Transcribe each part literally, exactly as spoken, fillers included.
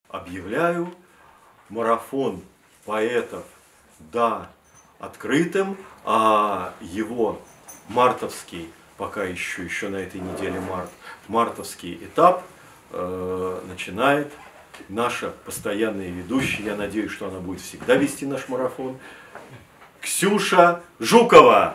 Объявляю марафон поэтов «Да» открытым, а его мартовский, пока еще, еще на этой неделе март, мартовский этап э, начинает наша постоянная ведущая, я надеюсь, что она будет всегда вести наш марафон, Ксюша Жукова.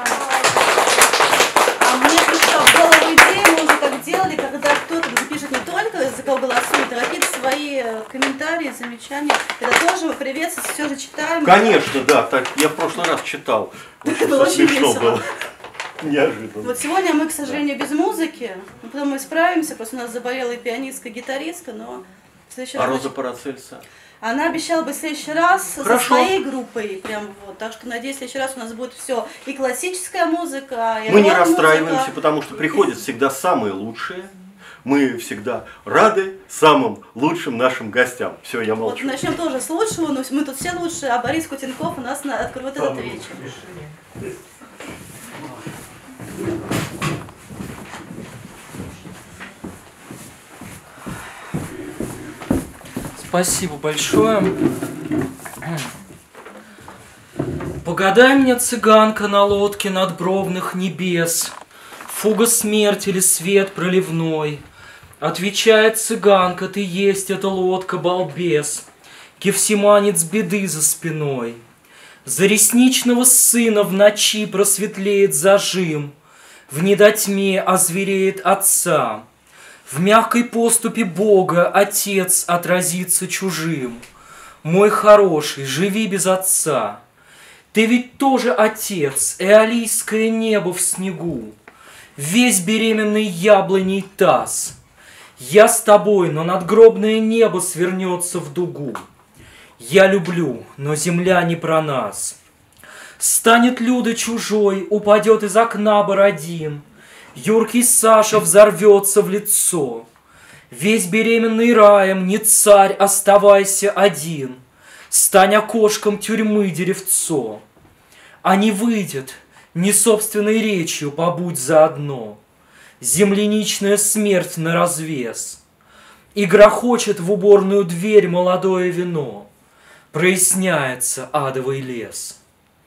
А мне пришла в голову идея, мы уже так делали, когда кто-то запишет не только за кого голосует, а какие-то свои комментарии, замечания. Это тоже приветствую, все же читаем. Конечно, да, так я в прошлый раз читал. Это было очень смешно весело. было. Неожиданно. Вот сегодня мы, к сожалению, без музыки, но потом мы справимся, просто у нас заболела и пианистка, и гитаристка, но в следующий А раз... Роза Парацельса? Она обещала быть в следующий раз Хорошо. со своей группой, прям вот, так что надеюсь, в следующий раз у нас будет все, и классическая музыка, и Мы не рок-музыка. расстраиваемся, потому что приходят всегда самые лучшие. Мы всегда рады самым лучшим нашим гостям. Все, я Вот молчу. начнем тоже с лучшего, но мы тут все лучшие, а Борис Кутенков у нас на, откроет этот вечер. Спасибо большое. Погадай мне, цыганка, на лодке надбровных небес, фуга смерть или свет проливной. Отвечает цыганка, ты есть эта лодка, балбес, гефсиманец беды за спиной. За ресничного сына в ночи просветлеет зажим, в недотьме озвереет отца. В мягкой поступе Бога Отец отразится чужим. Мой хороший, живи без отца. Ты ведь тоже отец, эолийское небо в снегу, весь беременный яблоней таз. Я с тобой, но надгробное небо свернется в дугу. Я люблю, но земля не про нас. Станет Люда чужой, упадет из окна Бородин. Юркий Саша взорвется в лицо. Весь беременный раем, не царь, оставайся один. Стань окошком тюрьмы деревцо. А не выйдет, не собственной речью побудь заодно. Земляничная смерть наразвес. И грохочет в уборную дверь молодое вино. Проясняется адовый лес.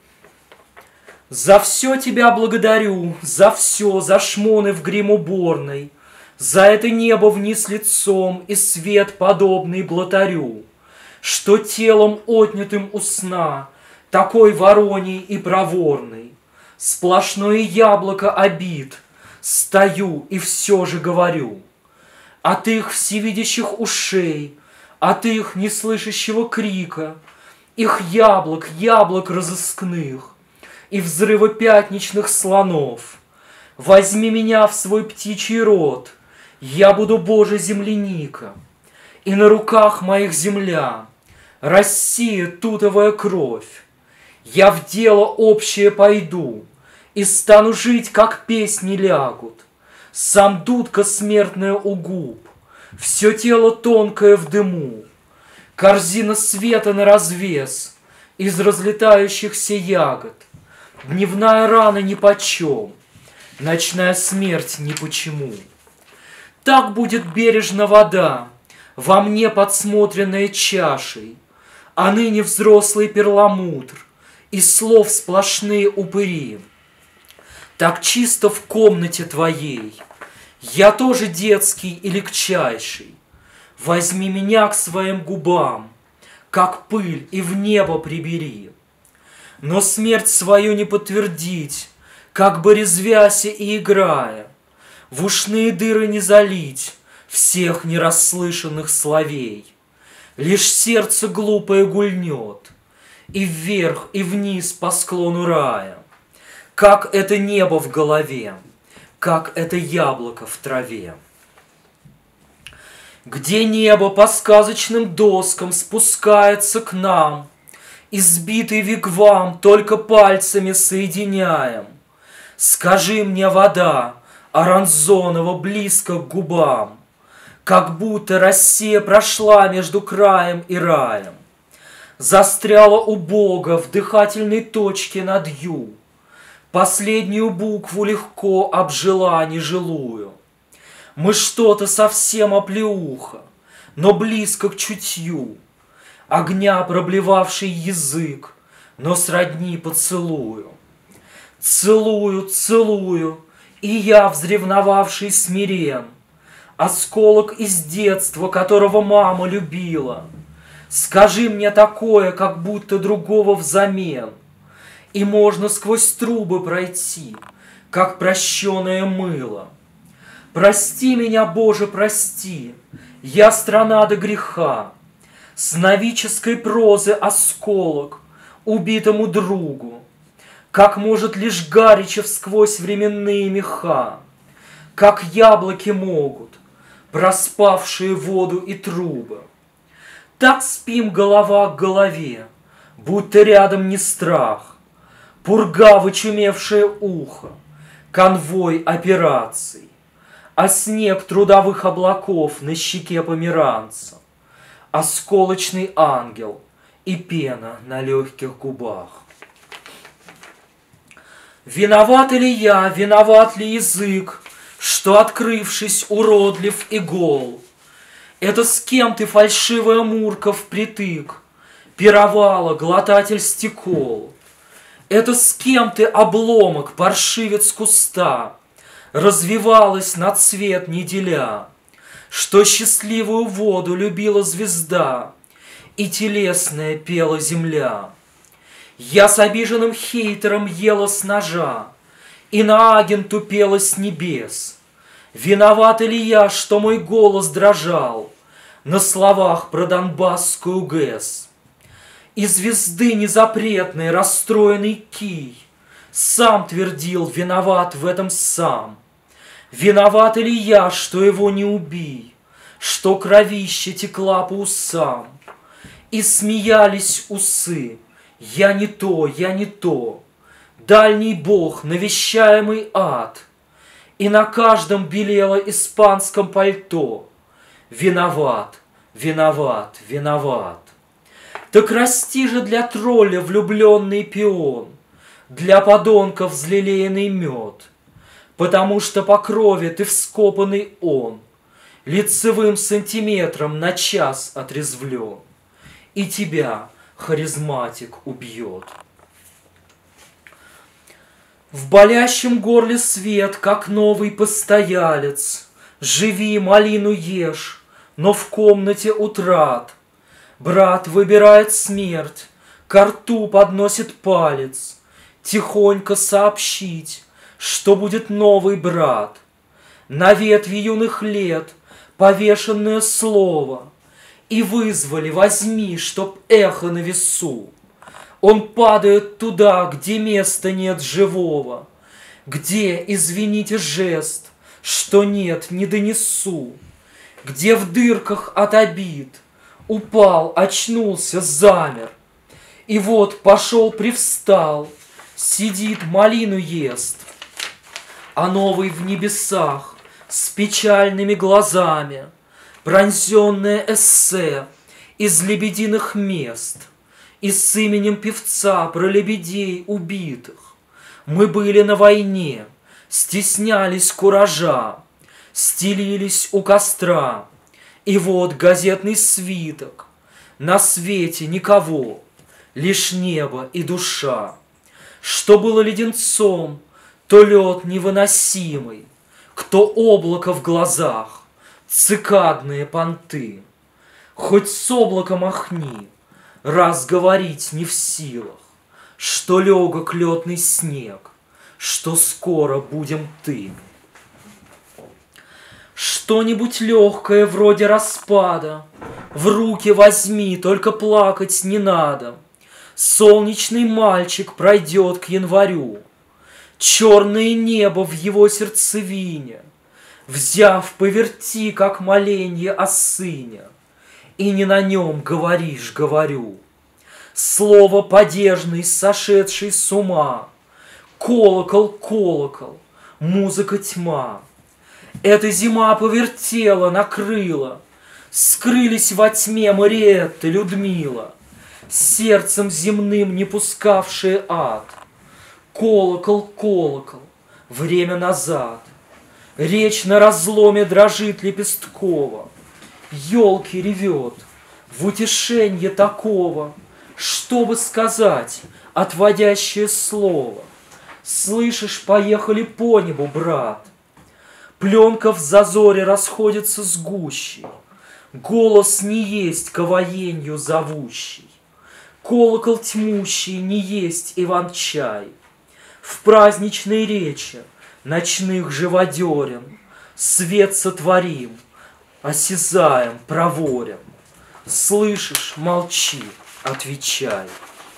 За все тебя благодарю, за все, за шмоны в грим-уборной, за это небо вниз лицом и свет, подобный блатарю, что телом отнятым у сна, такой вороний и проворный, сплошное яблоко обид, стою и все же говорю. От их всевидящих ушей, от их неслышащего крика, их яблок, яблок разыскных, и взрыва пятничных слонов. Возьми меня в свой птичий рот, я буду Божья земляника, и на руках моих земля, Россия тутовая кровь. Я в дело общее пойду, и стану жить, как песни лягут. Сам дудка смертная у губ, все тело тонкое в дыму, корзина света на развес из разлетающихся ягод. Дневная рана нипочем, ночная смерть ни почему. Так будет бережна вода, во мне подсмотренная чашей, а ныне взрослый перламутр, и слов сплошные упыри. Так чисто в комнате твоей, я тоже детский и легчайший. Возьми меня к своим губам, как пыль, и в небо прибери. Но смерть свою не подтвердить, как бы резвяся и играя, в ушные дыры не залить всех нерасслышанных словей. Лишь сердце глупое гульнет, и вверх, и вниз по склону рая, как это небо в голове, как это яблоко в траве. Где небо по сказочным доскам спускается к нам, избитый вигвам только пальцами соединяем. Скажи мне, вода, Аранзонова близко к губам, как будто Россия прошла между краем и раем, застряла у Бога в дыхательной точке над Ю, последнюю букву легко обжила нежилую. Мы что-то совсем оплеуха, но близко к чутью, огня проблевавший язык, но сродни поцелую. Целую, целую, и я, взревновавший смирен, осколок из детства, которого мама любила. Скажи мне такое, как будто другого взамен, и можно сквозь трубы пройти, как прощенное мыло. Прости меня, Боже, прости, я страна до греха, сновидческой прозы осколок убитому другу, как может лишь Гаричев сквозь временные меха, как яблоки могут, проспавшие воду и трубы. Так спим голова к голове, будто рядом не страх, пурга, вычумевшее ухо, конвой операций, а снег трудовых облаков на щеке померанца, осколочный ангел и пена на легких губах. Виноват ли я, виноват ли язык, что, открывшись, уродлив и гол? Это с кем ты, фальшивая мурка, впритык, пировала, глотатель стекол? Это с кем ты, обломок, паршивец куста, развивалась на цвет не деля, что счастливую воду любила звезда и телесная пела земля? Я с обиженным хейтером ела с ножа, и на агенту пела с небес. Виноват ли я, что мой голос дрожал на словах про Донбасскую ГЭС? И звезды незапретной, расстроенный кий, сам твердил, виноват в этом сам. Виноват ли я, что его не убий, что кровище текла по усам? И смеялись усы, я не то, я не то, дальний бог, навещаемый ад, и на каждом белело испанском пальто. Виноват, виноват, виноват. Так расти же для тролля влюбленный пион, для подонка взлелеянный мед, потому что по крови ты вскопанный он, лицевым сантиметром на час отрезвлен, и тебя харизматик убьет. В болящем горле свет, как новый постоялец, живи, малину ешь, но в комнате утрат. Брат выбирает смерть, ко рту подносит палец, тихонько сообщить, что будет новый брат. На ветви юных лет повешенное слово, и вызвали, возьми, чтоб эхо на весу. Он падает туда, где места нет живого, где, извините, жест, что нет, не донесу, где в дырках от обид упал, очнулся, замер, и вот пошел, привстал, сидит, малину ест, а новый в небесах с печальными глазами, пронзенное эссе из лебединых мест, и с именем певца про лебедей убитых. Мы были на войне, стеснялись куража, стелились у костра, и вот газетный свиток, на свете никого, лишь небо и душа. Что было леденцом, то лед невыносимый, кто облако в глазах, цикадные понты. Хоть с облака махни, раз говорить не в силах, что легок летный снег, что скоро будем ты. Что-нибудь легкое вроде распада в руки возьми, только плакать не надо. Солнечный мальчик пройдет к январю, черное небо в его сердцевине, взяв, поверти, как моленье о сыне, и не на нем говоришь, говорю. Слово падежный, сошедший с ума, колокол, колокол, музыка тьма. Эта зима повертела, накрыла, скрылись во тьме Мариэтта, Людмила, сердцем земным не пускавшие ад. Колокол, колокол, время назад, речь на разломе дрожит лепесткова, елки ревет, в утешенье такого, чтобы сказать отводящее слово. Слышишь, поехали по небу, брат. Пленка в зазоре расходится с гущей. Голос не есть к овоенью зовущий. Колокол тьмущий не есть Иван-чай. В праздничной речи ночных живодерен свет сотворим, осязаем, проворен. Слышишь, молчи, отвечай.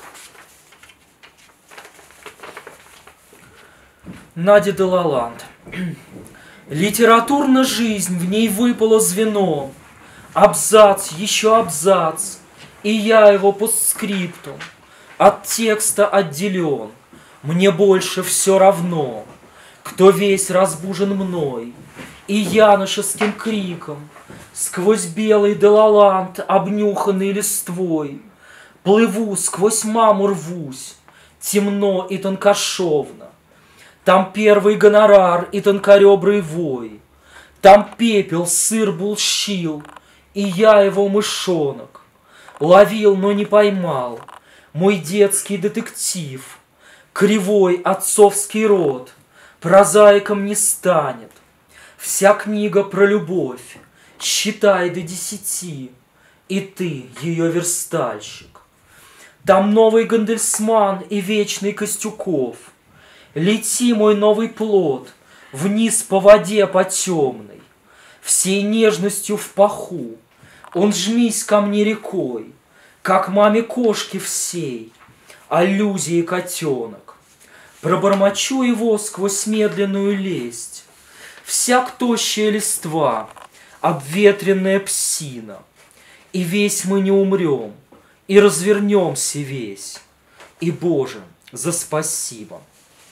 Надя де Лаланд. Литературна жизнь, в ней выпало звено. Абзац, еще абзац, и я его постскриптум от текста отделен. Мне больше все равно, кто весь разбужен мной и янышеским криком. Сквозь белый де Лаланд, обнюханный листвой, плыву, сквозь маму рвусь, темно и тонкошовно. Там первый гонорар и тонкоребрый вой. Там пепел, сыр булщил, и я его мышонок. Ловил, но не поймал, мой детский детектив. Кривой отцовский род прозаиком не станет. Вся книга про любовь, считай до десяти, и ты ее верстальщик. Там новый Гандельсман и вечный Костюков. Лети, мой новый плод, вниз по воде по темной, всей нежностью в паху. Он жмись ко мне рекой, как маме кошки всей, аллюзии котенок. Пробормочу его сквозь медленную лесть. Всяк тощая листва, обветренная псина. И весь мы не умрем, и развернемся весь. И, Боже, за спасибо.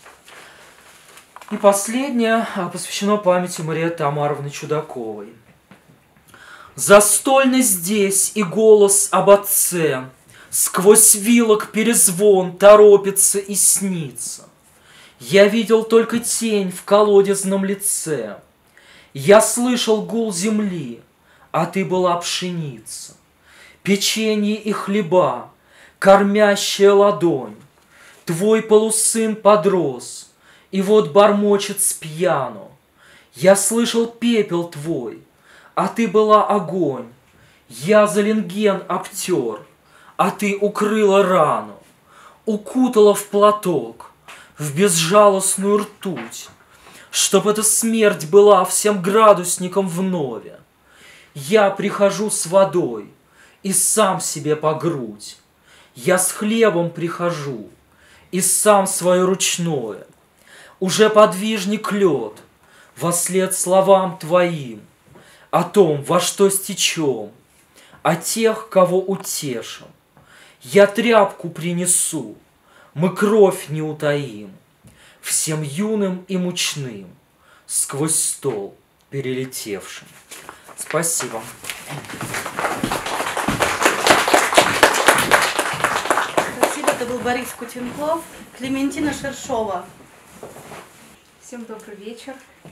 И последнее посвящено памяти Марии Тамаровны Чудаковой. Застольно здесь и голос об отце сквозь вилок перезвон торопится и снится. Я видел только тень в колодезном лице. Я слышал гул земли, а ты была пшеница. Печенье и хлеба, кормящая ладонь. Твой полусын подрос, и вот бормочет с пьяну. Я слышал пепел твой, а ты была огонь. Я за рентген обтер, а ты укрыла рану. Укутала в платок, в безжалостную ртуть, чтоб эта смерть была всем градусником вновь. Я прихожу с водой и сам себе по грудь. Я с хлебом прихожу и сам свое ручное. Уже подвижник лед, вослед словам твоим, о том, во что стечем, о тех, кого утешим. Я тряпку принесу, мы кровь не утаим, всем юным и мучным, сквозь стол перелетевшим. Спасибо. Спасибо, это был Борис Кутенков, Клементина Шершова. Всем добрый вечер.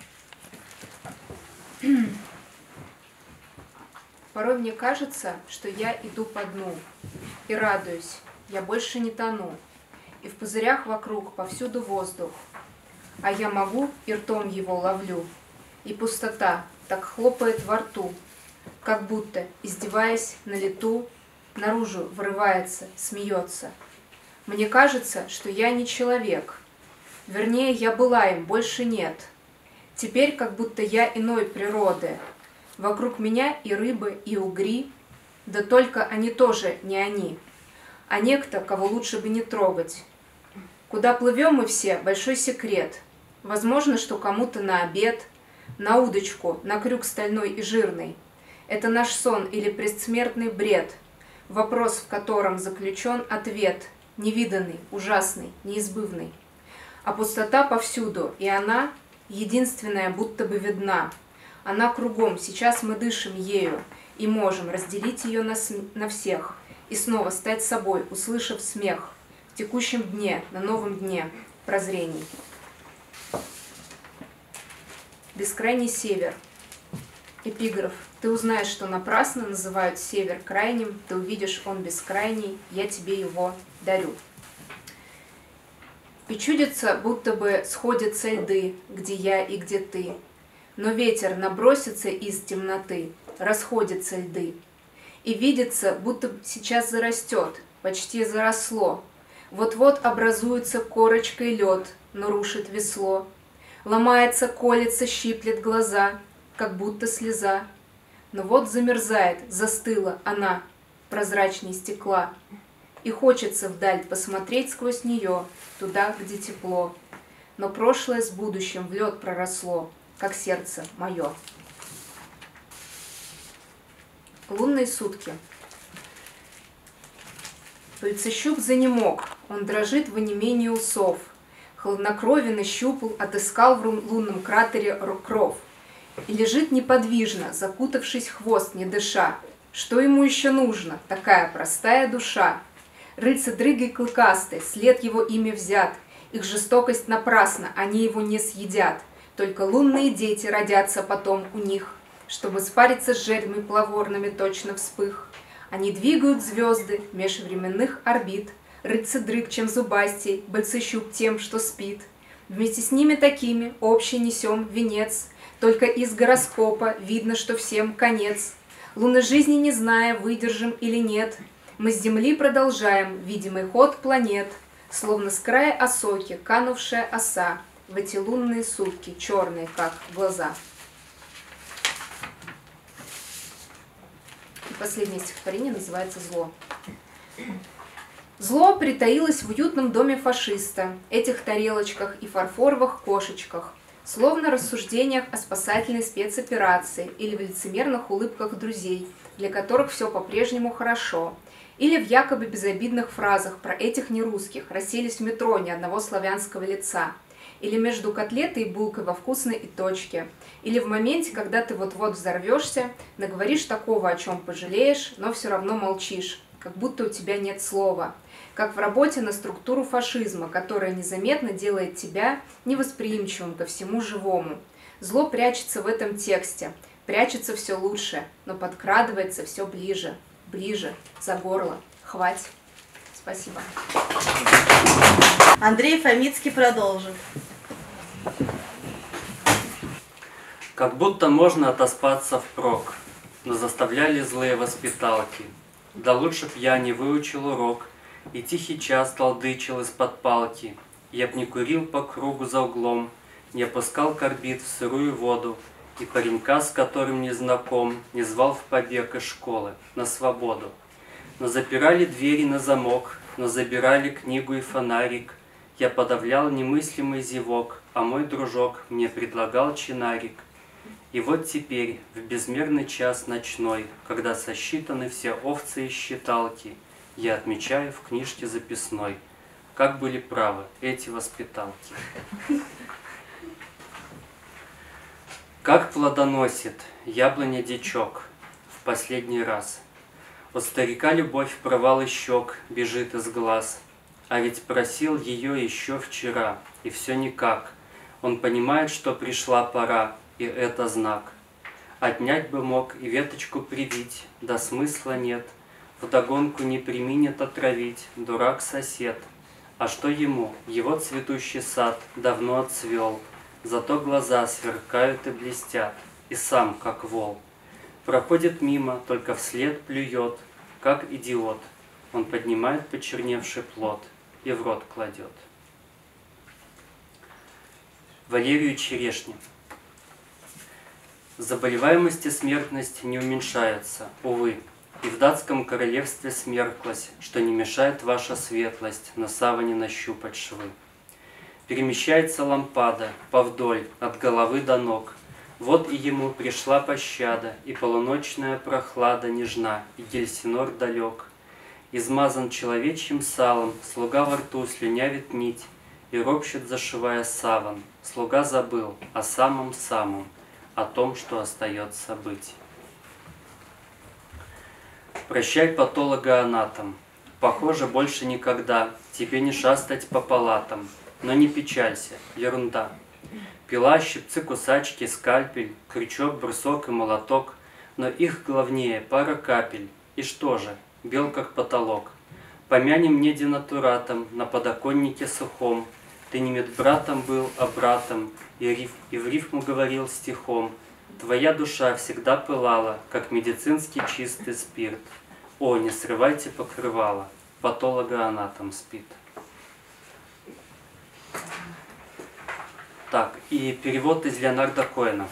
Порой мне кажется, что я иду по дну и радуюсь, я больше не тону. И в пузырях вокруг повсюду воздух, а я могу и ртом его ловлю. И пустота так хлопает во рту, как будто, издеваясь на лету, наружу вырывается, смеется. Мне кажется, что я не человек. Вернее, я была им, больше нет. Теперь как будто я иной природы. Вокруг меня и рыбы, и угри, да только они тоже не они, а некто, кого лучше бы не трогать. Куда плывем мы все, большой секрет. Возможно, что кому-то на обед, на удочку, на крюк стальной и жирный. Это наш сон или предсмертный бред, вопрос, в котором заключен ответ, невиданный, ужасный, неизбывный. А пустота повсюду, и она, единственная, будто бы видна. Она кругом, сейчас мы дышим ею и можем разделить ее на, на всех и снова стать собой, услышав смех в текущем дне, на новом дне прозрений. Бескрайний север. Эпиграф. Ты узнаешь, что напрасно называют север крайним, ты увидишь, он бескрайний, я тебе его дарю. И чудится, будто бы сходятся льды, где я и где ты. Но ветер набросится из темноты, расходятся льды. И видится, будто сейчас зарастет, почти заросло. Вот-вот образуется корочкой лед, но рушит весло. Ломается, колется, щиплет глаза, как будто слеза. Но вот замерзает, застыла она, прозрачней стекла. И хочется вдаль посмотреть сквозь нее, туда, где тепло. Но прошлое с будущим в лед проросло, как сердце мое. Лунные сутки. Пыльцещук занемог, он дрожит в онемении усов. Хладнокровен и щупал, отыскал в лунном кратере кров. И лежит неподвижно, закутавшись в хвост, не дыша. Что ему еще нужно, такая простая душа? Рыльце дрыгой клыкастой, след его ими взят. Их жестокость напрасна, они его не съедят. Только лунные дети родятся потом у них, чтобы спариться с жердями плаворными точно вспых. Они двигают звезды межвременных орбит. Рыльце дрыг, чем зубастей, пыльцещук тем, что спит. Вместе с ними такими общий несем венец. Только из гороскопа видно, что всем конец. Луны жизни не зная, выдержим или нет, мы с Земли продолжаем видимый ход планет, словно с края осоки канувшая оса в эти лунные сутки, черные, как глаза. И последнее стихотворение называется «Зло». Зло притаилось в уютном доме фашиста, этих тарелочках и фарфоровых кошечках, словно рассуждениях о спасательной спецоперации или в лицемерных улыбках друзей, для которых все по-прежнему хорошо, или в якобы безобидных фразах про этих нерусских расселись в метро ни одного славянского лица, или между котлетой и булкой во вкусной и точке, или в моменте, когда ты вот-вот взорвешься, наговоришь такого, о чем пожалеешь, но все равно молчишь, как будто у тебя нет слова, как в работе на структуру фашизма, которая незаметно делает тебя невосприимчивым ко всему живому. Зло прячется в этом тексте, прячется все лучше, но подкрадывается все ближе, ближе, за горло. Хватит. Спасибо. Андрей Фомицкий продолжит. Как будто можно отоспаться впрок, но заставляли злые воспиталки. Да лучше б я не выучил урок и тихий час толдычил из-под палки. Я б не курил по кругу за углом, не опускал корбит в сырую воду, и паренька, с которым не знаком, не звал в побег из школы, на свободу. Но запирали двери на замок, но забирали книгу и фонарик. Я подавлял немыслимый зевок, а мой дружок мне предлагал чинарик. И вот теперь, в безмерный час ночной, когда сосчитаны все овцы и считалки, я отмечаю в книжке записной, как были правы эти воспиталки. Как плодоносит яблоня-дичок в последний раз. У старика любовь в провалы щек бежит из глаз, а ведь просил ее еще вчера, и все никак. Он понимает, что пришла пора, и это знак. Отнять бы мог и веточку привить, да смысла нет. Вдогонку не преминет отравить дурак-сосед. А что ему? Его цветущий сад давно отцвел, зато глаза сверкают и блестят, и сам, как вол. Проходит мимо, только вслед плюет, как идиот. Он поднимает почерневший плод и в рот кладет. Валерию Черешню. Заболеваемость и смертность не уменьшаются, увы, и в датском королевстве смерклась, что не мешает ваша светлость на саване нащупать швы. Перемещается лампада повдоль от головы до ног, вот и ему пришла пощада, и полуночная прохлада нежна, и Гельсинор далек. Измазан человечьим салом, слуга во рту слюнявит нить, и ропщет, зашивая саван. Слуга забыл о самом-самом, о том, что остается быть. Прощай, патологоанатом, похоже, больше никогда тебе не шастать по палатам, но не печалься, ерунда. Пила, щипцы, кусачки, скальпель, крючок, брусок и молоток, но их главнее пара капель. И что же, бел как потолок. Помяни мне денатуратом на подоконнике сухом. Ты не медбратом был, а братом, и, риф, и в рифму говорил стихом. Твоя душа всегда пылала, как медицинский чистый спирт. О, не срывайте покрывало, патологоанатом спит. Так, и перевод из Леонарда Коэна.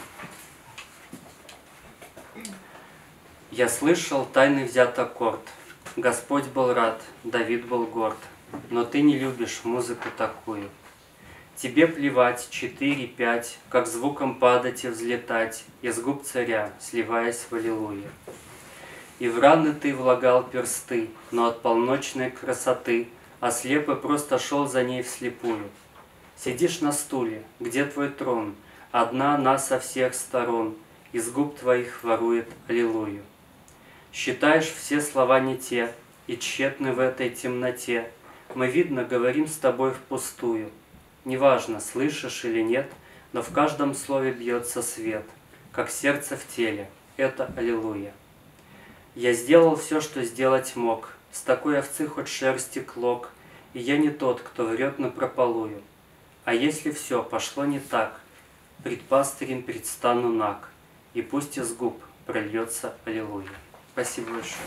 Я слышал тайный взят аккорд. Господь был рад, Давид был горд. Но ты не любишь музыку такую. Тебе плевать, четыре, пять, как звуком падать и взлетать из губ царя, сливаясь в аллилуйя. И в раны ты влагал персты, но от полночной красоты ослеп и просто шел за ней вслепую. Сидишь на стуле, где твой трон? Одна она со всех сторон, из губ твоих ворует аллилуйю. Считаешь, все слова не те, и тщетны в этой темноте. Мы, видно, говорим с тобой впустую. Неважно, слышишь или нет, но в каждом слове бьется свет, как сердце в теле. Это аллилуйя. Я сделал все, что сделать мог, с такой овцы хоть шерсти клок, и я не тот, кто врет напропалую. А если все пошло не так, пред пастырем предстану наг, и пусть из губ прольется аллилуйя. Спасибо большое.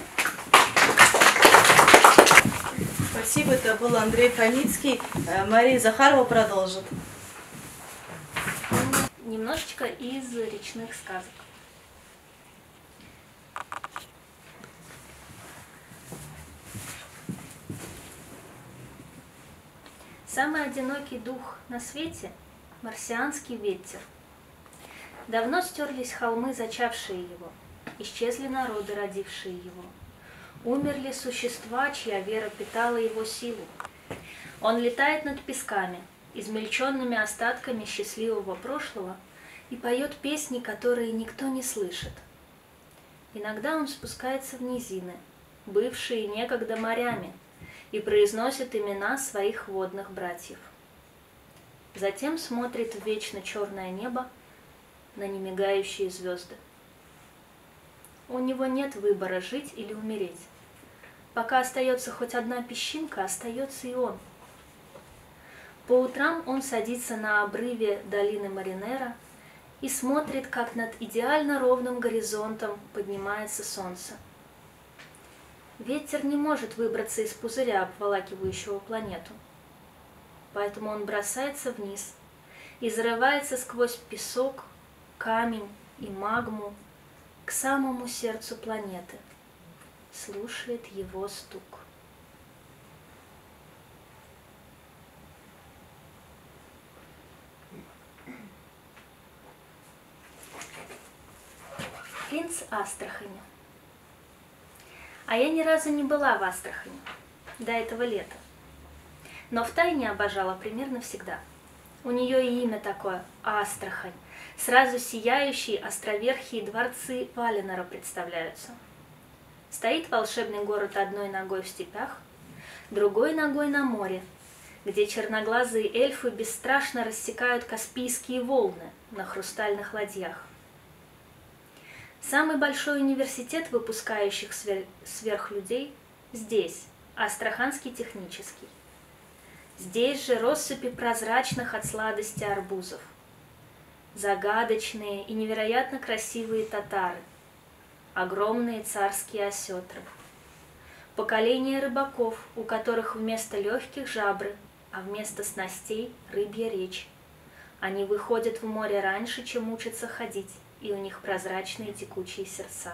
Спасибо, это был Андрей Фомицкий. Мария Захарова продолжит. Немножечко из речных сказок. Самый одинокий дух на свете – марсианский ветер. Давно стерлись холмы, зачавшие его, исчезли народы, родившие его. Умерли существа, чья вера питала его силу. Он летает над песками, измельченными остатками счастливого прошлого, и поет песни, которые никто не слышит. Иногда он спускается в низины, бывшие некогда морями, и произносит имена своих водных братьев. Затем смотрит в вечно черное небо на немигающие звезды. У него нет выбора, жить или умереть. Пока остается хоть одна песчинка, остается и он. По утрам он садится на обрыве долины Маринера и смотрит, как над идеально ровным горизонтом поднимается солнце. Ветер не может выбраться из пузыря, обволакивающего планету. Поэтому он бросается вниз и зарывается сквозь песок, камень и магму к самому сердцу планеты, слушает его стук. Принц Астрахани. А я ни разу не была в Астрахани до этого лета, но втайне обожала примерно всегда. У нее и имя такое – Астрахань. Сразу сияющие островерхие дворцы Валенора представляются. Стоит волшебный город одной ногой в степях, другой ногой на море, где черноглазые эльфы бесстрашно рассекают Каспийские волны на хрустальных ладьях. Самый большой университет выпускающих свер... сверхлюдей здесь, Астраханский технический. Здесь же россыпи прозрачных от сладости арбузов. Загадочные и невероятно красивые татары. Огромные царские осетры. Поколение рыбаков, у которых вместо легких жабры, а вместо снастей рыбья речь. Они выходят в море раньше, чем учатся ходить, и у них прозрачные текучие сердца.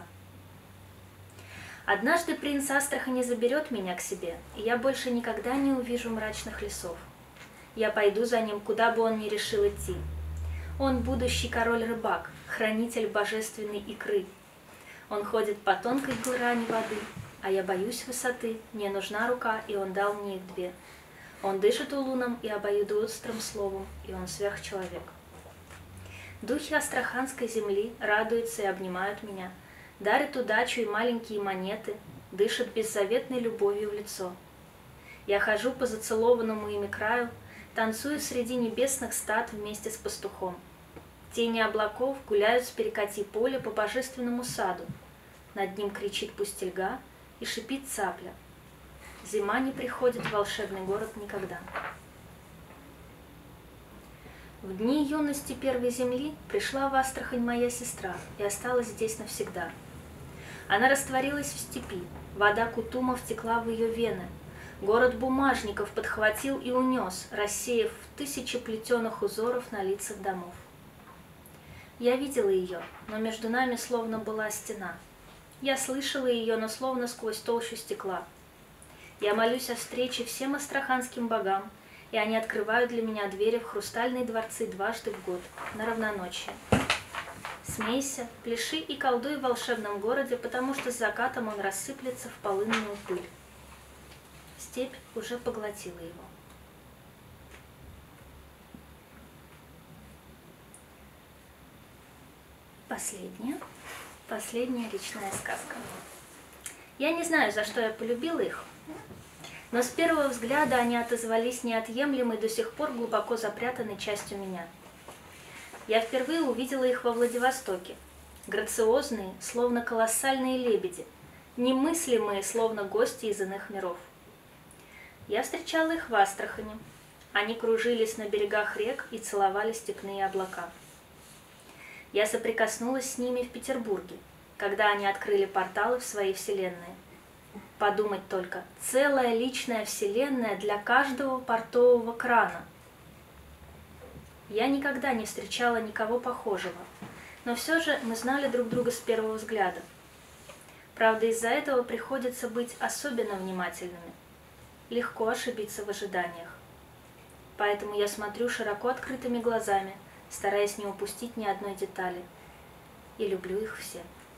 Однажды принц Астрахани заберет меня к себе, и я больше никогда не увижу мрачных лесов. Я пойду за ним, куда бы он ни решил идти. Он будущий король-рыбак, хранитель божественной икры. Он ходит по тонкой грани воды, а я боюсь высоты, мне нужна рука, и он дал мне их две. Он дышит улуном и обоюдоострым словом, и он сверхчеловек. Духи астраханской земли радуются и обнимают меня, дарят удачу и маленькие монеты, дышат беззаветной любовью в лицо. Я хожу по зацелованному ими краю, танцую среди небесных стад вместе с пастухом. Тени облаков гуляют с перекати поля по божественному саду. Над ним кричит пустельга и шипит цапля. Зима не приходит в волшебный город никогда. В дни юности первой земли пришла в Астрахань моя сестра и осталась здесь навсегда. Она растворилась в степи, вода Кутумов текла в ее вены. Город бумажников подхватил и унес, рассеяв тысячи плетеных узоров на лицах домов. Я видела ее, но между нами словно была стена. Я слышала ее, но словно сквозь толщу стекла. Я молюсь о встрече всем астраханским богам, и они открывают для меня двери в хрустальные дворцы дважды в год, на равноночие. Смейся, пляши и колдуй в волшебном городе, потому что с закатом он рассыплется в полынную пыль. Степь уже поглотила его. Последняя, последняя речная сказка. Я не знаю, за что я полюбила их, но с первого взгляда они отозвались неотъемлемой, до сих пор глубоко запрятанной частью меня. Я впервые увидела их во Владивостоке. Грациозные, словно колоссальные лебеди, немыслимые, словно гости из иных миров. Я встречала их в Астрахани. Они кружились на берегах рек и целовали степные облака. Я соприкоснулась с ними в Петербурге, когда они открыли порталы в свои вселенные. Подумать только, целая личная вселенная для каждого портового крана. Я никогда не встречала никого похожего, но все же мы знали друг друга с первого взгляда. Правда, из-за этого приходится быть особенно внимательными. Легко ошибиться в ожиданиях. Поэтому я смотрю широко открытыми глазами, стараясь не упустить ни одной детали. И люблю их все.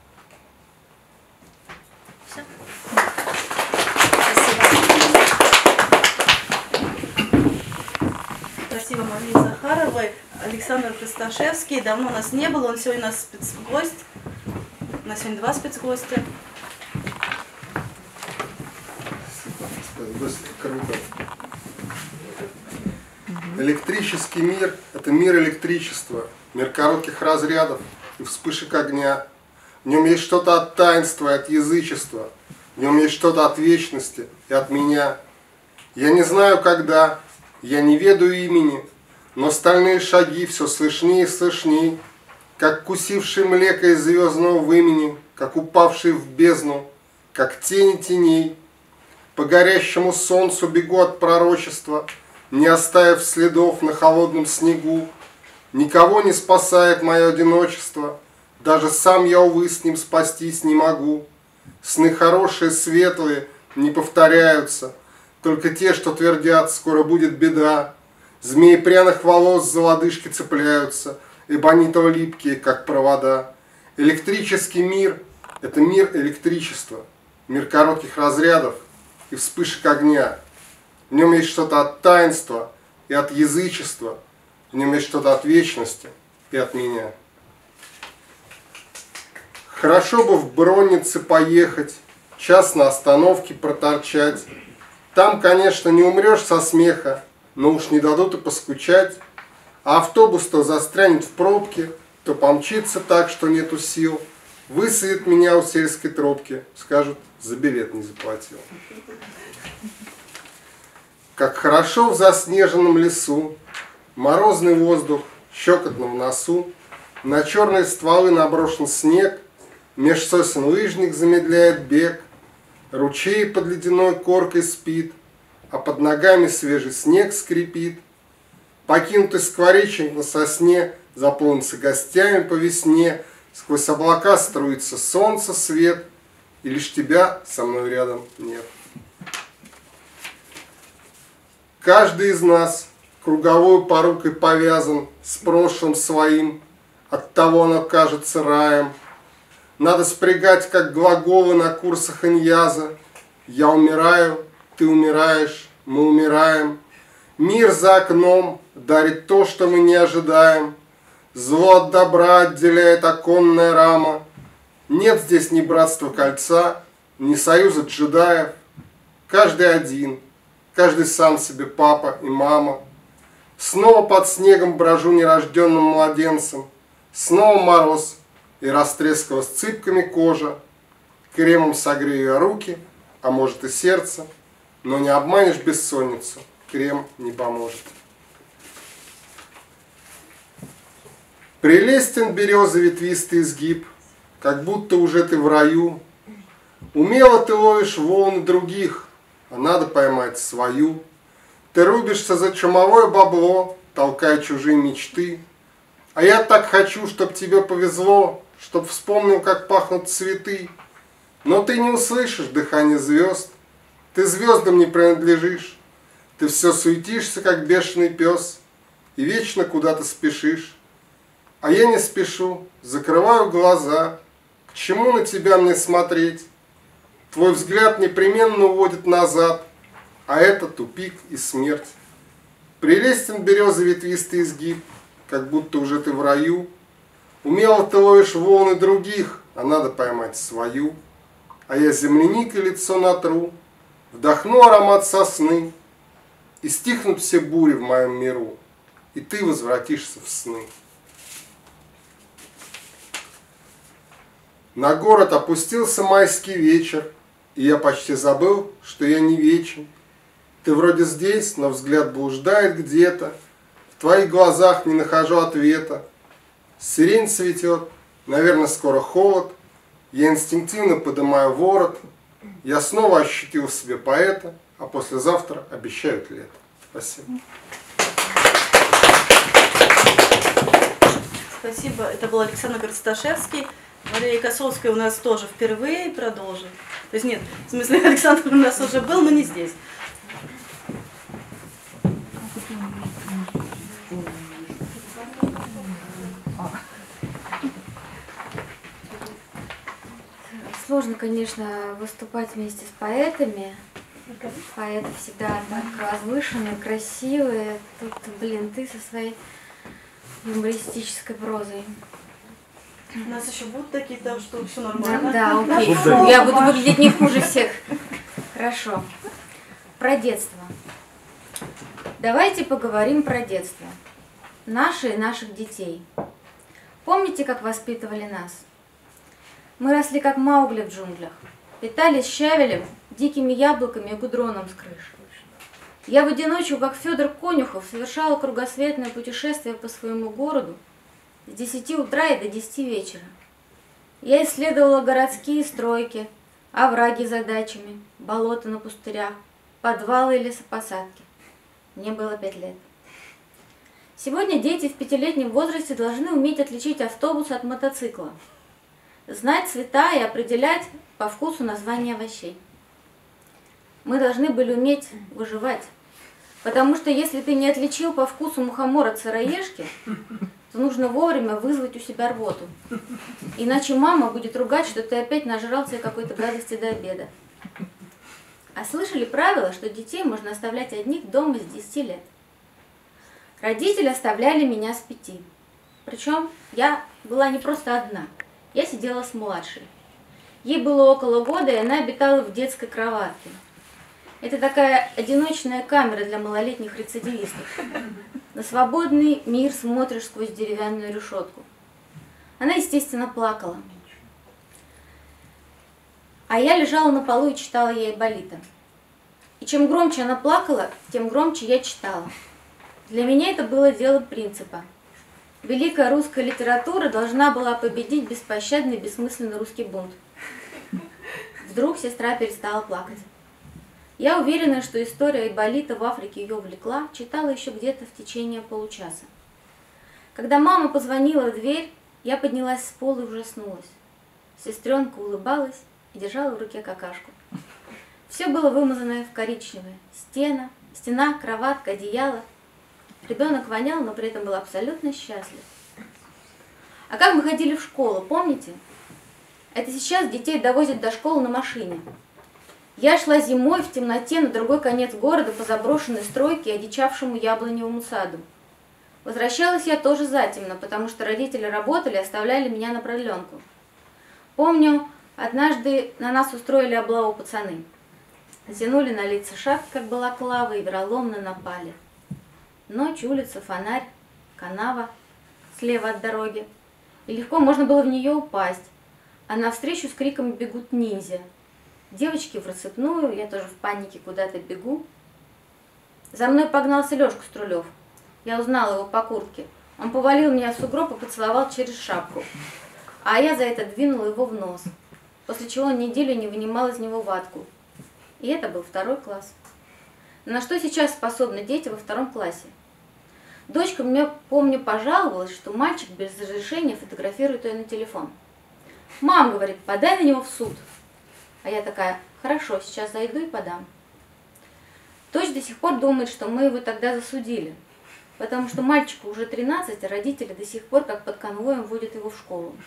Все. Спасибо Марии Захаровой. Александр Косташевский. Давно у нас не было, он сегодня у нас спецгость. У нас сегодня два спецгостя. Круто. Электрический мир – это мир электричества, мир коротких разрядов и вспышек огня. В нем есть что-то от таинства и от язычества. В нем есть что-то от вечности и от меня. Я не знаю, когда, я не ведаю имени, но стальные шаги все слышнее и слышней, как кусивший млеко из звездного вымени, как упавший в бездну, как тени теней. По горящему солнцу бегу от пророчества, не оставив следов на холодном снегу. Никого не спасает мое одиночество, даже сам я, увы, с ним спастись не могу. Сны хорошие, светлые, не повторяются, только те, что твердят, скоро будет беда. Змеи пряных волос за лодыжки цепляются, ибо они то липкие, как провода. Электрический мир – это мир электричества, мир коротких разрядов и вспышек огня. В нем есть что-то от таинства и от язычества, в нем есть что-то от вечности и от меня. Хорошо бы в Броннице поехать, час на остановке проторчать. Там, конечно, не умрешь со смеха, но уж не дадут и поскучать. А автобус то застрянет в пробке, то помчится так, что нету сил. Высадит меня у сельской тропки, скажут, за билет не заплатил. Как хорошо в заснеженном лесу, морозный воздух, щекотно в носу, на черные стволы наброшен снег, меж сосен лыжник замедляет бег, ручей под ледяной коркой спит, а под ногами свежий снег скрипит. Покинутый скворечник на сосне заполнится гостями по весне, сквозь облака струится солнце свет, и лишь тебя со мной рядом нет. Каждый из нас круговой порукой повязан с прошлым своим, оттого оно кажется раем. Надо спрягать, как глаголы на курсах иньяза. Я умираю, ты умираешь, мы умираем. Мир за окном дарит то, что мы не ожидаем. Зло от добра отделяет оконная рама. Нет здесь ни братства кольца, ни союза джедаев. Каждый один, каждый сам себе папа и мама. Снова под снегом брожу нерожденным младенцем. Снова мороз, и растрескалась цыпками кожа. Кремом согрею я руки, а может и сердце, но не обманешь бессонницу, крем не поможет. Прелестен березы ветвистый изгиб, как будто уже ты в раю. Умело ты ловишь волны других, а надо поймать свою. Ты рубишься за чумовое бабло, толкая чужие мечты. А я так хочу, чтоб тебе повезло, чтоб вспомнил, как пахнут цветы. Но ты не услышишь дыхание звезд, ты звездам не принадлежишь. Ты все суетишься, как бешеный пес, и вечно куда-то спешишь. А я не спешу, закрываю глаза. К чему на тебя мне смотреть? Твой взгляд непременно уводит назад, а это тупик и смерть. Прелестен березы ветвистый изгиб, как будто уже ты в раю. Умело ты ловишь волны других, а надо поймать свою. А я земляникой лицо натру, вдохну аромат сосны, и стихнут все бури в моем миру, и ты возвратишься в сны. На город опустился майский вечер, и я почти забыл, что я не вечен. Ты вроде здесь, но взгляд блуждает где-то, в твоих глазах не нахожу ответа. Сирень цветет, наверное, скоро холод, я инстинктивно поднимаю ворот, я снова ощутил в себе поэта, а послезавтра обещают лето. Спасибо. Спасибо. Это был Александр Горсташевский. Мария Косовская у нас тоже впервые продолжит. То есть нет, в смысле Александр у нас уже был, но не здесь. Сложно, конечно, выступать вместе с поэтами. Поэты всегда так возвышенные, красивые. Тут, блин, ты со своей юмористической прозой. У нас еще будут такие, там, что все нормально. Да, да, окей. Фу, я буду выглядеть не хуже всех. Хорошо. Про детство. Давайте поговорим про детство. Наше и наших детей. Помните, как воспитывали нас? Мы росли как Маугли в джунглях. Питались щавелем, дикими яблоками и гудроном с крыши. Я в одиночку, как Федор Конюхов, совершала кругосветное путешествие по своему городу с десяти утра и до десяти вечера. Я исследовала городские стройки, овраги за дачами, болота на пустырях, подвалы и лесопосадки. Мне было пять лет. Сегодня дети в пятилетнем возрасте должны уметь отличить автобус от мотоцикла, знать цвета и определять по вкусу названия овощей. Мы должны были уметь выживать, потому что если ты не отличил по вкусу мухомора от сыроежки, то нужно вовремя вызвать у себя рвоту. Иначе мама будет ругать, что ты опять нажрался какой-то гадости до обеда. А слышали правило, что детей можно оставлять одних дома с десяти лет? Родители оставляли меня с пяти. Причем я была не просто одна. Я сидела с младшей. Ей было около года, и она обитала в детской кроватке. Это такая одиночная камера для малолетних рецидивистов. На свободный мир смотришь сквозь деревянную решетку. Она, естественно, плакала. А я лежала на полу и читала ей Айболита. И чем громче она плакала, тем громче я читала. Для меня это было дело принципа. Великая русская литература должна была победить беспощадный, бессмысленный русский бунт. Вдруг сестра перестала плакать. Я уверена, что история Айболита в Африке ее увлекла, читала еще где-то в течение получаса. Когда мама позвонила в дверь, я поднялась с пола и ужаснулась. Сестренка улыбалась и держала в руке какашку. Все было вымазанное в коричневое. Стена, стена, кроватка, одеяло. Ребенок вонял, но при этом был абсолютно счастлив. А как мы ходили в школу, помните? Это сейчас детей довозят до школы на машине. Я шла зимой в темноте на другой конец города по заброшенной стройке и одичавшему яблоневому саду. Возвращалась я тоже затемно, потому что родители работали и оставляли меня на продленку. Помню, однажды на нас устроили облаву пацаны. Натянули на лица шапки, как балаклавы, и вероломно напали. Ночь, улица, фонарь, канава слева от дороги. И легко можно было в нее упасть. А навстречу с криком бегут ниндзя. Девочки в рассыпную, я тоже в панике куда-то бегу. За мной погнался Лёшка Струлёв. Я узнала его по куртке. Он повалил меня в сугроб и поцеловал через шапку. А я за это двинула его в нос. После чего он неделю не вынимал из него ватку. И это был второй класс. На что сейчас способны дети во втором классе? Дочка мне, помню, пожаловалась, что мальчик без разрешения фотографирует ее на телефон. «Мам, — говорит, — подай на него в суд». А я такая: «Хорошо, сейчас зайду и подам». Дочь до сих пор думает, что мы его тогда засудили, потому что мальчику уже тринадцать, а родители до сих пор как под конвоем водят его в школу.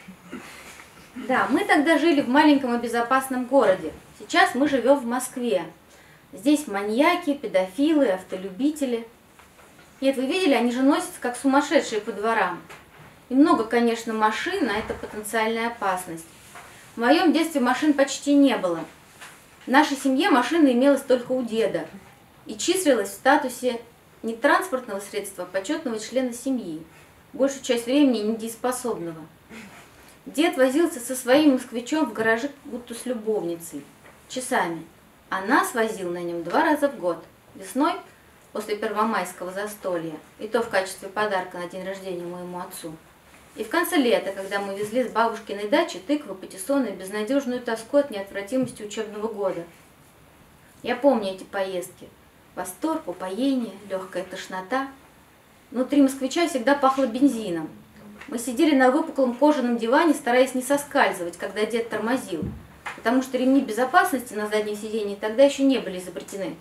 Да, мы тогда жили в маленьком и безопасном городе. Сейчас мы живем в Москве. Здесь маньяки, педофилы, автолюбители. Нет, вы видели, они же носятся как сумасшедшие по дворам. И много, конечно, машин, а это потенциальная опасность. В моем детстве машин почти не было. В нашей семье машина имелась только у деда и числилась в статусе не транспортного средства, а почетного члена семьи, большую часть времени недееспособного. Дед возился со своим москвичом в гараже будто с любовницей, часами, а нас возил на нем два раза в год, весной после первомайского застолья, и то в качестве подарка на день рождения моему отцу, и в конце лета, когда мы везли с бабушкиной дачи тыквы, патиссоны и безнадежную тоску от неотвратимости учебного года. Я помню эти поездки. Восторг, упоение, легкая тошнота. Внутри москвича всегда пахло бензином. Мы сидели на выпуклом кожаном диване, стараясь не соскальзывать, когда дед тормозил, потому что ремни безопасности на заднем сиденье тогда еще не были изобретены.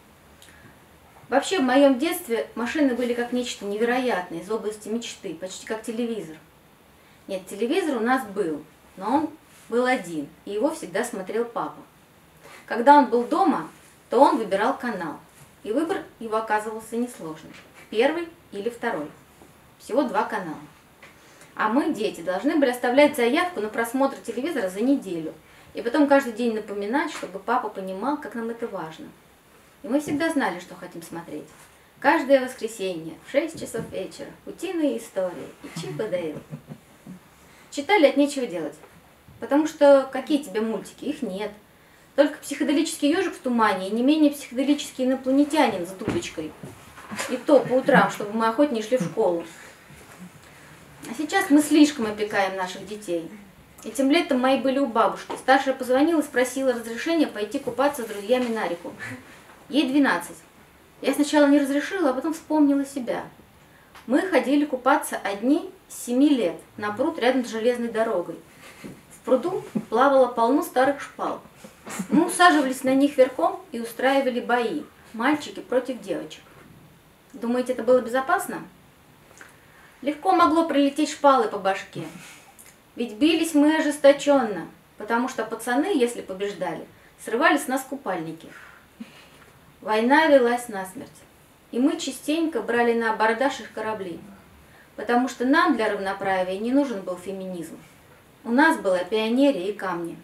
Вообще, в моем детстве машины были как нечто невероятное из области мечты, почти как телевизор. Нет, телевизор у нас был, но он был один, и его всегда смотрел папа. Когда он был дома, то он выбирал канал, и выбор его оказывался несложным. Первый или второй. Всего два канала. А мы, дети, должны были оставлять заявку на просмотр телевизора за неделю, и потом каждый день напоминать, чтобы папа понимал, как нам это важно. И мы всегда знали, что хотим смотреть. Каждое воскресенье в шесть часов вечера «Утиные истории» и «Чип и Дейл». Читали от нечего делать, потому что какие тебе мультики? Их нет. Только психоделический ежик в тумане и не менее психоделический инопланетянин с дудочкой. И то по утрам, чтобы мы охотнее шли в школу. А сейчас мы слишком опекаем наших детей. Этим летом мои были у бабушки. Старшая позвонила и спросила разрешения пойти купаться с друзьями на реку. Ей двенадцать. Я сначала не разрешила, а потом вспомнила себя. Мы ходили купаться одни с семи лет на пруд рядом с железной дорогой. В пруду плавало полно старых шпал. Мы усаживались на них верхом и устраивали бои. Мальчики против девочек. Думаете, это было безопасно? Легко могло прилететь шпалы по башке. Ведь бились мы ожесточенно, потому что пацаны, если побеждали, срывали с нас купальники. Война велась насмерть, и мы частенько брали на абордаж их корабли, потому что нам для равноправия не нужен был феминизм. У нас была пионерия и камни.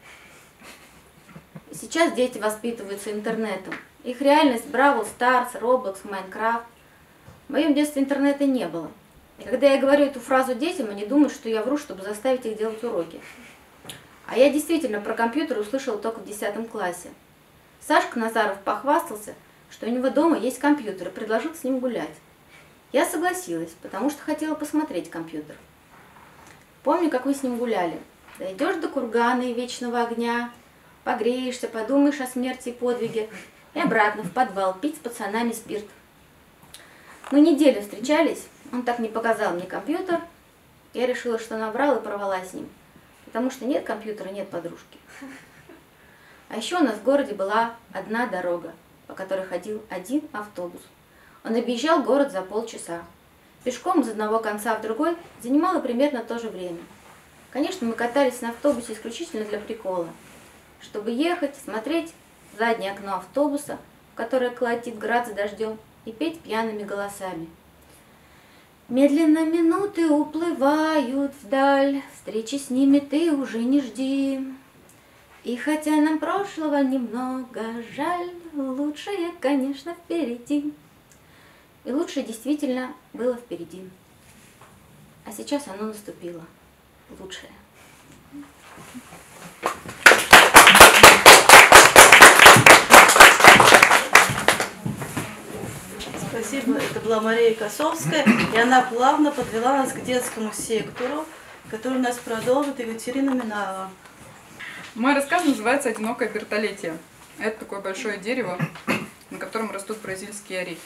Сейчас дети воспитываются интернетом. Их реальность Бравл Старс, Роблокс, Майнкрафт. В моем детстве интернета не было. И когда я говорю эту фразу детям, они думают, что я вру, чтобы заставить их делать уроки. А я действительно про компьютер услышала только в десятом классе. Сашка Назаров похвастался, что у него дома есть компьютер, и предложил с ним гулять. Я согласилась, потому что хотела посмотреть компьютер. Помню, как вы с ним гуляли. Дойдешь до кургана и вечного огня, погреешься, подумаешь о смерти и подвиге, и обратно в подвал пить с пацанами спирт. Мы неделю встречались, он так не показал мне компьютер, я решила, что набрал и порвала с ним, потому что нет компьютера, нет подружки. А еще у нас в городе была одна дорога, по которой ходил один автобус. Он объезжал город за полчаса. Пешком из одного конца в другой занимало примерно то же время. Конечно, мы катались на автобусе исключительно для прикола, чтобы ехать, смотреть в заднее окно автобуса, в которое колотит град с дождем, и петь пьяными голосами. Медленно минуты уплывают вдаль, встречи с ними ты уже не жди. И хотя нам прошлого немного жаль, лучшее, конечно, впереди. И лучшее действительно было впереди. А сейчас оно наступило. Лучшее. Спасибо. Это была Мария Косовская, и она плавно подвела нас к детскому сектору, который у нас продолжит Екатерина Минаева. Мой рассказ называется «Одинокое бертолетие». Это такое большое дерево, на котором растут бразильские орехи.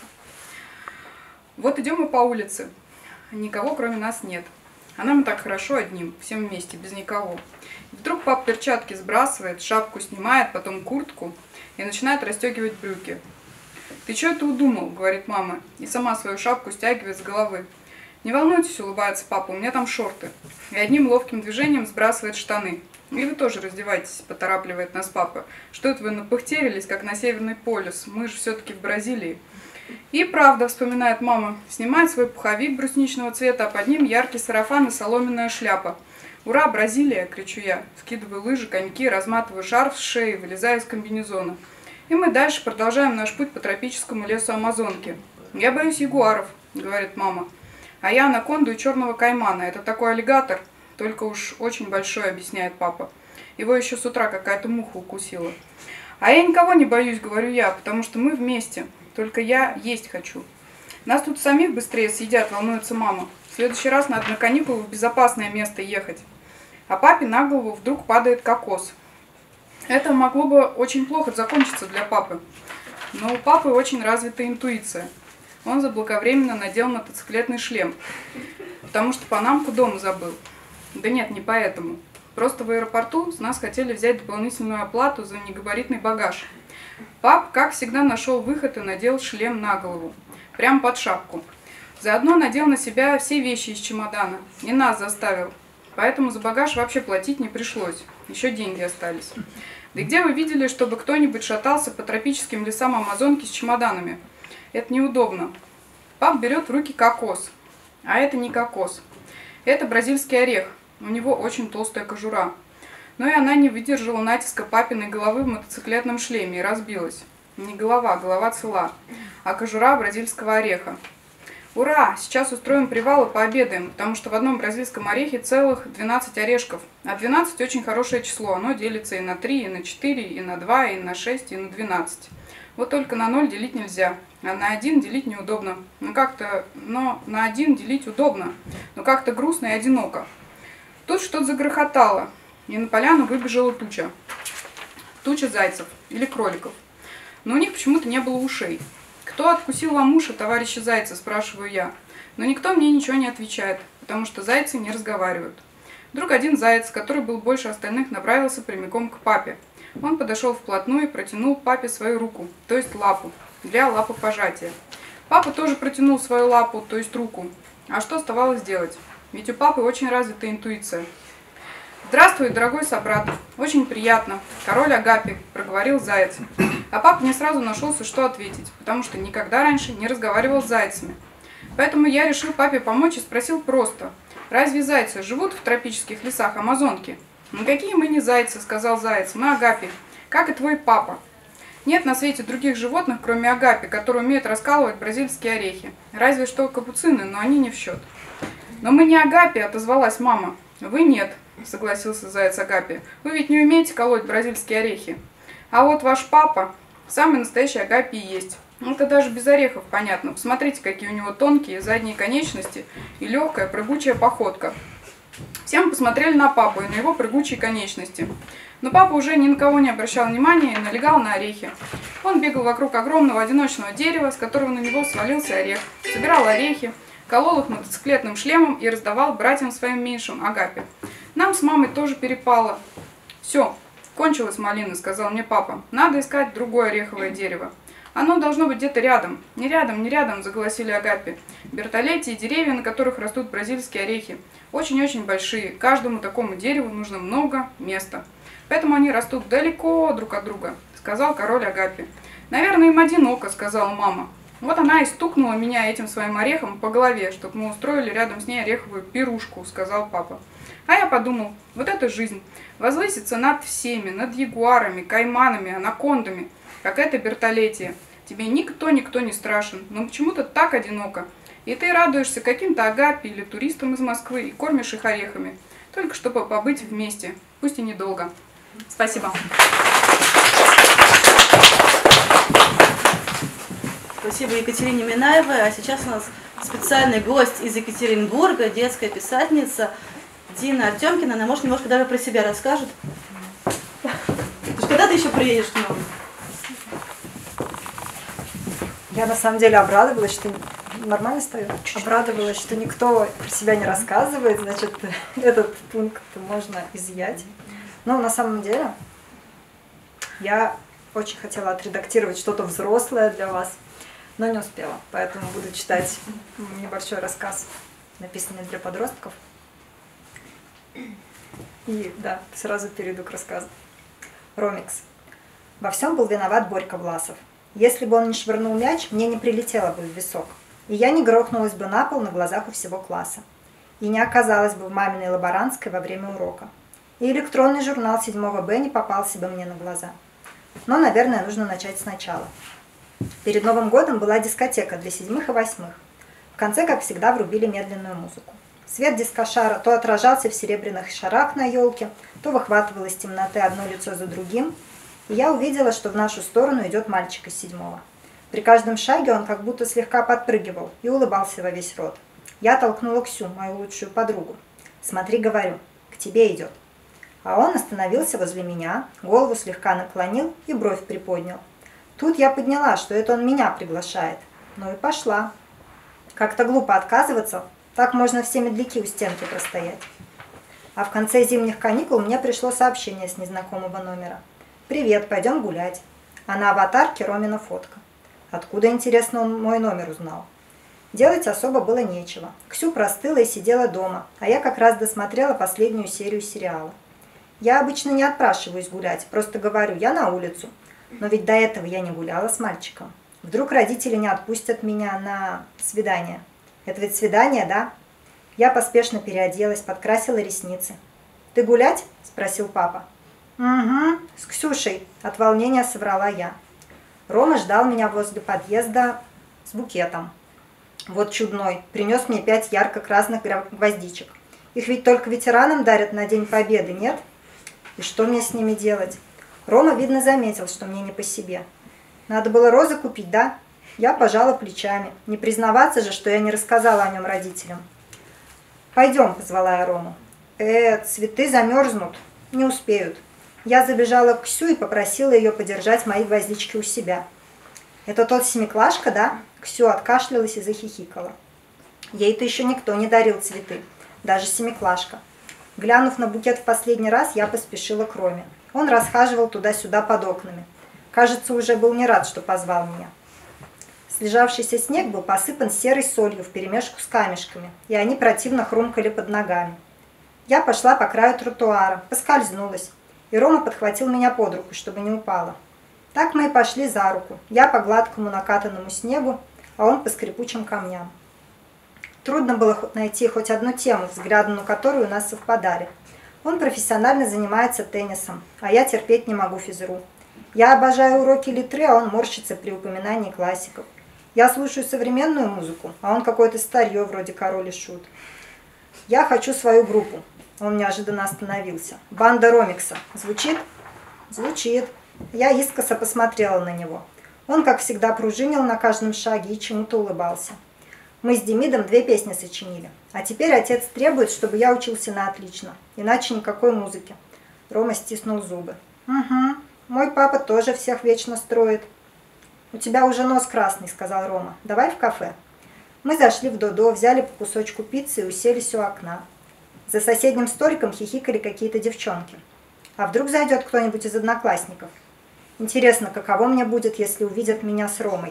Вот идем мы по улице. Никого кроме нас нет. А нам так хорошо одним, всем вместе, без никого. И вдруг папа перчатки сбрасывает, шапку снимает, потом куртку и начинает расстегивать брюки. «Ты что это удумал?» — говорит мама, и сама свою шапку стягивает с головы. «Не волнуйтесь», — улыбается папа, — «у меня там шорты». И одним ловким движением сбрасывает штаны. «И вы тоже раздевайтесь», — поторапливает нас папа. «Что это вы напыхтерились, как на Северный полюс? Мы же все-таки в Бразилии». И правда, вспоминает мама, снимает свой пуховик брусничного цвета, а под ним яркий сарафан и соломенная шляпа. «Ура, Бразилия!» — кричу я, скидываю лыжи, коньки, разматываю шарф с шеи, вылезаю из комбинезона. И мы дальше продолжаем наш путь по тропическому лесу Амазонки. «Я боюсь ягуаров», — говорит мама. «А я анаконду и черного каймана. Это такой аллигатор, только уж очень большой», — объясняет папа. «Его еще с утра какая-то муха укусила». «А я никого не боюсь», — говорю я, потому что мы вместе. Только я есть хочу. Нас тут самих быстрее съедят, волнуется мама. В следующий раз надо на каникулы в безопасное место ехать. А папе на голову вдруг падает кокос. Это могло бы очень плохо закончиться для папы. Но у папы очень развитая интуиция. Он заблаговременно надел мотоциклетный шлем, потому что панамку дома забыл. Да нет, не поэтому. Просто в аэропорту с нас хотели взять дополнительную оплату за негабаритный багаж. Пап, как всегда, нашел выход и надел шлем на голову, прямо под шапку. Заодно надел на себя все вещи из чемодана и нас заставил. Поэтому за багаж вообще платить не пришлось, еще деньги остались. Да где вы видели, чтобы кто-нибудь шатался по тропическим лесам Амазонки с чемоданами? Это неудобно. Пап берет в руки кокос, а это не кокос. Это бразильский орех, у него очень толстая кожура. Но и она не выдержала натиска папиной головы в мотоциклетном шлеме и разбилась. Не голова, голова цела, а кожура бразильского ореха. «Ура! Сейчас устроим привал и пообедаем, потому что в одном бразильском орехе целых двенадцать орешков. А двенадцать очень хорошее число, оно делится и на три, и на четыре, и на два, и на шесть, и на двенадцать. Вот только на ноль делить нельзя, а на один делить неудобно. Ну как-то, но на один делить удобно, но как-то грустно и одиноко». Тут что-то загрохотало, и на поляну выбежала туча. Туча зайцев или кроликов. Но у них почему-то не было ушей. «Кто откусил вам уши, товарищи зайцы?» – спрашиваю я. Но никто мне ничего не отвечает, потому что зайцы не разговаривают. Вдруг один заяц, который был больше остальных, направился прямиком к папе. Он подошел вплотную и протянул папе свою руку, то есть лапу, для лапопожатия. Папа тоже протянул свою лапу, то есть руку. А что оставалось делать? Ведь у папы очень развитая интуиция. «Здравствуй, дорогой собрат. Очень приятно. Король Агапи», — проговорил заяц. А папа не сразу нашелся, что ответить, потому что никогда раньше не разговаривал с зайцами. Поэтому я решил папе помочь и спросил просто: «Разве зайцы живут в тропических лесах Амазонки?» «Никакие мы не зайцы», — сказал заяц, — «мы Агапи, как и твой папа. Нет на свете других животных, кроме Агапи, которые умеют раскалывать бразильские орехи. Разве что капуцины, но они не в счет». «Но мы не Агапи», — отозвалась мама. «Вы нет», — согласился заяц Агапи. «Вы ведь не умеете колоть бразильские орехи. А вот ваш папа самый настоящий Агапи и есть. Это даже без орехов понятно. Посмотрите, какие у него тонкие задние конечности и легкая прыгучая походка». Все мы посмотрели на папу и на его прыгучие конечности. Но папа уже ни на кого не обращал внимания и налегал на орехи. Он бегал вокруг огромного одиночного дерева, с которого на него свалился орех, собирал орехи, колол их мотоциклетным шлемом и раздавал братьям своим меньшим Агапи. Нам с мамой тоже перепало. «Все, кончилась малина», — сказал мне папа. «Надо искать другое ореховое дерево. Оно должно быть где-то рядом». «Не рядом, не рядом», — заголосили Агапи. «Бертолетти и деревья, на которых растут бразильские орехи, очень-очень большие. Каждому такому дереву нужно много места. Поэтому они растут далеко друг от друга», — сказал король Агапи. «Наверное, им одиноко», — сказала мама. Вот она и стукнула меня этим своим орехом по голове, чтобы мы устроили рядом с ней ореховую пирушку, сказал папа. А я подумал, вот это жизнь, возвыситься над всеми, над ягуарами, кайманами, анакондами, как это бертолетие. Тебе никто-никто не страшен, но почему-то так одиноко. И ты радуешься каким-то Агапе или туристам из Москвы и кормишь их орехами. Только чтобы побыть вместе, пусть и недолго. Спасибо. Спасибо Екатерине Минаевой. А сейчас у нас специальный гость из Екатеринбурга, детская писательница Дина Артемкина. Она, может, немножко даже про себя расскажет. Когда ты еще приедешь к нам? Я на самом деле обрадовалась, что нормально стою. Обрадовалась, что никто про себя не рассказывает, значит, этот пункт можно изъять. Но на самом деле я очень хотела отредактировать что-то взрослое для вас, но не успела, поэтому буду читать небольшой рассказ, написанный для подростков. И да, сразу перейду к рассказу. Ромикс. Во всем был виноват Борька Власов. Если бы он не швырнул мяч, мне не прилетело бы в висок. И я не грохнулась бы на пол на глазах у всего класса. И не оказалась бы в маминой лаборантской во время урока. И электронный журнал седьмого Б не попался бы мне на глаза. Но, наверное, нужно начать сначала. Перед Новым годом была дискотека для седьмых и восьмых. В конце, как всегда, врубили медленную музыку. Свет дискошара то отражался в серебряных шарах на елке, то выхватывал из темноты одно лицо за другим, и я увидела, что в нашу сторону идет мальчик из седьмого. При каждом шаге он как будто слегка подпрыгивал и улыбался во весь рот. Я толкнула Ксю, мою лучшую подругу. «Смотри, говорю, к тебе идет». А он остановился возле меня, голову слегка наклонил и бровь приподнял. Тут я подняла, что это он меня приглашает. Ну и пошла. Как-то глупо отказываться, так можно все медляки у стенки простоять. А в конце зимних каникул мне пришло сообщение с незнакомого номера. «Привет, пойдем гулять». А на аватарке Ромина фотка. Откуда, интересно, он мой номер узнал? Делать особо было нечего. Ксю простыла и сидела дома, а я как раз досмотрела последнюю серию сериала. Я обычно не отпрашиваюсь гулять, просто говорю, я на улицу. Но ведь до этого я не гуляла с мальчиком. Вдруг родители не отпустят меня на свидание. Это ведь свидание, да? Я поспешно переоделась, подкрасила ресницы. «Ты гулять?» – спросил папа. «Угу, с Ксюшей», – от волнения соврала я. Рома ждал меня возле подъезда с букетом. Вот чудной, принес мне пять ярко-красных гвоздичек. Их ведь только ветеранам дарят на День Победы, нет? И что мне с ними делать? Рома, видно, заметил, что мне не по себе. Надо было розы купить, да? Я пожала плечами. Не признаваться же, что я не рассказала о нем родителям. «Пойдем», – позвала я Рому. «Э, цветы замерзнут, не успеют». Я забежала к Ксю и попросила ее подержать мои гвоздички у себя. «Это тот семиклашка, да?» Ксю откашлялась и захихикала. Ей-то еще никто не дарил цветы, даже семиклашка. Глянув на букет в последний раз, я поспешила к Роме. Он расхаживал туда-сюда под окнами. Кажется, уже был не рад, что позвал меня. Слежавшийся снег был посыпан серой солью вперемешку с камешками, и они противно хрумкали под ногами. Я пошла по краю тротуара, поскользнулась, и Рома подхватил меня под руку, чтобы не упала. Так мы и пошли за руку, я по гладкому накатанному снегу, а он по скрипучим камням. Трудно было найти хоть одну тему, взгляды на которую у нас совпадали. Он профессионально занимается теннисом, а я терпеть не могу физру. Я обожаю уроки литры, а он морщится при упоминании классиков. Я слушаю современную музыку, а он какое-то старье вроде Король и Шут. Я хочу свою группу. Он неожиданно остановился. Банда Ромикса. Звучит? Звучит. Я искоса посмотрела на него. Он, как всегда, пружинил на каждом шаге и чему-то улыбался. Мы с Демидом две песни сочинили. А теперь отец требует, чтобы я учился на отлично. Иначе никакой музыки. Рома стиснул зубы. Угу. Мой папа тоже всех вечно строит. У тебя уже нос красный, сказал Рома. Давай в кафе. Мы зашли в Додо, взяли по кусочку пиццы и уселись у окна. За соседним столиком хихикали какие-то девчонки. А вдруг зайдет кто-нибудь из одноклассников? Интересно, каково мне будет, если увидят меня с Ромой?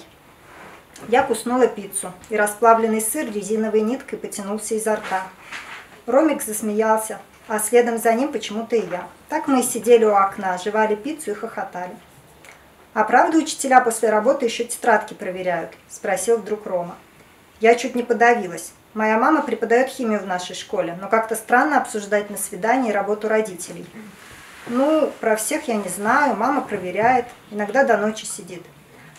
Я куснула пиццу, и расплавленный сыр резиновой ниткой потянулся изо рта. Ромик засмеялся, а следом за ним почему-то и я. Так мы и сидели у окна, жевали пиццу и хохотали. «А правда учителя после работы еще тетрадки проверяют?» – спросил вдруг Рома. Я чуть не подавилась. Моя мама преподает химию в нашей школе, но как-то странно обсуждать на свидании работу родителей. Ну, про всех я не знаю, мама проверяет, иногда до ночи сидит.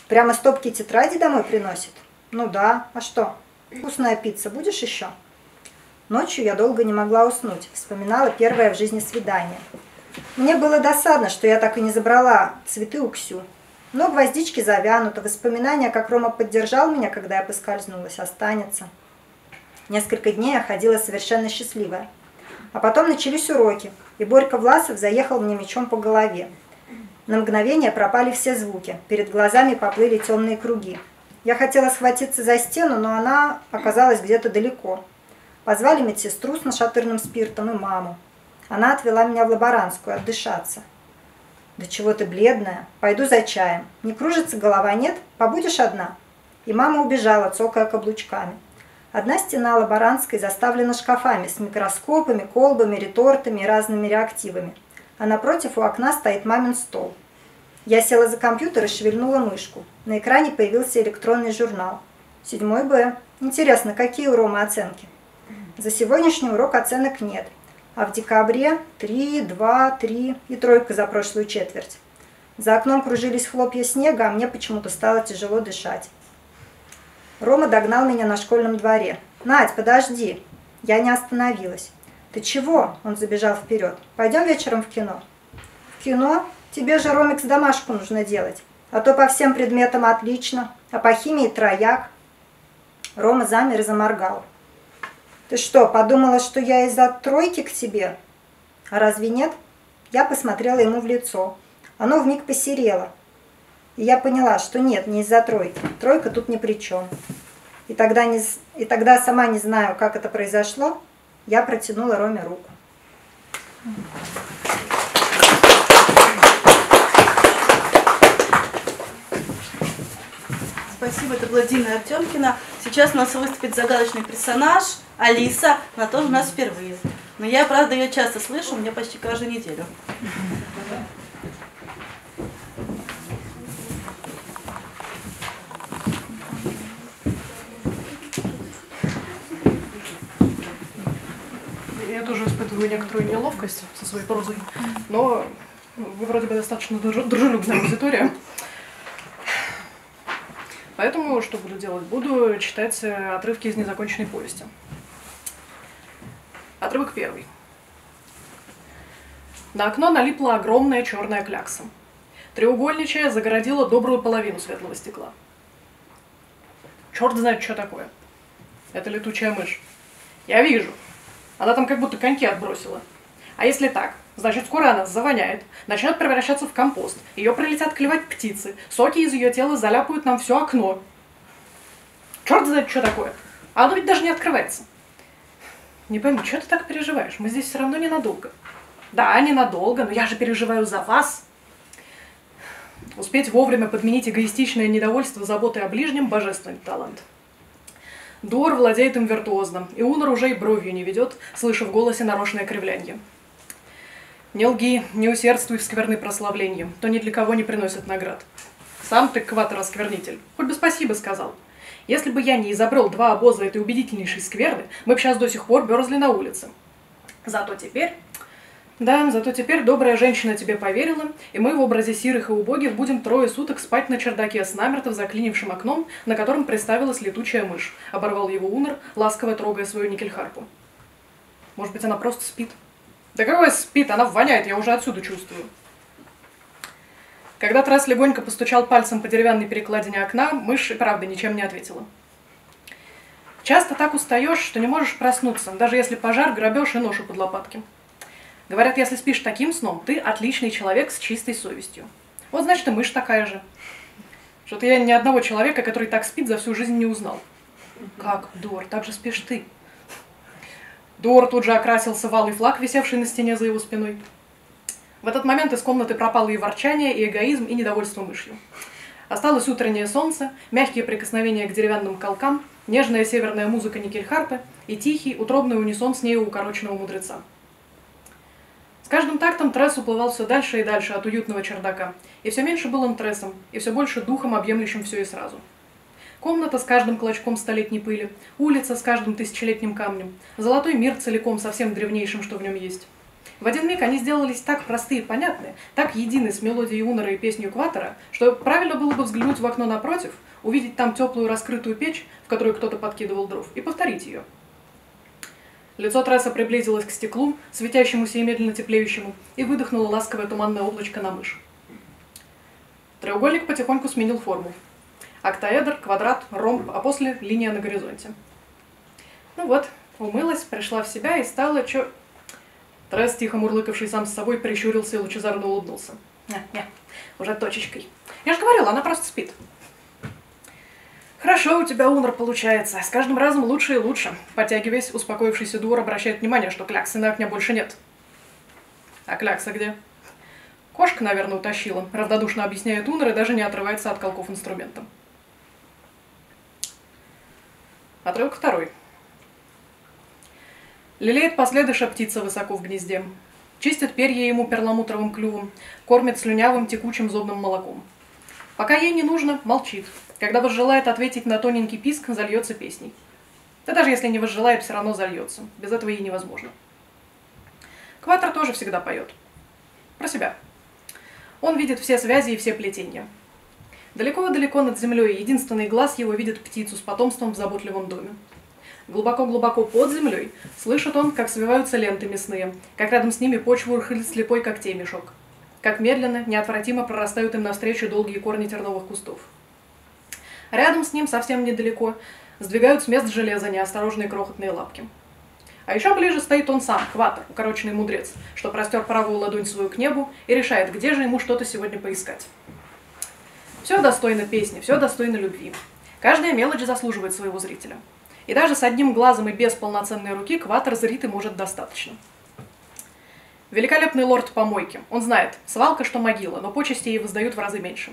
Прямо стопки тетради домой приносит? Ну да, а что? Вкусная пицца, будешь еще? Ночью я долго не могла уснуть, вспоминала первое в жизни свидание. Мне было досадно, что я так и не забрала цветы у Ксю. Но гвоздички завянуты, воспоминания, как Рома поддержал меня, когда я поскользнулась, останется. Несколько дней я ходила совершенно счастливая. А потом начались уроки, и Борька Власов заехал мне мечом по голове. На мгновение пропали все звуки, перед глазами поплыли темные круги. Я хотела схватиться за стену, но она оказалась где-то далеко. Позвали медсестру с нашатырным спиртом и маму. Она отвела меня в лаборантскую отдышаться. «Да чего ты бледная? Пойду за чаем. Не кружится голова, нет? Побудешь одна?» И мама убежала, цокая каблучками. Одна стена лаборантской заставлена шкафами с микроскопами, колбами, ретортами и разными реактивами. А напротив у окна стоит мамин стол. Я села за компьютер и шевельнула мышку. На экране появился электронный журнал. Седьмой Б. Интересно, какие у Ромы оценки? За сегодняшний урок оценок нет. А в декабре три, два, три и тройка за прошлую четверть. За окном кружились хлопья снега, а мне почему-то стало тяжело дышать. Рома догнал меня на школьном дворе. «Надь, подожди!» Я не остановилась. «Ты чего?» Он забежал вперед. «Пойдем вечером в кино?» «В кино? Тебе же, Ромикс, домашку нужно делать. А то по всем предметам отлично, а по химии трояк». Рома замер и заморгал. «Ты что, подумала, что я из-за тройки к тебе?» «А разве нет?» Я посмотрела ему в лицо. Оно вмиг посерело. И я поняла, что нет, не из-за тройки. Тройка тут ни при чем. И тогда, не, и тогда сама не знаю, как это произошло, я протянула Роме руку. Спасибо, это была Дина Артемкина. Сейчас у нас выступит загадочный персонаж Алиса. Она тоже у нас впервые. Но я, правда, ее часто слышу, мне почти каждую неделю. Я тоже испытываю некоторую неловкость со своей прозой, но вы вроде бы достаточно дружелюбная аудитория. Поэтому что буду делать? Буду читать отрывки из незаконченной повести. Отрывок первый. На окно налипла огромная черная клякса. Треугольничая загородила добрую половину светлого стекла. Черт знает, что такое. Это летучая мышь. Я вижу. Она там как будто коньки отбросила. А если так, значит, скоро она завоняет, начнет превращаться в компост, ее прилетят клевать птицы, соки из ее тела заляпают нам все окно. Черт знает, что такое. А оно ведь даже не открывается. Не пойму, что ты так переживаешь? Мы здесь все равно ненадолго. Да, ненадолго, но я же переживаю за вас. Успеть вовремя подменить эгоистичное недовольство заботой о ближнем – божественный талант. Дор владеет им виртуозно, и Унор уже и бровью не ведет, слыша в голосе нарочное кривлянье. Не лги, не усердствуй в скверны прославления, то ни для кого не приносит наград. Сам ты, кватер-осквернитель, хоть бы спасибо сказал. Если бы я не изобрел два обоза этой убедительнейшей скверны, мы бы сейчас до сих пор мерзли на улице. Зато теперь... Да, зато теперь добрая женщина тебе поверила, и мы в образе сирых и убогих будем трое суток спать на чердаке с намертво заклинившим окном, на котором приставилась летучая мышь, оборвал его Унор, ласково трогая свою никельхарпу. Может быть, она просто спит? Да какое спит? Она воняет, я уже отсюда чувствую. Когда Тресс легонько постучал пальцем по деревянной перекладине окна, мышь и правда ничем не ответила. Часто так устаешь, что не можешь проснуться, даже если пожар, грабеж и ношу под лопатки. Говорят, если спишь таким сном, ты отличный человек с чистой совестью. Вот значит и мышь такая же. Что-то я ни одного человека, который так спит, за всю жизнь не узнал. Как, Дор, так же спишь ты? Дор тут же окрасился в алый флаг, висевший на стене за его спиной. В этот момент из комнаты пропало и ворчание, и эгоизм, и недовольство мышью. Осталось утреннее солнце, мягкие прикосновения к деревянным колкам, нежная северная музыка никельхарпы и тихий, утробный унисон с нею укороченного мудреца. С каждым тактом Тресс уплывал все дальше и дальше от уютного чердака, и все меньше был он Трессом, и все больше духом, объемлющим все и сразу. Комната с каждым клочком столетней пыли, улица с каждым тысячелетним камнем, золотой мир целиком со всем древнейшим, что в нем есть. В один миг они сделались так простые и понятны, так едины с мелодией Унора и песней Кватера, что правильно было бы взглянуть в окно напротив, увидеть там теплую раскрытую печь, в которую кто-то подкидывал дров, и повторить ее. Лицо Тресса приблизилось к стеклу, светящемуся и медленно теплеющему, и выдохнуло ласковое туманное облачко на мышь. Треугольник потихоньку сменил форму. Октаэдр, квадрат, ромб, а после линия на горизонте. Ну вот, умылась, пришла в себя и стала чё... Тресс, тихо мурлыкавший сам с собой, прищурился и лучезарно улыбнулся. Не, не, уже точечкой. Я же говорила, она просто спит. Хорошо у тебя, Унор, получается. С каждым разом лучше и лучше. Потягиваясь, успокоившийся Дуор обращает внимание, что кляксы на окне больше нет. А клякса где? Кошка, наверное, утащила. Равнодушно объясняет Унор и даже не отрывается от колков инструмента. Отрывок второй. Лелеет последыша птица высоко в гнезде. Чистит перья ему перламутровым клювом, кормит слюнявым текучим зобным молоком. Пока ей не нужно, молчит. Когда возжелает ответить на тоненький писк, зальется песней. Да даже если не возжелает, все равно зальется. Без этого ей невозможно. Кватер тоже всегда поет. Про себя. Он видит все связи и все плетения. Далеко-далеко над землей единственный глаз его видит птицу с потомством в заботливом доме. Глубоко-глубоко под землей слышит он, как свиваются ленты мясные, как рядом с ними почву рыхлит слепой когтей мешок, как медленно, неотвратимо прорастают им навстречу долгие корни терновых кустов. Рядом с ним, совсем недалеко, сдвигают с мест железа неосторожные крохотные лапки. А еще ближе стоит он сам, Кватер, укороченный мудрец, что простер правую ладонь свою к небу и решает, где же ему что-то сегодня поискать. Все достойно песни, все достойно любви. Каждая мелочь заслуживает своего зрителя. И даже с одним глазом и без полноценной руки Кватер зрит и может достаточно. Великолепный лорд помойки. Он знает, свалка, что могила, но почести ей воздают в разы меньше.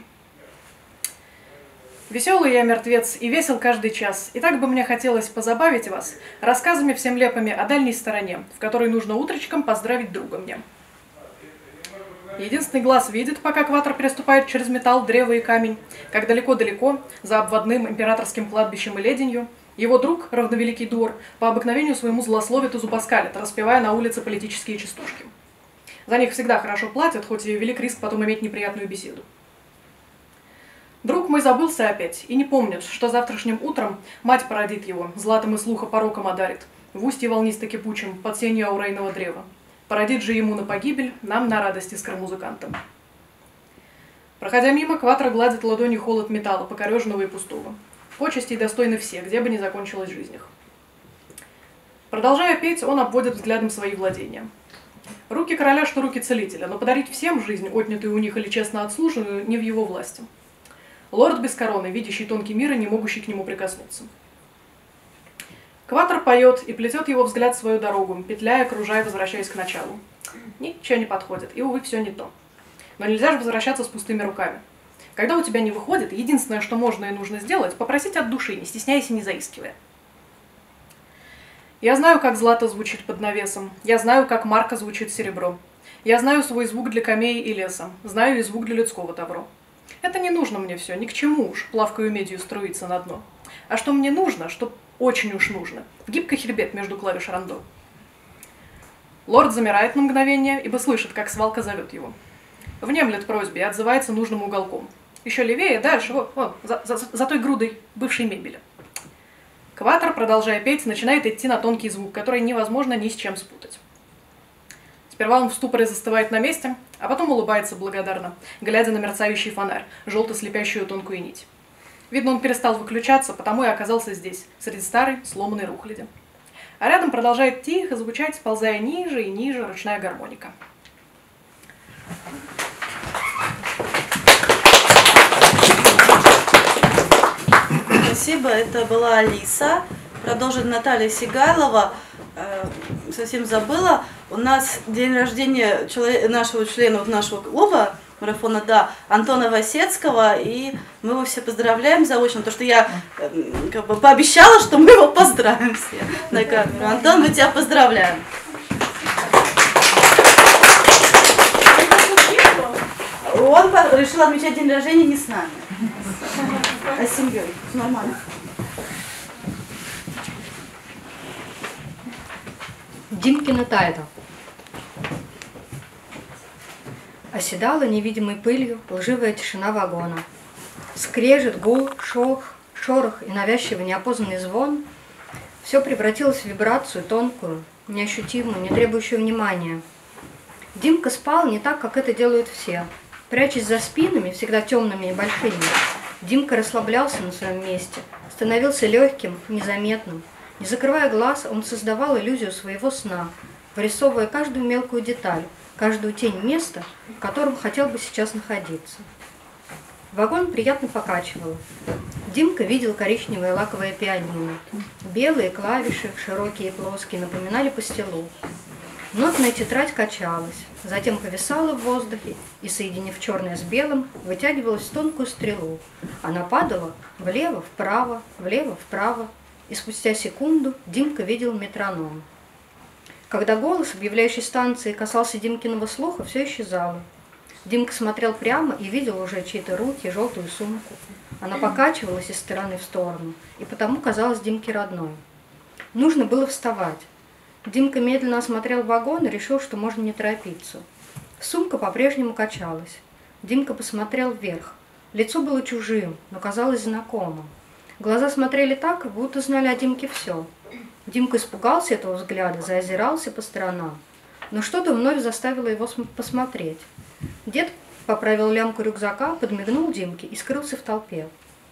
Веселый я мертвец, и весел каждый час, и так бы мне хотелось позабавить вас рассказами всем лепыми о дальней стороне, в которой нужно утречком поздравить друга мне. Единственный глаз видит, пока Кватер переступает через металл, древо и камень, как далеко-далеко, за обводным императорским кладбищем и леденью, его друг, равновеликий Дуор, по обыкновению своему злословит и зубоскалит, распевая на улице политические частушки. За них всегда хорошо платят, хоть и велик риск потом иметь неприятную беседу. Друг мой забылся опять и не помнит, что завтрашним утром мать породит его, златом и слуха пороком одарит, в устье волнисто-кипучем, под сенью аурейного древа. Породит же ему на погибель, нам на радость искромузыкантам. Проходя мимо, Кватер гладит ладонью холод металла, покореженного и пустого. Почестей достойны все, где бы ни закончилась жизнь их. Продолжая петь, он обводит взглядом свои владения. Руки короля, что руки целителя, но подарить всем жизнь, отнятую у них или честно отслуженную, не в его власти. Лорд без короны, видящий тонкий мир и не могущий к нему прикоснуться. Кватер поет и плетет его взгляд свою дорогу, петляя, кружая, возвращаясь к началу. Ничего не подходит, и, увы, все не то. Но нельзя же возвращаться с пустыми руками. Когда у тебя не выходит, единственное, что можно и нужно сделать, попросить от души, не стесняясь и не заискивая. Я знаю, как злато звучит под навесом, я знаю, как марко звучит серебро. Я знаю свой звук для камеи и леса, знаю и звук для людского добро. Это не нужно мне все, ни к чему уж, плавкою медью струиться на дно. А что мне нужно, что очень уж нужно, гибкий хребет между клавиш рандо. Лорд замирает на мгновение, ибо слышит, как свалка зовет его. Внемлет просьбе и отзывается нужным уголком. Еще левее, дальше, вот, вот за, за, за той грудой бывшей мебели. Кватер, продолжая петь, начинает идти на тонкий звук, который невозможно ни с чем спутать. Сперва он в ступоре застывает на месте, а потом улыбается благодарно, глядя на мерцающий фонарь, желто-слепящую тонкую нить. Видно, он перестал выключаться, потому и оказался здесь, среди старой, сломанной рухляди. А рядом продолжает тихо звучать, сползая ниже и ниже, ручная гармоника. Спасибо, это была Алиса. Продолжит Наталья Сигайлова. Э, совсем забыла. У нас день рождения человека, нашего члена вот нашего клуба марафона, да, Антона Васецкого, и мы его все поздравляем заочно, потому что я э, как бы пообещала, что мы его поздравим все на камеру. Антон, мы тебя поздравляем. Он решил отмечать день рождения не с нами, а с семьей. Нормально. Димкина тайна. Оседала невидимой пылью лживая тишина вагона. Скрежет, гул, шорох, шорох и навязчивый неопознанный звон — все превратилось в вибрацию тонкую, неощутимую, не требующую внимания. Димка спал не так, как это делают все. Прячась за спинами, всегда темными и большими, Димка расслаблялся на своем месте, становился легким, незаметным. Не закрывая глаз, он создавал иллюзию своего сна, вырисовывая каждую мелкую деталь, каждую тень места, в котором хотел бы сейчас находиться. Вагон приятно покачивало. Димка видел коричневое лаковое пианино. Белые клавиши, широкие и плоские, напоминали пастилу. Нотная тетрадь качалась, затем повисала в воздухе и, соединив черное с белым, вытягивалась в тонкую стрелу. Она падала влево, вправо, влево, вправо, и спустя секунду Димка видел метроном. Когда голос, объявляющий станции, касался Димкиного слуха, все исчезало. Димка смотрел прямо и видел уже чьи-то руки и желтую сумку. Она покачивалась из стороны в сторону, и потому казалась Димке родной. Нужно было вставать. Димка медленно осмотрел вагон и решил, что можно не торопиться. Сумка по-прежнему качалась. Димка посмотрел вверх. Лицо было чужим, но казалось знакомым. Глаза смотрели так, будто знали о Димке все. Димка испугался этого взгляда, заозирался по сторонам. Но что-то вновь заставило его посмотреть. Дед поправил лямку рюкзака, подмигнул Димке и скрылся в толпе.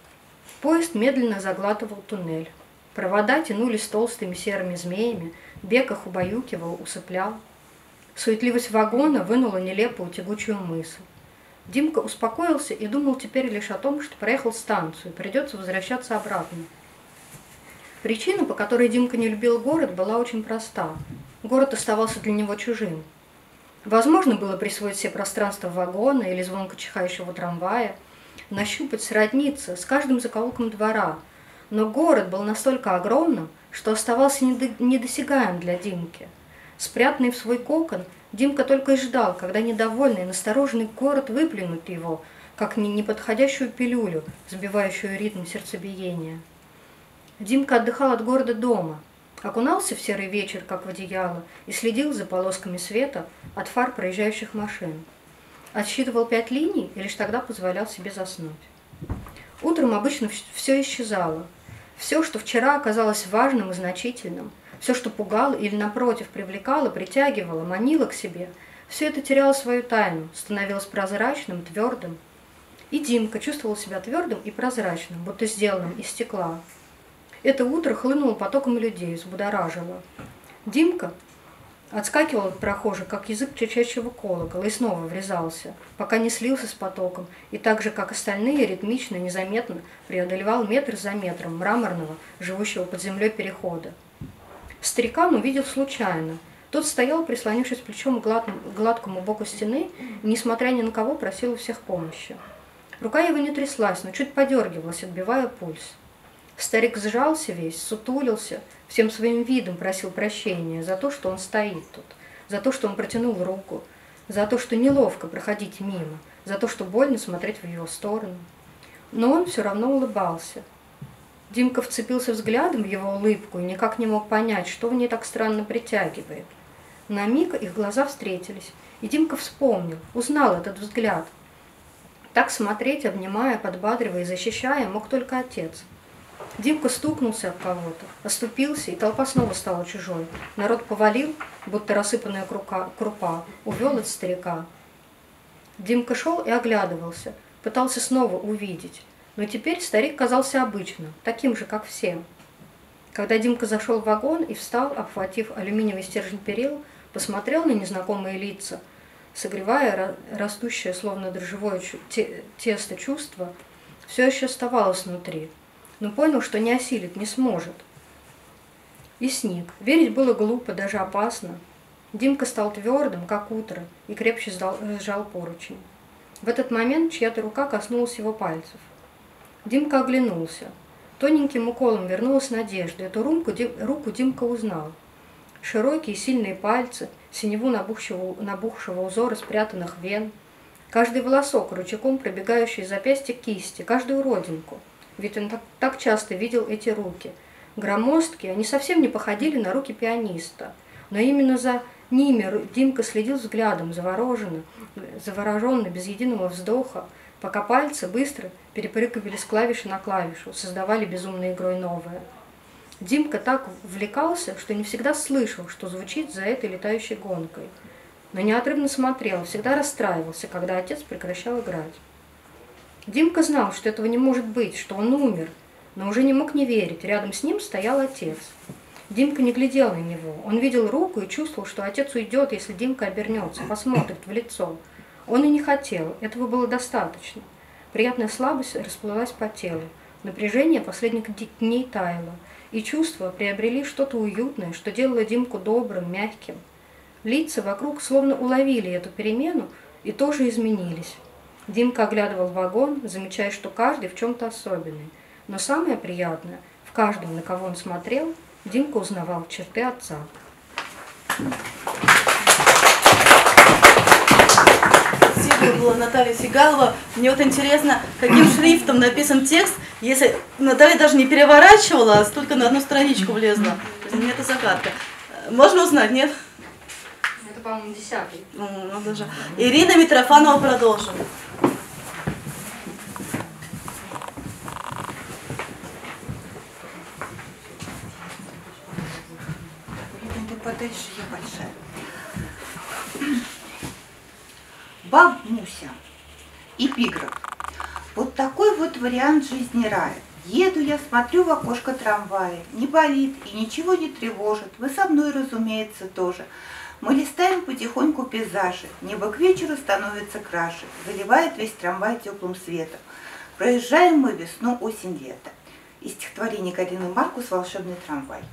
Поезд медленно заглатывал туннель. Провода тянулись толстыми серыми змеями, бег их убаюкивал, усыплял. Суетливость вагона вынула нелепую тягучую мысль. Димка успокоился и думал теперь лишь о том, что проехал станцию, придется возвращаться обратно. Причина, по которой Димка не любил город, была очень проста. Город оставался для него чужим. Возможно было присвоить все пространство вагона или звонко чихающего трамвая, нащупать, сродниться с каждым закоулком двора, но город был настолько огромным, что оставался недосягаем для Димки. Спрятанный в свой кокон, Димка только и ждал, когда недовольный, настороженный город выплюнут его, как неподходящую пилюлю, сбивающую ритм сердцебиения. Димка отдыхал от города дома, окунался в серый вечер, как в одеяло, и следил за полосками света от фар проезжающих машин. Отсчитывал пять линий и лишь тогда позволял себе заснуть. Утром обычно все исчезало. Все, что вчера оказалось важным и значительным, все, что пугало или, напротив, привлекало, притягивало, манило к себе, все это теряло свою тайну, становилось прозрачным, твердым. И Димка чувствовал себя твердым и прозрачным, будто сделанным из стекла. Это утро хлынуло потоком людей, взбудоражило. Димка отскакивал от прохожих, как язык чечащего колокола, и снова врезался, пока не слился с потоком, и так же, как остальные, ритмично и незаметно преодолевал метр за метром мраморного, живущего под землей перехода. Старика он увидел случайно. Тот стоял, прислонившись плечом к гладкому, гладкому боку стены, и, несмотря ни на кого, просил у всех помощи. Рука его не тряслась, но чуть подергивалась, отбивая пульс. Старик сжался весь, сутулился, всем своим видом просил прощения за то, что он стоит тут, за то, что он протянул руку, за то, что неловко проходить мимо, за то, что больно смотреть в его сторону. Но он все равно улыбался. Димка вцепился взглядом в его улыбку и никак не мог понять, что в ней так странно притягивает. На миг их глаза встретились, и Димка вспомнил, узнал этот взгляд. Так смотреть, обнимая, подбадривая и защищая, мог только отец. Димка стукнулся об кого-то, оступился, и толпа снова стала чужой. Народ повалил, будто рассыпанная крупа, крупа, увел от старика. Димка шел и оглядывался, пытался снова увидеть, но теперь старик казался обычным, таким же, как все. Когда Димка зашел в вагон и встал, обхватив алюминиевый стержень перил, посмотрел на незнакомые лица, согревая растущее, словно дрожжевое тесто чувство, все еще оставалось внутри, но понял, что не осилит, не сможет. И сник. Верить было глупо, даже опасно. Димка стал твердым, как утро, и крепче сжал, сжал поручень. В этот момент чья-то рука коснулась его пальцев. Димка оглянулся. Тоненьким уколом вернулась надежда. Эту руку, руку Димка узнал. Широкие сильные пальцы, синеву набухшего, набухшего узора спрятанных вен, каждый волосок, ручейком пробегающий из запястья к кисти, каждую родинку. Ведь он так, так часто видел эти руки. Громоздкие, они совсем не походили на руки пианиста. Но именно за Нимер Димка следил взглядом, завороженно, завороженно, без единого вздоха, пока пальцы быстро перепрыгивали с клавиши на клавишу, создавали безумной игрой новое. Димка так увлекался, что не всегда слышал, что звучит за этой летающей гонкой, но неотрывно смотрел, всегда расстраивался, когда отец прекращал играть. Димка знал, что этого не может быть, что он умер, но уже не мог не верить, рядом с ним стоял отец. Димка не глядел на него, он видел руку и чувствовал, что отец уйдет, если Димка обернется, посмотрит в лицо. Он и не хотел, этого было достаточно. Приятная слабость расплылась по телу, напряжение последних дней таяло, и чувства приобрели что-то уютное, что делало Димку добрым, мягким. Лица вокруг словно уловили эту перемену и тоже изменились. Димка оглядывал вагон, замечая, что каждый в чем-то особенный. Но самое приятное, в каждом, на кого он смотрел, Димка узнавал черты отца. Спасибо, была Наталья Сигалова. Мне вот интересно, каким шрифтом написан текст, если Наталья даже не переворачивала, а только на одну страничку влезла. Для меня это загадка. Можно узнать, нет? Это, по-моему, десятый. Ну, даже... Ирина Митрофанова, продолжим. Подальше я большая. Баба Муся. Эпиграф. Вот такой вот вариант жизни рая. Еду я, смотрю в окошко трамвая. Не болит и ничего не тревожит. Вы со мной, разумеется, тоже. Мы листаем потихоньку пейзажи. Небо к вечеру становится краше. Заливает весь трамвай теплым светом. Проезжаем мы весну, осень, лето. Из стихотворения Карины Маркус «Волшебный трамвай».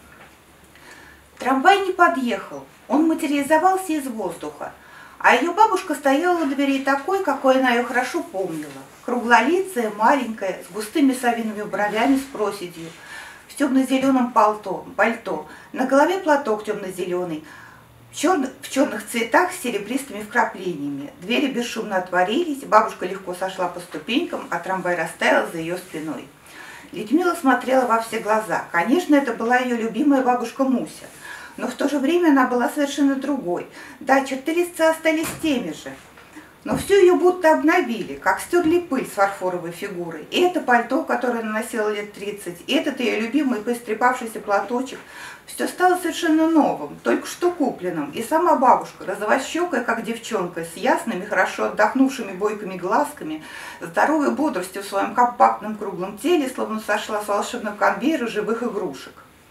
Трамвай не подъехал, он материализовался из воздуха, а ее бабушка стояла у дверей такой, какой она ее хорошо помнила. Круглолицая, маленькая, с густыми совиными бровями с проседью, в темно-зеленом пальто, пальто, на голове платок темно-зеленый, в, черных, в черных цветах с серебристыми вкраплениями. Двери бесшумно отворились, бабушка легко сошла по ступенькам, а трамвай растаял за ее спиной. Людмила смотрела во все глаза. Конечно, это была ее любимая бабушка Муся. Но в то же время она была совершенно другой. Да, черты лица остались теми же. Но всю ее будто обновили, как стерли пыль с фарфоровой фигурой. И это пальто, которое она носила лет тридцать, и этот ее любимый поистрепавшийся платочек. Все стало совершенно новым, только что купленным. И сама бабушка, розовощекая, как девчонка, с ясными, хорошо отдохнувшими бойкими глазками, здоровой бодростью в своем компактном круглом теле, словно сошла с волшебного конвейера живых игрушек.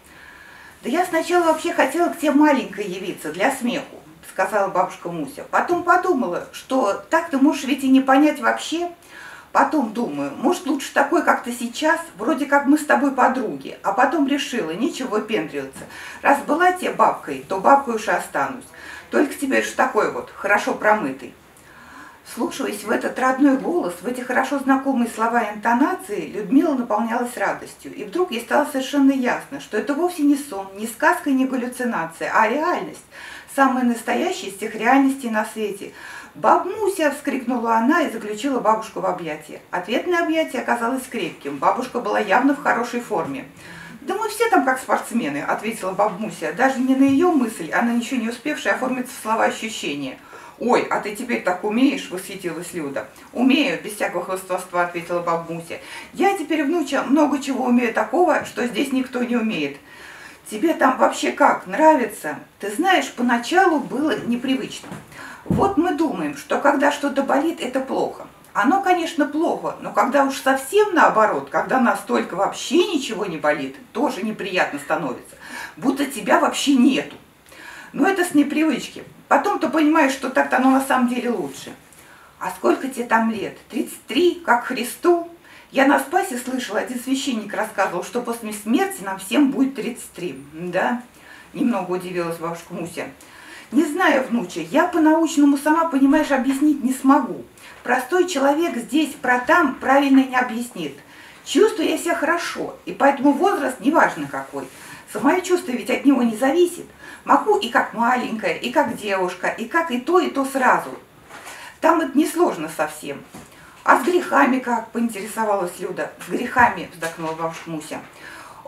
«Да я сначала вообще хотела к тебе маленькой явиться, для смеху», — сказала бабушка Муся. «Потом подумала, что так ты можешь ведь и не понять вообще. Потом думаю, может, лучше такой, как ты сейчас, вроде как мы с тобой подруги. А потом решила, нечего пендриться. Раз была тебе бабкой, то бабкой уж и останусь. Только теперь же такой вот, хорошо промытый». Вслушиваясь в этот родной голос, в эти хорошо знакомые слова и интонации, Людмила наполнялась радостью. И вдруг ей стало совершенно ясно, что это вовсе не сон, не сказка, не галлюцинация, а реальность. Самая настоящая из всех реальностей на свете. «Баб Муся!» – вскрикнула она и заключила бабушку в объятия. Ответное объятие оказалось крепким. Бабушка была явно в хорошей форме. «Да мы все там как спортсмены», – ответила баб Муся, даже не на ее мысль, она ничего не успевшая оформиться в слова ощущения. «Ой, а ты теперь так умеешь?» – восхитилась Люда. «Умею», – без всякого хвастовства ответила баб Муся. «Я теперь, внуча, много чего умею такого, что здесь никто не умеет. Тебе там вообще как, нравится? Ты знаешь, поначалу было непривычно. Вот мы думаем, что когда что-то болит, это плохо. Оно, конечно, плохо, но когда уж совсем наоборот, когда настолько вообще ничего не болит, тоже неприятно становится, будто тебя вообще нету. Но это с непривычки. Потом ты понимаешь, что так-то оно на самом деле лучше. А сколько тебе там лет? тридцать три, как Христу? Я на Спасе слышала, один священник рассказывал, что после смерти нам всем будет тридцать три. Да? Немного удивилась бабушка Муся. Не знаю, внуча, я по-научному, сама понимаешь, объяснить не смогу. Простой человек здесь про там правильно не объяснит. Чувствую я себя хорошо, и поэтому возраст неважно какой. Самое чувство ведь от него не зависит. Могу и как маленькая, и как девушка, и как и то, и то сразу. Там это несложно совсем. А с грехами как, поинтересовалась Люда. С грехами, вздохнула бабушка Муся. Ох,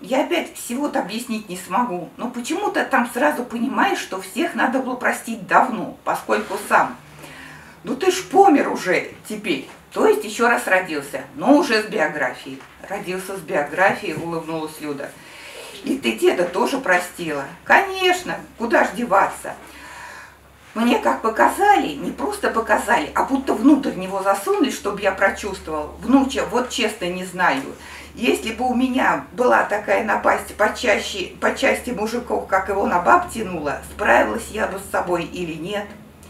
я опять всего-то объяснить не смогу, но почему-то там сразу понимаешь, что всех надо было простить давно, поскольку сам. Ну ты ж помер уже теперь, то есть еще раз родился, но уже с биографией. Родился с биографией, улыбнулась Люда. И ты деда тоже простила? Конечно, куда ж деваться? Мне как показали, не просто показали, а будто внутрь него засунули, чтобы я прочувствовал. Внуча, вот честно не знаю. Если бы у меня была такая напасть почаще, по части мужиков, как его на баб тянуло, справилась я бы с собой или нет?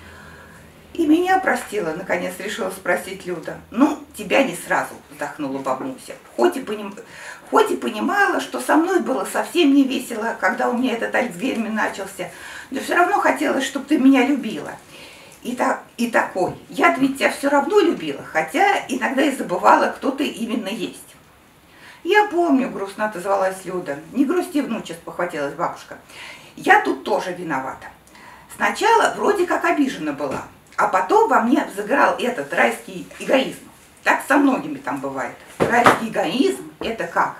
И меня простила, наконец решила спросить Люда. Ну, тебя не сразу, вздохнула бабуся. Хоть и, поним... Хоть и понимала, что со мной было совсем не весело, когда у меня этот альцгеймер начался, но все равно хотелось, чтобы ты меня любила. И, так, и такой. Я ведь тебя все равно любила, хотя иногда и забывала, кто ты именно есть. Я помню, грустно отозвалась Люда. Не грусти, внуча, спохватилась бабушка. Я тут тоже виновата. Сначала вроде как обижена была, а потом во мне взыграл этот райский эгоизм. Так со многими там бывает. Райский эгоизм – это как?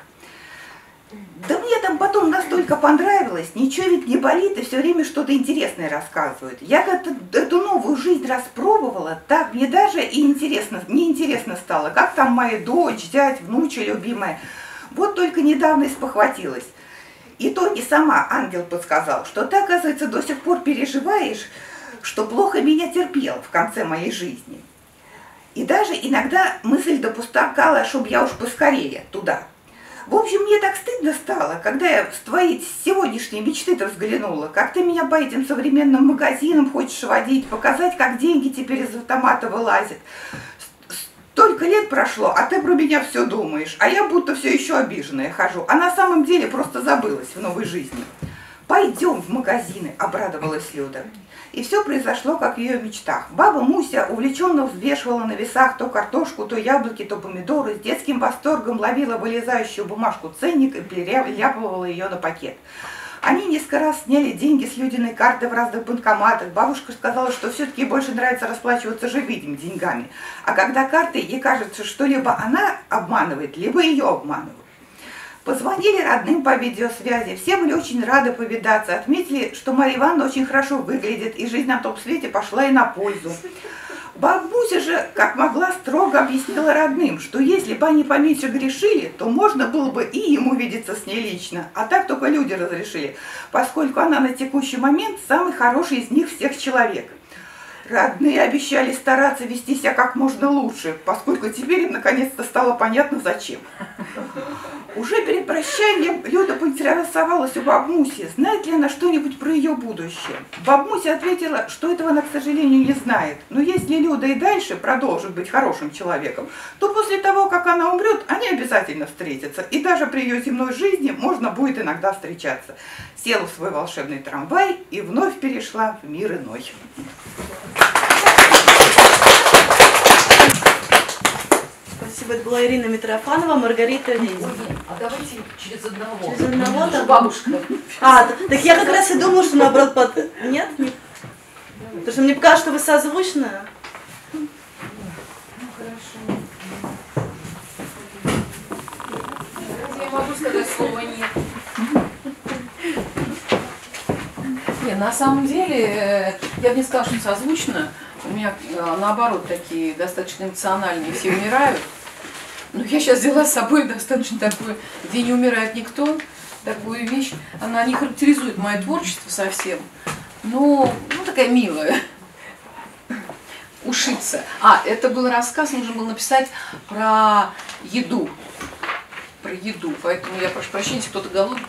Да мне там потом настолько понравилось, ничего ведь не болит, и все время что-то интересное рассказывают. Я как-то эту новую жизнь распробовала, так мне даже и интересно, неинтересно стало, как там моя дочь, зять, внуча любимая. Вот только недавно спохватилась. И то не сама ангел подсказал, что ты, оказывается, до сих пор переживаешь, что плохо меня терпел в конце моей жизни. И даже иногда мысль допускала, чтобы я уж поскорее туда. В общем, мне так стыдно стало, когда я в твои сегодняшние мечты-то взглянула, как ты меня по этим современным магазинам хочешь водить, показать, как деньги теперь из автомата вылазят. Столько лет прошло, а ты про меня все думаешь, а я будто все еще обиженная хожу, а на самом деле просто забылась в новой жизни. «Пойдем в магазины», — обрадовалась Люда. И все произошло, как в ее мечтах. Баба Муся увлеченно взвешивала на весах то картошку, то яблоки, то помидоры, с детским восторгом ловила вылезающую бумажку ценник и переляпывала ее на пакет. Они несколько раз сняли деньги с Людиной карты в разных банкоматах. Бабушка сказала, что все-таки больше нравится расплачиваться живыми деньгами. А когда карты, ей кажется, что либо она обманывает, либо ее обманывают. Позвонили родным по видеосвязи, все были очень рады повидаться, отметили, что Марья Ивановна очень хорошо выглядит, и жизнь на том свете пошла и на пользу. Бабуся же, как могла, строго объяснила родным, что если бы они поменьше грешили, то можно было бы и ему видеться с ней лично, а так только люди разрешили, поскольку она на текущий момент самый хороший из них всех человек. Родные обещали стараться вести себя как можно лучше, поскольку теперь им наконец-то стало понятно, зачем. Уже перед прощанием Люда поинтересовалась у бабмуси, знает ли она что-нибудь про ее будущее. Бабмуся ответила, что этого она, к сожалению, не знает. Но если Люда и дальше продолжит быть хорошим человеком, то после того, как она умрет, они обязательно встретятся. И даже при ее земной жизни можно будет иногда встречаться. Села в свой волшебный трамвай и вновь перешла в мир иной. Спасибо, это была Ирина Митрофанова, Маргарита Ленина. А давайте через одного. Через одного, да? Бабушка. А, так я как раз и думала, что наоборот под... Нет? Нет? Потому что мне кажется, что вы созвучная. Ну, хорошо. Разве я могу сказать слово «нет»? Не, на самом деле, я бы не сказала, что созвучно. У меня, наоборот, такие достаточно эмоциональные, все умирают. Но я сейчас взяла с собой достаточно такую, где не умирает никто, такую вещь. Она не характеризует мое творчество совсем, но ну, такая милая. Ушица. А, это был рассказ, нужно было написать про еду. Про еду. Поэтому я прошу прощения, если кто-то голодный.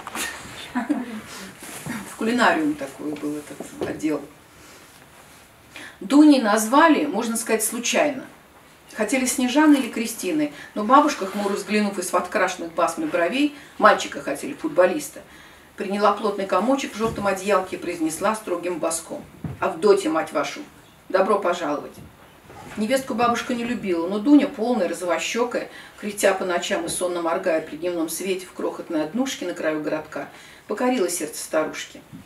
В кулинариум такой был этот отдел. Дуней назвали, можно сказать, случайно. Хотели Снежаны или Кристины, но бабушка, хмуро взглянув из-под крашенных басмой бровей, мальчика хотели, футболиста, приняла плотный комочек в желтом одеялке и произнесла строгим баском: «Авдотья, мать вашу, добро пожаловать!» Невестку бабушка не любила, но Дуня, полная, розовощекая, кряхтя по ночам и сонно моргая при дневном свете в крохотной однушке на краю городка, покорила сердце старушки.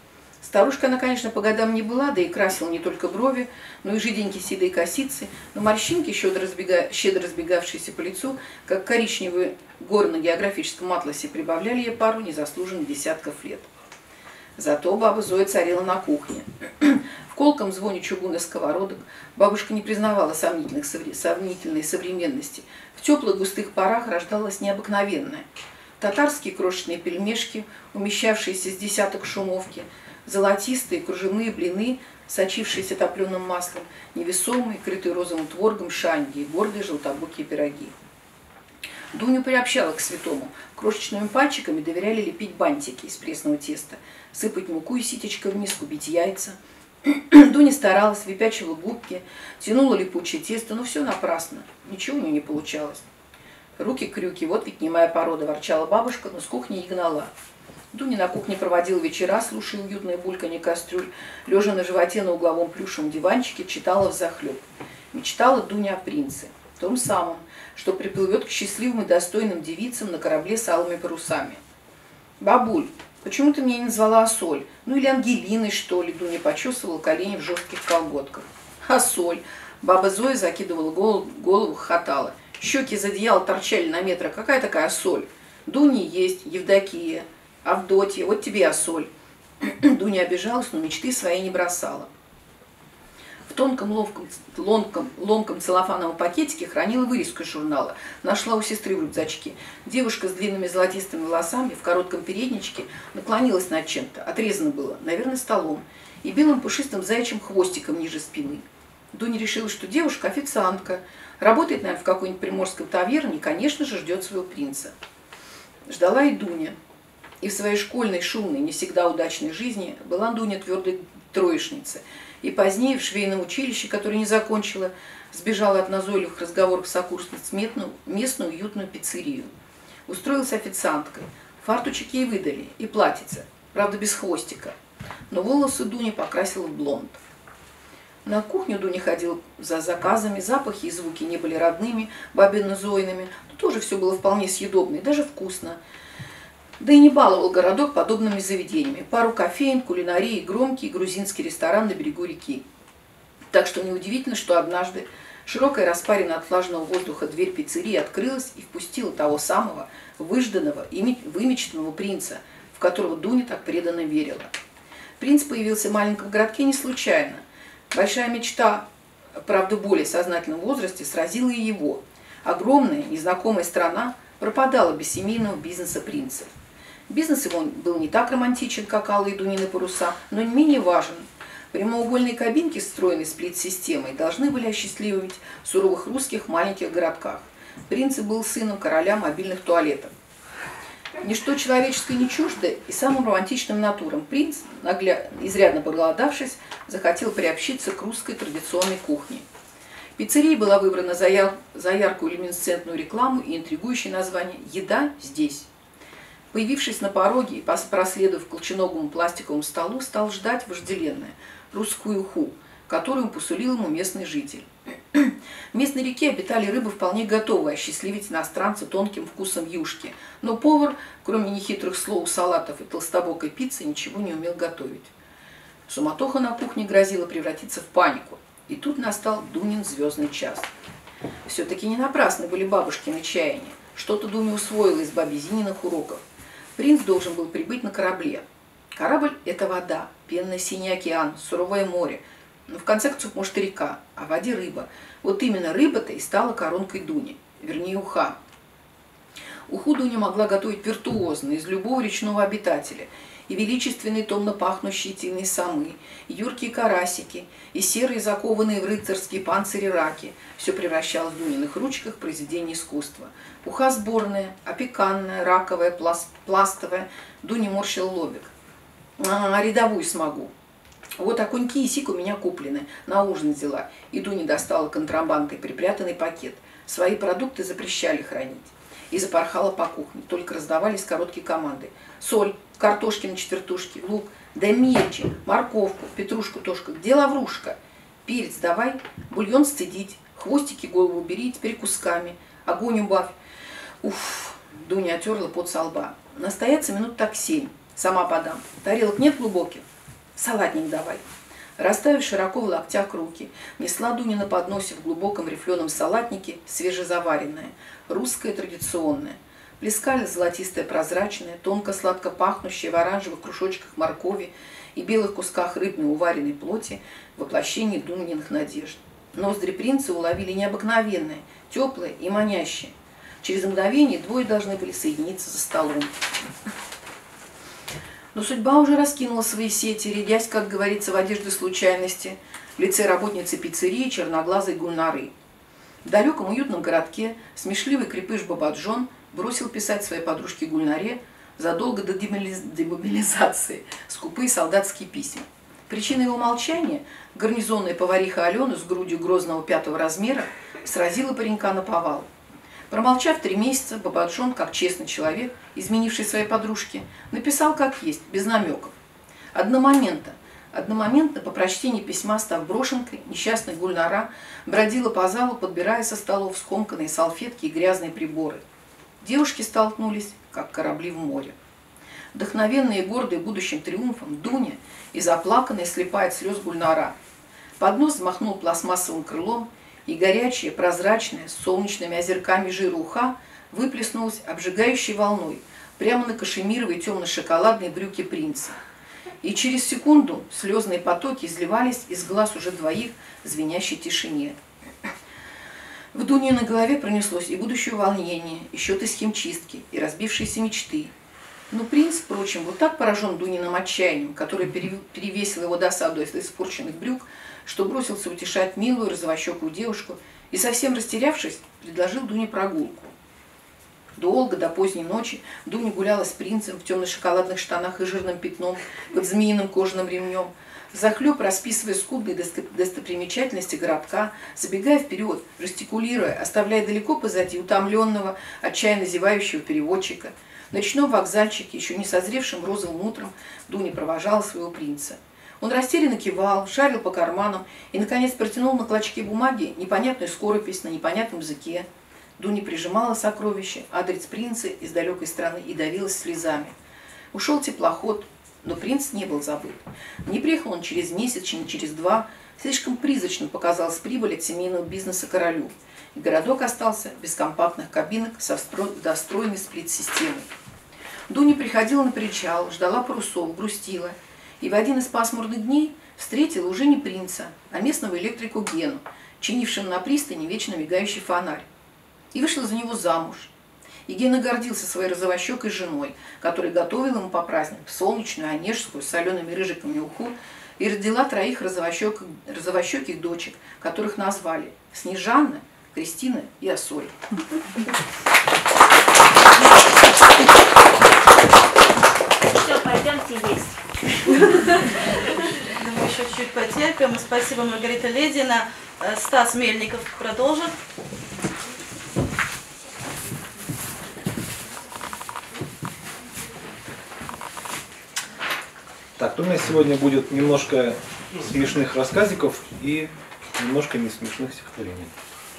Старушка она, конечно, по годам не была, да и красила не только брови, но и жиденькие седые косицы, но морщинки, щедро, разбега... щедро разбегавшиеся по лицу, как коричневые горы на географическом атласе, прибавляли ей пару незаслуженных десятков лет. Зато баба Зоя царила на кухне. В колком звоне чугунных сковородок бабушка не признавала сомнительных, сомнительной современности. В теплых густых парах рождалась необыкновенная. Татарские крошечные пельмешки, умещавшиеся с десяток шумовки, золотистые кружевные блины, сочившиеся топленым маслом, невесомые, крытые розовым творогом шаньги и гордые желтобокие пироги. Дуню приобщала к святому. Крошечными пальчиками доверяли лепить бантики из пресного теста, сыпать муку и ситечко в миску, бить яйца. Дуня старалась, выпячивала губки, тянула липучее тесто, но все напрасно. Ничего у нее не получалось. Руки-крюки, вот ведь немая порода, ворчала бабушка, но с кухни не гнала. Дуня на кухне проводила вечера, слушая уютное бульканье кастрюль, лежа на животе на угловом плюшевом диванчике, читала взахлеб. Мечтала Дуня о принце, том самом, что приплывет к счастливым и достойным девицам на корабле с алыми парусами. «Бабуль, почему ты меня не назвала Асоль? Ну или Ангелиной, что ли?» Дуня почесывала колени в жестких колготках. «Асоль!» Баба Зоя закидывала голову, голову хохотала. Щеки из одеяла торчали на метр. «Какая такая Асоль? Дуня есть, Евдокия, Авдотья, вот тебе Асоль». Дуня обижалась, но мечты свои не бросала. В тонком ловком, ломком, ломком целлофановом пакетике хранила вырезку из журнала. Нашла у сестры в рюкзачке. Девушка с длинными золотистыми волосами в коротком передничке наклонилась над чем-то. Отрезано было, наверное, столом. И белым пушистым заячьим хвостиком ниже спины. Дуня решила, что девушка официантка. Работает, наверное, в какой-нибудь приморской таверне и, конечно же, ждет своего принца. Ждала и Дуня. И в своей школьной, шумной, не всегда удачной жизни была Дуня твердой троечницей. И позднее в швейном училище, которое не закончила, сбежала от назойливых разговоров с сокурсниц в местную уютную пиццерию. Устроилась официанткой. Фартучек ей выдали и платьице, правда без хвостика. Но волосы Дуня покрасила в блонд. На кухню Дуня ходила за заказами, запахи и звуки не были родными, бабино-зойными, но тоже все было вполне съедобно и даже вкусно. Да и не баловал городок подобными заведениями. Пару кофеин, кулинарии, громкий грузинский ресторан на берегу реки. Так что неудивительно, что однажды широкая распаренная от влажного воздуха дверь пиццерии открылась и впустила того самого выжданного и вымеченного принца, в которого Дуня так преданно верила. Принц появился в маленьком городке не случайно. Большая мечта, правда более сознательном возрасте, сразила и его. Огромная, незнакомая страна пропадала без семейного бизнеса принцев. Бизнес его был не так романтичен, как алые Дунины паруса, но не менее важен. Прямоугольные кабинки, встроенные сплит-системой, должны были осчастливить в суровых русских маленьких городках. Принц был сыном короля мобильных туалетов. Ничто человеческое не чуждо и самым романтичным натурам. Принц, нагля... изрядно проголодавшись, захотел приобщиться к русской традиционной кухне. Пиццерия была выбрана за, яр... за яркую люминесцентную рекламу и интригующее название «Еда здесь». Появившись на пороге и проследовав к колченогому пластиковому столу, стал ждать вожделенное русскую уху, которую посулил ему местный житель. В местной реке обитали рыбы, вполне готовые осчастливить иностранца тонким вкусом юшки, но повар, кроме нехитрых слоу, салатов и толстобокой пиццы, ничего не умел готовить. Суматоха на кухне грозила превратиться в панику, и тут настал Дунин звездный час. Все-таки не напрасны были бабушкины чаяния, что-то Дуня усвоила из бабе Зининых уроков. Принц должен был прибыть на корабле. Корабль – это вода, пенный синий океан, суровое море. Но в конце концов, может, и река, а в воде рыба. Вот именно рыба-то и стала коронкой Дуни, вернее, уха. Уху Дуня могла готовить виртуозно, из любого речного обитателя. И величественные томно пахнущие тельные самы, и юркие карасики, и серые закованные в рыцарские панцири раки. Все превращалось в Дуниных ручках в произведение искусства. Уха сборная, опеканная, раковая, пласт, пластовая. Дуня морщила лобик. А, рядовую смогу. Вот окуньки и сик у меня куплены, на ужин взяла. И Дуня достала контрабандой припрятанный пакет. Свои продукты запрещали хранить. И запорхала по кухне, только раздавались короткие команды. Соль, картошки на четвертушке, лук, да мельче, морковку, петрушку, тошку. Где лаврушка? Перец давай, бульон сцедить, хвостики голову убери, теперь кусками. Огонь убавь. Уф, Дуня отерла пот со лба. Настояться минут так семь. Сама подам. Тарелок нет глубоких? салатник давай». Расставив широко в локтях руки, несла Дуня на подносе в глубоком рифленом салатнике свежезаваренное, русское традиционное. Плескали золотистое прозрачное, тонко сладко пахнущее в оранжевых кружочках моркови и белых кусках рыбной уваренной плоти воплощение Дуниных надежд. Ноздри принца уловили необыкновенное, теплое и манящее. Через мгновение двое должны были соединиться за столом. Но судьба уже раскинула свои сети, рядясь, как говорится, в одежде случайности, в лице работницы пиццерии черноглазой Гульнары. В далеком уютном городке смешливый крепыш Бабаджон бросил писать своей подружке Гульнаре задолго до демобилизации скупые солдатские письма. Причиной его молчания гарнизонная повариха Алена с грудью грозного пятого размера сразила паренька наповал. Промолчав три месяца, Бабаджон, как честный человек, изменивший своей подружке, написал как есть, без намеков. Одномоментно, одномоментно по прочтении письма, став брошенкой, несчастная Гульнара бродила по залу, подбирая со столов скомканные салфетки и грязные приборы. Девушки столкнулись, как корабли в море. Вдохновенные и гордые будущим триумфом Дуня и заплаканная, слепая от слез Гульнара. Поднос взмахнул пластмассовым крылом, и горячая, прозрачная, с солнечными озерками жира уха выплеснулась обжигающей волной прямо на кашемировые темно-шоколадные брюки принца. И через секунду слезные потоки изливались из глаз уже двоих в звенящей тишине. В Дуне на голове пронеслось и будущее волнение, и счеты с химчистки, и разбившиеся мечты. Но принц, впрочем, вот так поражен Дуниным отчаянием, которое перевесило его досаду из испорченных брюк, что бросился утешать милую розовощекую девушку и, совсем растерявшись, предложил Дуне прогулку. Долго, до поздней ночи, Дуня гуляла с принцем в темно-шоколадных штанах и жирным пятном под змеиным кожаным ремнем, захлеб расписывая скудные достопримечательности городка, забегая вперед, жестикулируя, оставляя далеко позади утомленного, отчаянно зевающего переводчика. В ночном вокзальчике, еще не созревшим розовым утром, Дуня провожала своего принца. Он растерянно кивал, шарил по карманам и, наконец, протянул на клочке бумаги непонятную скоропись на непонятном языке. Дуня прижимала сокровище, адрес принца из далекой страны и давилась слезами. Ушел теплоход, но принц не был забыт. Не приехал он через месяц, не через два. Слишком призрачно показалась прибыль от семейного бизнеса королю. И городок остался без компактных кабинок со достроенной сплит-системой. Дуня приходила на причал, ждала парусов, грустила. И в один из пасмурных дней встретила уже не принца, а местного электрику Гену, чинившего на пристани вечно мигающий фонарь. И вышла за него замуж. И Гена гордился своей розовощекой женой, которая готовила ему по праздникам солнечную, онежскую, с солеными рыжиками уху, и родила троих розовощеких, розовощеких дочек, которых назвали Снежанна, Кристина и Осоль. Все, пойдемте есть. Мы еще чуть потерпим. Спасибо, Маргарита Ледина. Стас Мельников продолжит. Так, у меня сегодня будет немножко смешных рассказиков и немножко не смешных стихотворений.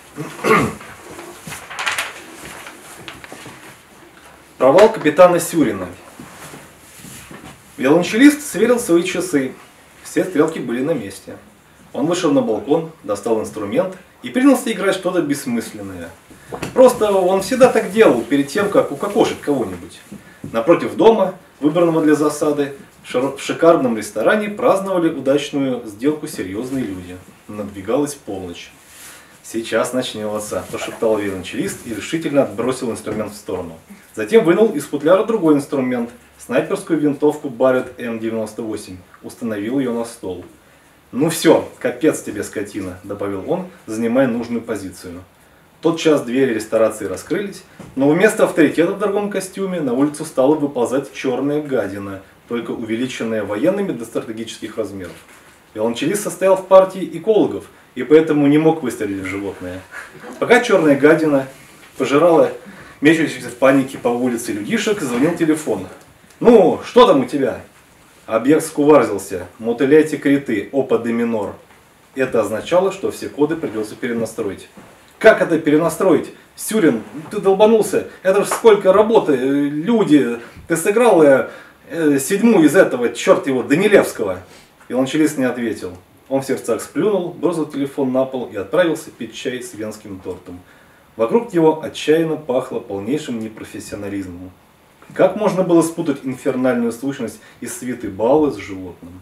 Провал капитана Сюрина. Виолончелист сверил свои часы. Все стрелки были на месте. Он вышел на балкон, достал инструмент и принялся играть что-то бессмысленное. Просто он всегда так делал перед тем, как укокошить кого-нибудь. Напротив дома, выбранного для засады, в шикарном ресторане праздновали удачную сделку серьезные люди. Надвигалась полночь. «Сейчас начнется», – прошептал виолончелист и решительно отбросил инструмент в сторону. Затем вынул из футляра другой инструмент – снайперскую винтовку Барретт эм девяносто восемь. Установил ее на стол. «Ну все, капец тебе, скотина», – добавил он, занимая нужную позицию. Тотчас двери ресторации раскрылись, но вместо авторитета в дорогом костюме на улицу стала выползать черная гадина, только увеличенная военными до стратегических размеров. Виолончелист состоял в партии экологов, и поэтому не мог выстрелить в животное. Пока черная гадина пожирала мечущихся в панике по улице людишек, звонил телефон. «Ну, что там у тебя?» Объект скуварзился. «Мотыляйте криты, опа де минор». Это означало, что все коды придется перенастроить. «Как это перенастроить? Сюрин, ты долбанулся. Это ж сколько работы, люди. Ты сыграл э, э, седьмую из этого, черт его, Данилевского». и Ланчелист не ответил. Он в сердцах сплюнул, бросил телефон на пол и отправился пить чай с венским тортом. Вокруг него отчаянно пахло полнейшим непрофессионализмом. Как можно было спутать инфернальную сущность из свиты Баалы с животным?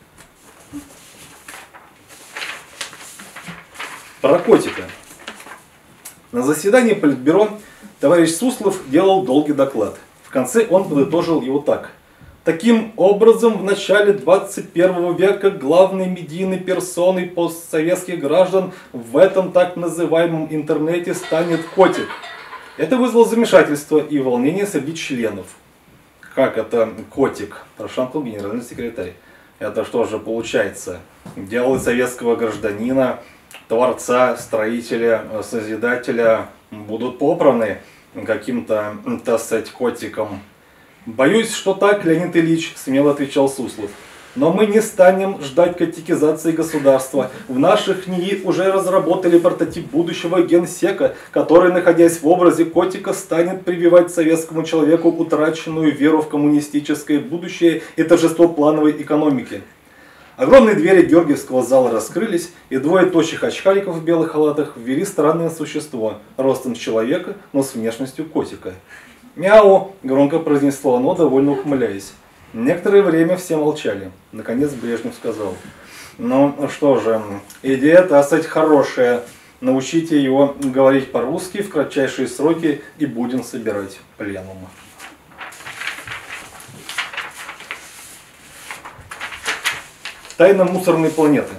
Про котика. На заседании Политбюро товарищ Суслов делал долгий доклад. В конце он подытожил его так. Таким образом, в начале двадцать первого века главной медийной персоной постсоветских граждан в этом так называемом интернете станет котик. Это вызвало замешательство и волнение среди членов. Как это котик? Прошамкал генеральный секретарь. Это что же получается? Делать советского гражданина, творца, строителя, созидателя будут попраны каким-то, так сказать, котиком. Боюсь, что так, Леонид Ильич, смело отвечал Суслов. Но мы не станем ждать котикизации государства. В наших НИИ уже разработали прототип будущего генсека, который, находясь в образе котика, станет прививать советскому человеку утраченную веру в коммунистическое будущее и торжество плановой экономики. Огромные двери Георгиевского зала раскрылись, и двое тощих очкариков в белых халатах ввели странное существо, ростом человека, но с внешностью котика. «Мяу!» – громко произнесло оно, довольно ухмыляясь. Некоторое время все молчали. Наконец Брежнев сказал: «Ну что же, идея, так сказать, хорошая. Научите его говорить по-русски в кратчайшие сроки и будем собирать пленум». Тайна мусорной планеты.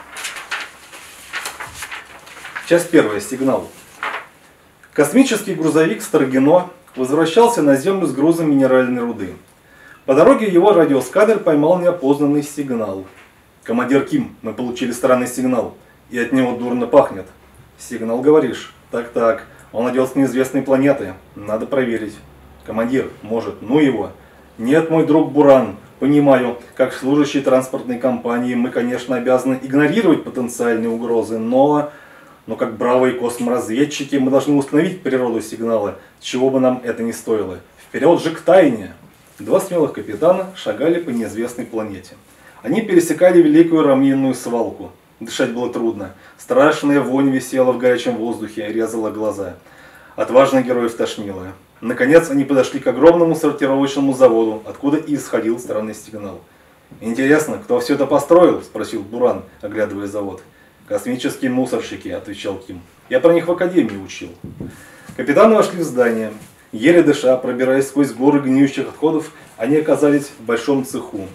Часть первая. Сигнал. Космический грузовик Строгино возвращался на Землю с грузом минеральной руды. По дороге его радиосканер поймал неопознанный сигнал. «Командир Ким, мы получили странный сигнал, и от него дурно пахнет». «Сигнал, говоришь? Так-так, он идет с неизвестной планеты, надо проверить». «Командир, может, ну его?» «Нет, мой друг Буран, понимаю, как служащий транспортной компании мы, конечно, обязаны игнорировать потенциальные угрозы, но... Но как бравые косморазведчики мы должны установить природу сигнала, чего бы нам это ни стоило. Вперед же к тайне!» Два смелых капитана шагали по неизвестной планете. Они пересекали великую равнинную свалку. Дышать было трудно. Страшная вонь висела в горячем воздухе и резала глаза. Отважных героев тошнило. Наконец они подошли к огромному сортировочному заводу, откуда и исходил странный сигнал. «Интересно, кто все это построил?» – спросил Буран, оглядывая завод. «Космические мусорщики», – отвечал Ким. «Я про них в академии учил». Капитаны вошли в здание. Еле дыша, пробираясь сквозь горы гниющих отходов, они оказались в большом цеху.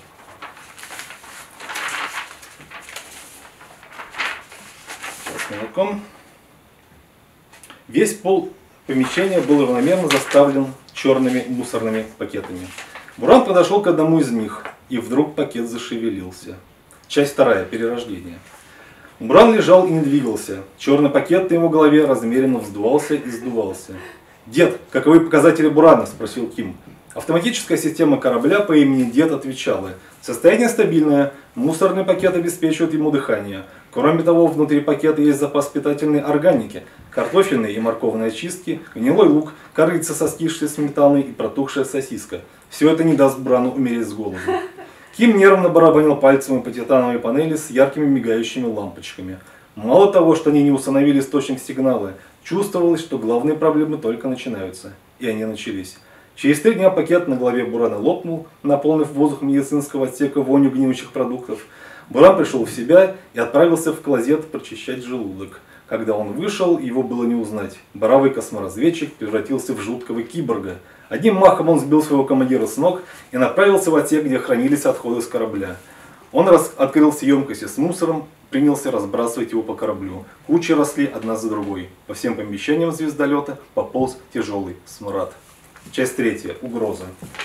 Весь пол помещения был равномерно заставлен черными мусорными пакетами. Буран подошел к одному из них, и вдруг пакет зашевелился. Часть вторая. Перерождение. Буран лежал и не двигался. Черный пакет на его голове размеренно вздувался и сдувался. «Дед, каковы показатели Бурана?» – спросил Ким. Автоматическая система корабля по имени Дед отвечала: «Состояние стабильное, мусорный пакет обеспечивает ему дыхание. Кроме того, внутри пакета есть запас питательной органики, картофельные и морковные очистки, гнилой лук, корыца со скисшей сметаной и протухшая сосиска. Все это не даст Бурану умереть с голоду». Ким нервно барабанил пальцами по титановой панели с яркими мигающими лампочками. Мало того, что они не установили источник сигнала, чувствовалось, что главные проблемы только начинаются. И они начались. Через три дня пакет на голове Бурана лопнул, наполнив воздух медицинского отсека вонью гниющих продуктов. Буран пришел в себя и отправился в клозет прочищать желудок. Когда он вышел, его было не узнать. Бравый косморазведчик превратился в жуткого киборга. Одним махом он сбил своего командира с ног и направился в отсек, где хранились отходы с корабля. Он раз открыл все емкости с мусором, принялся разбрасывать его по кораблю. Кучи росли одна за другой. По всем помещениям звездолета пополз тяжелый смрад. Часть третья. Угроза.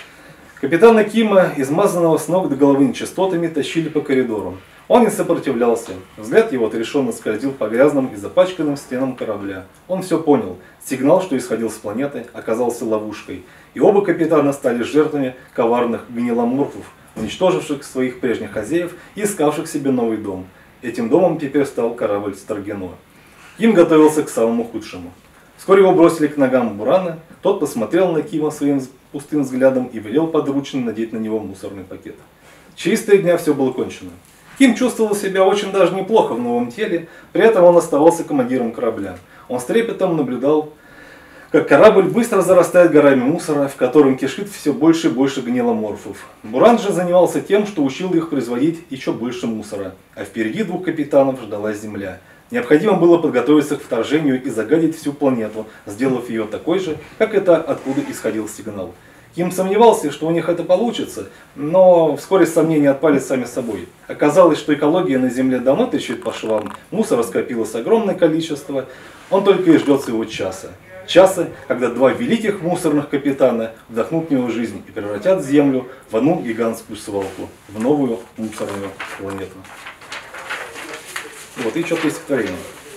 Капитана Кима, измазанного с ног до головы нечистотами, тащили по коридору. Он не сопротивлялся. Взгляд его отрешенно скользил по грязным и запачканным стенам корабля. Он все понял. Сигнал, что исходил с планеты, оказался ловушкой. И оба капитана стали жертвами коварных гниломорфов, уничтоживших своих прежних хозяев и искавших себе новый дом. Этим домом теперь стал корабль Строгино. Ким готовился к самому худшему. Вскоре его бросили к ногам Бурана. Тот посмотрел на Кима своим пустым взглядом и велел подручно надеть на него мусорный пакет. Через три дня все было кончено. Ким чувствовал себя очень даже неплохо в новом теле, при этом он оставался командиром корабля. Он с трепетом наблюдал, как корабль быстро зарастает горами мусора, в котором кишит все больше и больше гниломорфов. Буран же занимался тем, что учил их производить еще больше мусора, а впереди двух капитанов ждала Земля. Необходимо было подготовиться к вторжению и загадить всю планету, сделав ее такой же, как это, откуда исходил сигнал. Ким сомневался, что у них это получится, но вскоре сомнения отпали сами собой. Оказалось, что экология на Земле давно трещит по швам, мусора скопилось огромное количество, он только и ждет своего часа. Часа, когда два великих мусорных капитана вдохнут в него жизнь и превратят Землю в одну гигантскую свалку, в новую мусорную планету. Вот, и что-то из стихотворения.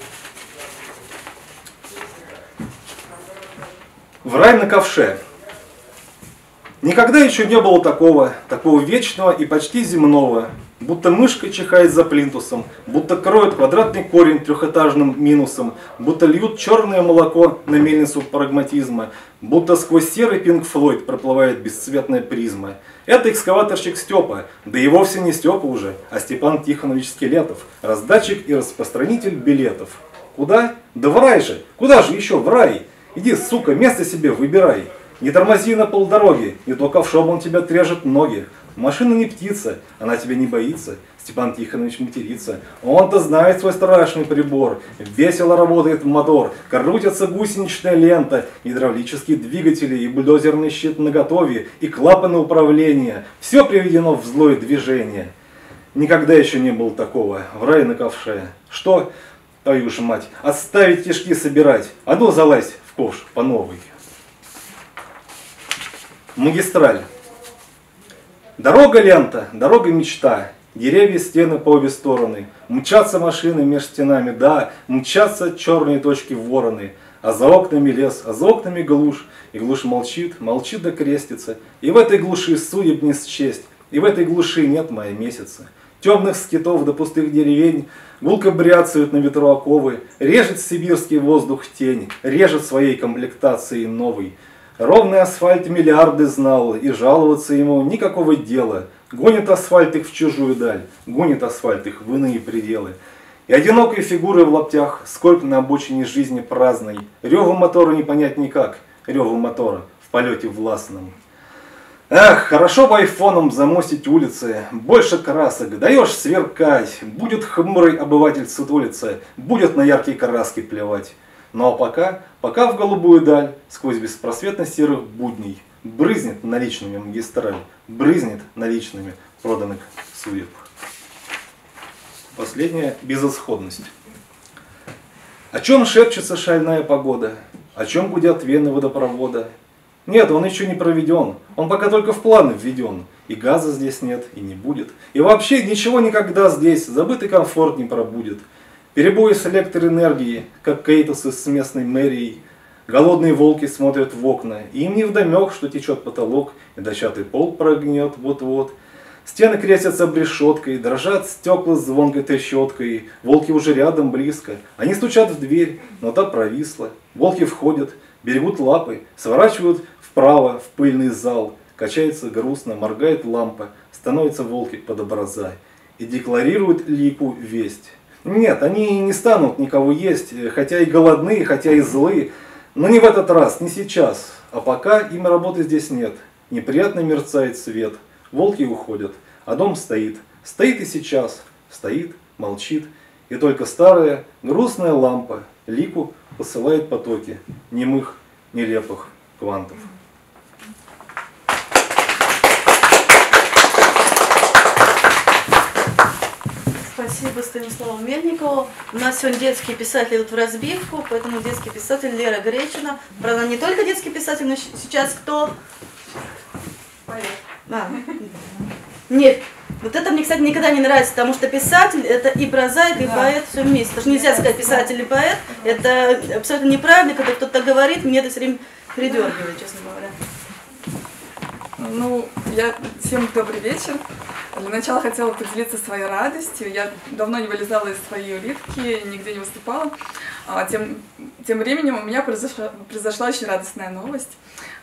В рай на ковше. Никогда еще не было такого, такого вечного и почти земного, будто мышка чихает за плинтусом, будто кроет квадратный корень трехэтажным минусом, будто льют черное молоко на мельницу прагматизма, будто сквозь серый Пинк Флойд проплывает бесцветная призма. Это экскаваторщик Степа, да и вовсе не Степа уже, а Степан Тихонович Скелетов, раздатчик и распространитель билетов. Куда? Да в рай же! Куда же еще в рай? Иди, сука, место себе выбирай. Не тормози на полдороги, не то ковшом он тебя трежет ноги. Машина не птица, она тебя не боится. Степан Тихонович матерится. Он-то знает свой страшный прибор. Весело работает мотор, крутится гусеничная лента, гидравлические двигатели и бульдозерный щит наготове, и клапаны управления. Все приведено в злое движение. Никогда еще не было такого в рае на ковше. Что, твою ж мать, отставить кишки собирать, а ну залазь в ковш по новой. Магистраль. Дорога лента, дорога мечта, деревья, стены по обе стороны, мчатся машины меж стенами, да, мчатся черные точки вороны, а за окнами лес, а за окнами глушь, и глушь молчит, молчит да крестится, и в этой глуши судеб не счесть, и в этой глуши нет мая месяца. Темных скитов до пустых деревень гулко бряцают на ветру оковы, режет сибирский воздух тень, режет своей комплектацией новой. Ровный асфальт миллиарды знал, и жаловаться ему никакого дела. Гонит асфальт их в чужую даль, гонит асфальт их в иные пределы. И одинокой фигуры в лаптях, сколько на обочине жизни праздной. Реву мотора не понять никак, реву мотора в полете властном. Эх, хорошо бы айфоном замостить улицы, больше красок, даешь сверкать, будет хмурый обыватель сутулиться, будет на яркие краски плевать. Ну а пока, пока в голубую даль, сквозь беспросветно серых будней, брызнет наличными магистраль, брызнет наличными проданных судеб. Последняя — безысходность. О чем шепчется шальная погода? О чем гудят вены водопровода? Нет, он еще не проведен, он пока только в планы введен. И газа здесь нет, и не будет. И вообще ничего никогда здесь, забытый комфорт не пробудет. Перебои с электроэнергией, как кейтусы с местной мэрией. Голодные волки смотрят в окна, и им невдомек, что течет потолок, и дощатый пол прогнет вот-вот. Стены крестятся об решеткой, дрожат стекла с звонкой трещоткой. Волки уже рядом, близко. Они стучат в дверь, но та провисла. Волки входят, берегут лапы, сворачивают вправо в пыльный зал. Качается грустно, моргает лампа, становятся волки под образа и декларируют лику весть. Нет, они не станут никого есть, хотя и голодны, хотя и злы, но не в этот раз, не сейчас. А пока им работы здесь нет. Неприятно мерцает свет. Волки уходят, а дом стоит. Стоит и сейчас. Стоит, молчит. И только старая, грустная лампа лику посылает потоки немых, нелепых квантов. Спасибо Станиславу Мельникову. У нас сегодня детские писатели идут в разбивку, поэтому детский писатель Лера Гречина. Правда, не только детский писатель, но сейчас кто? А, нет. Вот это мне, кстати, никогда не нравится, потому что писатель — это и прозаик, и поэт все вместе. Потому что нельзя сказать писатель и поэт. Это абсолютно неправильно, когда кто-то говорит, мне это все время передергивает, честно говоря. Ну, я всем добрый вечер. Для начала хотела поделиться своей радостью. Я давно не вылезала из своей улитки, нигде не выступала. А тем, тем временем у меня произошла, произошла очень радостная новость.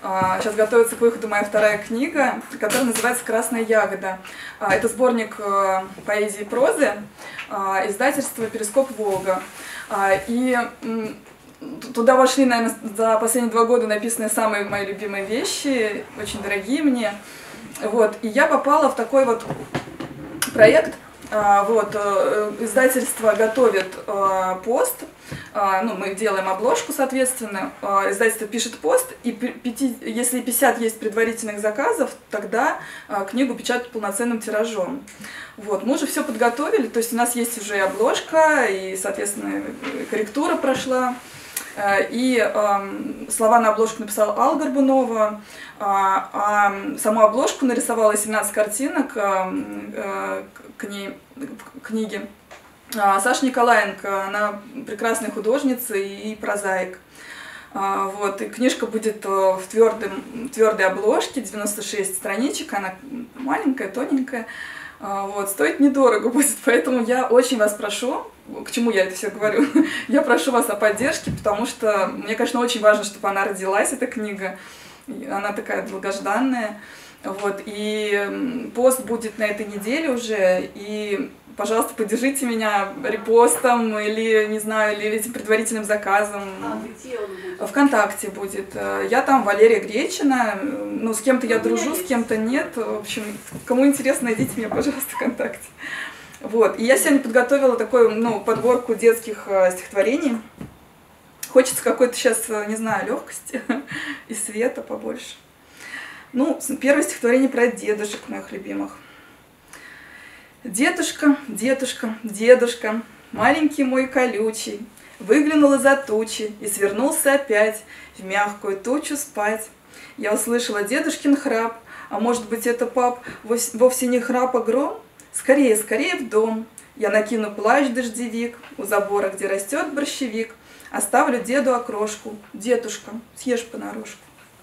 Сейчас готовится к выходу моя вторая книга, которая называется «Красная ягода». Это сборник поэзии и прозы, издательство «Перископ Волга». И туда вошли, наверное, за последние два года написанные самые мои любимые вещи, очень дорогие мне. Вот. И я попала в такой вот проект. Вот. Издательство готовит пост. Ну, мы делаем обложку, соответственно. Издательство пишет пост, и если пятьдесят есть предварительных заказов, тогда книгу печатают полноценным тиражом. Вот. Мы уже все подготовили, то есть у нас есть уже и обложка, и, соответственно, корректура прошла. И э, слова на обложку написала Алла Горбунова, а, а саму обложку нарисовала семнадцать картинок э, э, к ней, к книге. А Саша Николаенко, она прекрасная художница и прозаик. А, вот, и книжка будет в твердом, твердой обложке, девяносто шесть страничек, она маленькая, тоненькая. А, вот, стоит недорого будет, поэтому я очень вас прошу, к чему я это все говорю, я прошу вас о поддержке, потому что мне, конечно, очень важно, чтобы она родилась, эта книга, она такая долгожданная. Вот, и пост будет на этой неделе уже, и, пожалуйста, поддержите меня репостом или, не знаю, или этим предварительным заказом. А где он будет? ВКонтакте будет. Я там Валерия Гречина, ну, с кем-то я дружу, с кем-то нет. В общем, кому интересно, найдите меня, пожалуйста, ВКонтакте. Вот, и я сегодня подготовила такую, ну, подборку детских стихотворений. Хочется какой-то сейчас, не знаю, легкости и света побольше. Ну, первое стихотворение про дедушек моих любимых. Дедушка, дедушка, дедушка, маленький мой колючий, выглянул из-за тучи и свернулся опять в мягкую тучу спать. Я услышала дедушкин храп, а может быть это, пап, вовсе не храп, а гром? Скорее, скорее в дом. Я накину плащ-дождевик у забора, где растет борщевик, оставлю деду окрошку. Дедушка, съешь понарошку.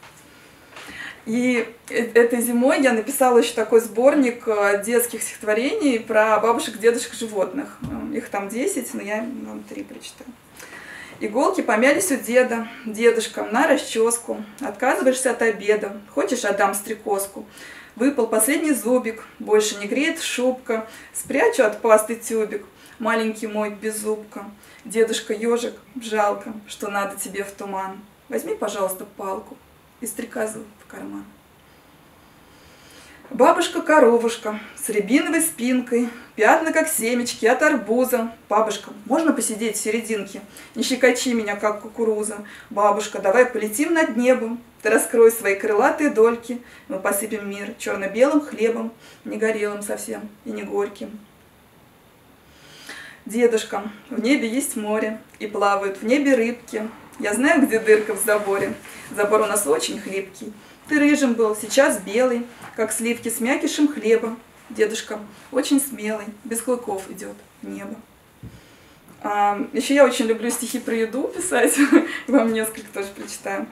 И этой зимой я написала еще такой сборник детских стихотворений про бабушек, дедушек, животных. Их там десять, но я вам три прочитаю. Иголки помялись у деда, дедушка, на расческу. Отказываешься от обеда, хочешь, отдам стрекозку. Выпал последний зубик, больше не греет шубка. Спрячу от пасты тюбик, маленький мой беззубка. Дедушка ежик, жалко, что надо тебе в туман. Возьми, пожалуйста, палку и стрекозу в карман. Бабушка-коровушка с рябиновой спинкой, пятна, как семечки от арбуза. Бабушка, можно посидеть в серединке? Не щекочи меня, как кукуруза. Бабушка, давай полетим над небом. Ты раскрой свои крылатые дольки. Мы посыпем мир черно-белым хлебом, не горелым совсем и не горьким. Дедушка, в небе есть море, и плавают в небе рыбки. Я знаю, где дырка в заборе. Забор у нас очень хлипкий. Ты рыжим был, сейчас белый, как сливки с мякишем хлеба. Дедушка очень смелый, без клыков идет в небо. А, еще я очень люблю стихи про еду писать. Вам несколько тоже прочитаю.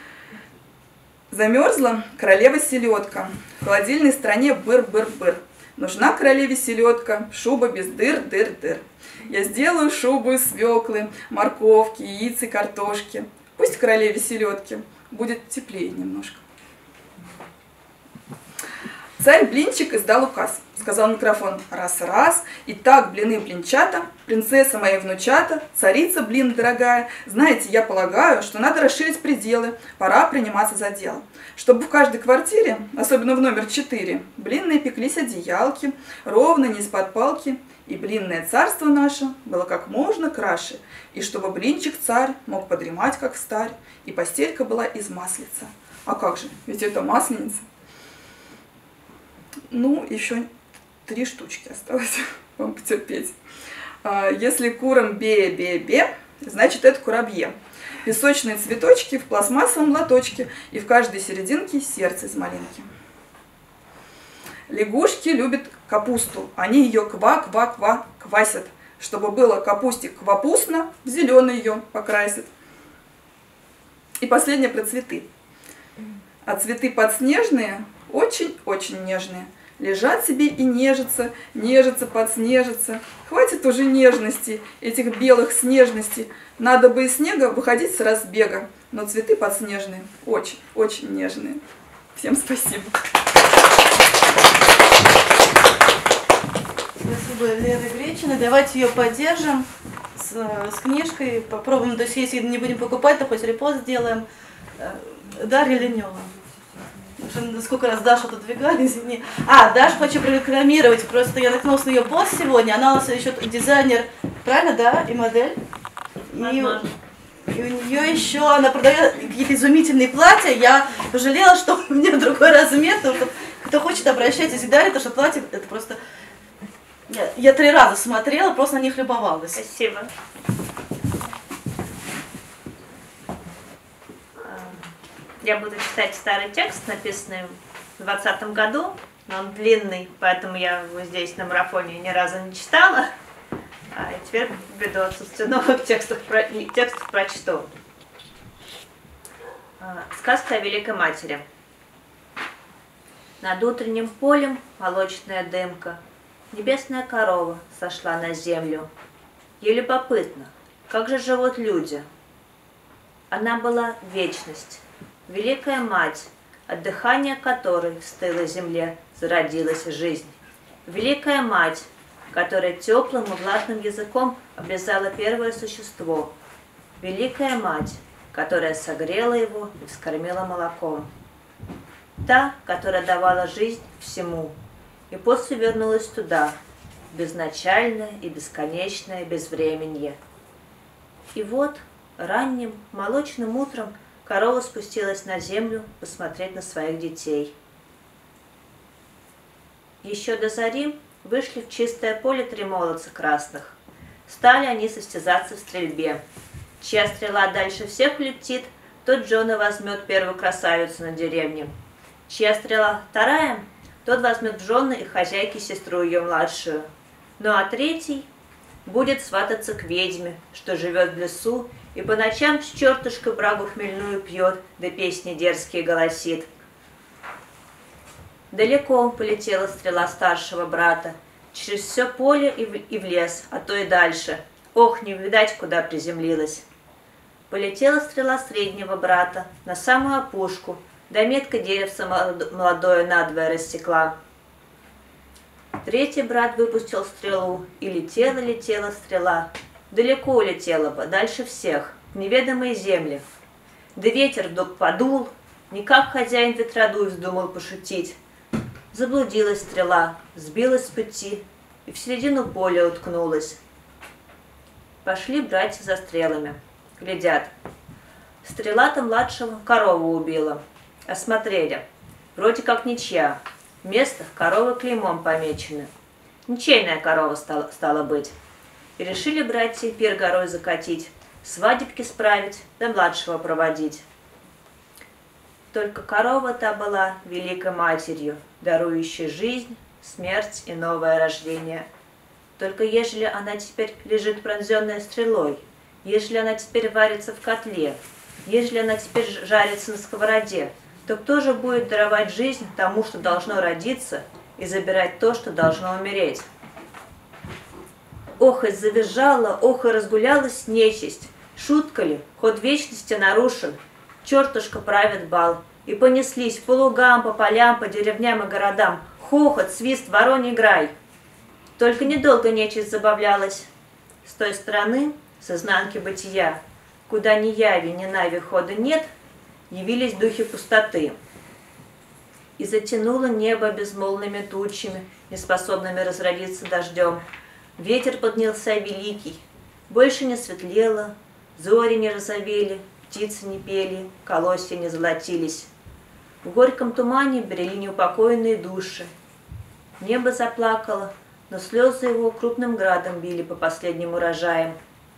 Замерзла королева селедка. В холодильной стране быр-быр-быр. Нужна королеве селедка, шуба без дыр-дыр-дыр. Я сделаю шубу из свеклы, морковки, яиц и картошки. Пусть королеве селедки будет теплее немножко. Царь Блинчик издал указ. Сказал микрофон раз-раз, и так блины блинчата, принцесса моя внучата, царица блин дорогая. Знаете, я полагаю, что надо расширить пределы, пора приниматься за дело. Чтобы в каждой квартире, особенно в номер четыре, блинные пеклись одеялки, ровно, не из-под палки, и блинное царство наше было как можно краше, и чтобы блинчик-царь мог подремать, как старь, и постелька была из маслица. А как же, ведь это масленица. Ну, еще три штучки осталось вам потерпеть. Если курам бе-бе-бе, значит это курабье. Песочные цветочки в пластмассовом лоточке, и в каждой серединке сердце из малинки. Лягушки любят капусту, они ее ква-ква-ква квасят. Чтобы было капусте квапусно, в зеленый ее покрасят. И последнее про цветы. А цветы подснежные очень-очень нежные. Лежат себе и нежатся, нежатся, подснежатся. Хватит уже нежности, этих белых снежностей. Надо бы из снега выходить с разбега. но цветы подснежные очень, очень нежные. Всем спасибо. Спасибо Лере Гречиной. Давайте ее поддержим с, с книжкой. Попробуем, то есть если не будем покупать, то хоть репост сделаем. Дарья Ленева. Сколько раз Дашу отодвигали, извини. А, Дашу хочу прорекламировать. Просто я наткнулась на ее пост сегодня. Она у нас еще дизайнер, правильно, да? И модель. И, и у нее еще, она продает какие-то изумительные платья. Я пожалела, что у меня другой размер. Кто хочет, обращайтесь к Дарье, потому что платье это просто... Я, я три раза смотрела, просто на них любовалась. Спасибо. Я буду читать старый текст, написанный в двадцатом году, но он длинный, поэтому я его здесь на марафоне ни разу не читала. А теперь ввиду отсутствия новых текстов, текстов прочту. Сказка о Великой Матери. Над утренним полем молочная дымка, небесная корова сошла на землю. Ей любопытно, как же живут люди. Она была вечность. Великая Мать, от дыхания которой в стылой земле зародилась жизнь. Великая Мать, которая теплым и влажным языком облизала первое существо. Великая Мать, которая согрела его и вскормила молоком. Та, которая давала жизнь всему, и после вернулась туда, безначальное и бесконечное безвременье. И вот ранним молочным утром корова спустилась на землю посмотреть на своих детей. Еще до зари вышли в чистое поле три молодца красных. Стали они состязаться в стрельбе. Чья стрела дальше всех улетит, тот Джона возьмет первую красавицу на деревне. Чья стрела вторая, тот возьмет в жены и хозяйки сестру ее младшую. Ну а третий будет свататься к ведьме, что живет в лесу, и по ночам с чертушкой брагу хмельную пьет, да песни дерзкие голосит. Далеко полетела стрела старшего брата, через все поле и в, и в лес, а то и дальше. Ох, не видать, куда приземлилась. Полетела стрела среднего брата на самую опушку, да метка деревца молодое надвое рассекла. Третий брат выпустил стрелу, и летела-летела стрела. Далеко улетела бы, дальше всех, в неведомые земли. Да ветер вдруг подул, никак хозяин ветродуй вздумал пошутить. Заблудилась стрела, сбилась с пути и в середину поля уткнулась. Пошли братья за стрелами. Глядят. Стрела-то младшего корову убила. Осмотрели. Вроде как ничья. В местах коровы клеймом помечены. Ничейная корова стала, стала быть. И решили братья пир горой закатить, свадебки справить, да младшего проводить. Только корова та была великой матерью, дарующей жизнь, смерть и новое рождение. Только ежели она теперь лежит пронзенная стрелой, ежели она теперь варится в котле, ежели она теперь жарится на сковороде, то кто же будет даровать жизнь тому, что должно родиться, и забирать то, что должно умереть? Ох, и завизжала, ох, и разгулялась нечисть. Шутка ли, ход вечности нарушен. Чертушка правит бал. И понеслись по лугам, по полям, по деревням и городам. Хохот, свист, вороний грай. Только недолго нечисть забавлялась. С той стороны, с изнанки бытия, куда ни яви, ни нави хода нет, явились духи пустоты. И затянуло небо безмолвными тучами, неспособными разродиться дождем. Ветер поднялся великий, больше не светлело, зори не розовели, птицы не пели, колосья не золотились. В горьком тумане брели неупокоенные души. Небо заплакало, но слезы его крупным градом били по последним урожаям.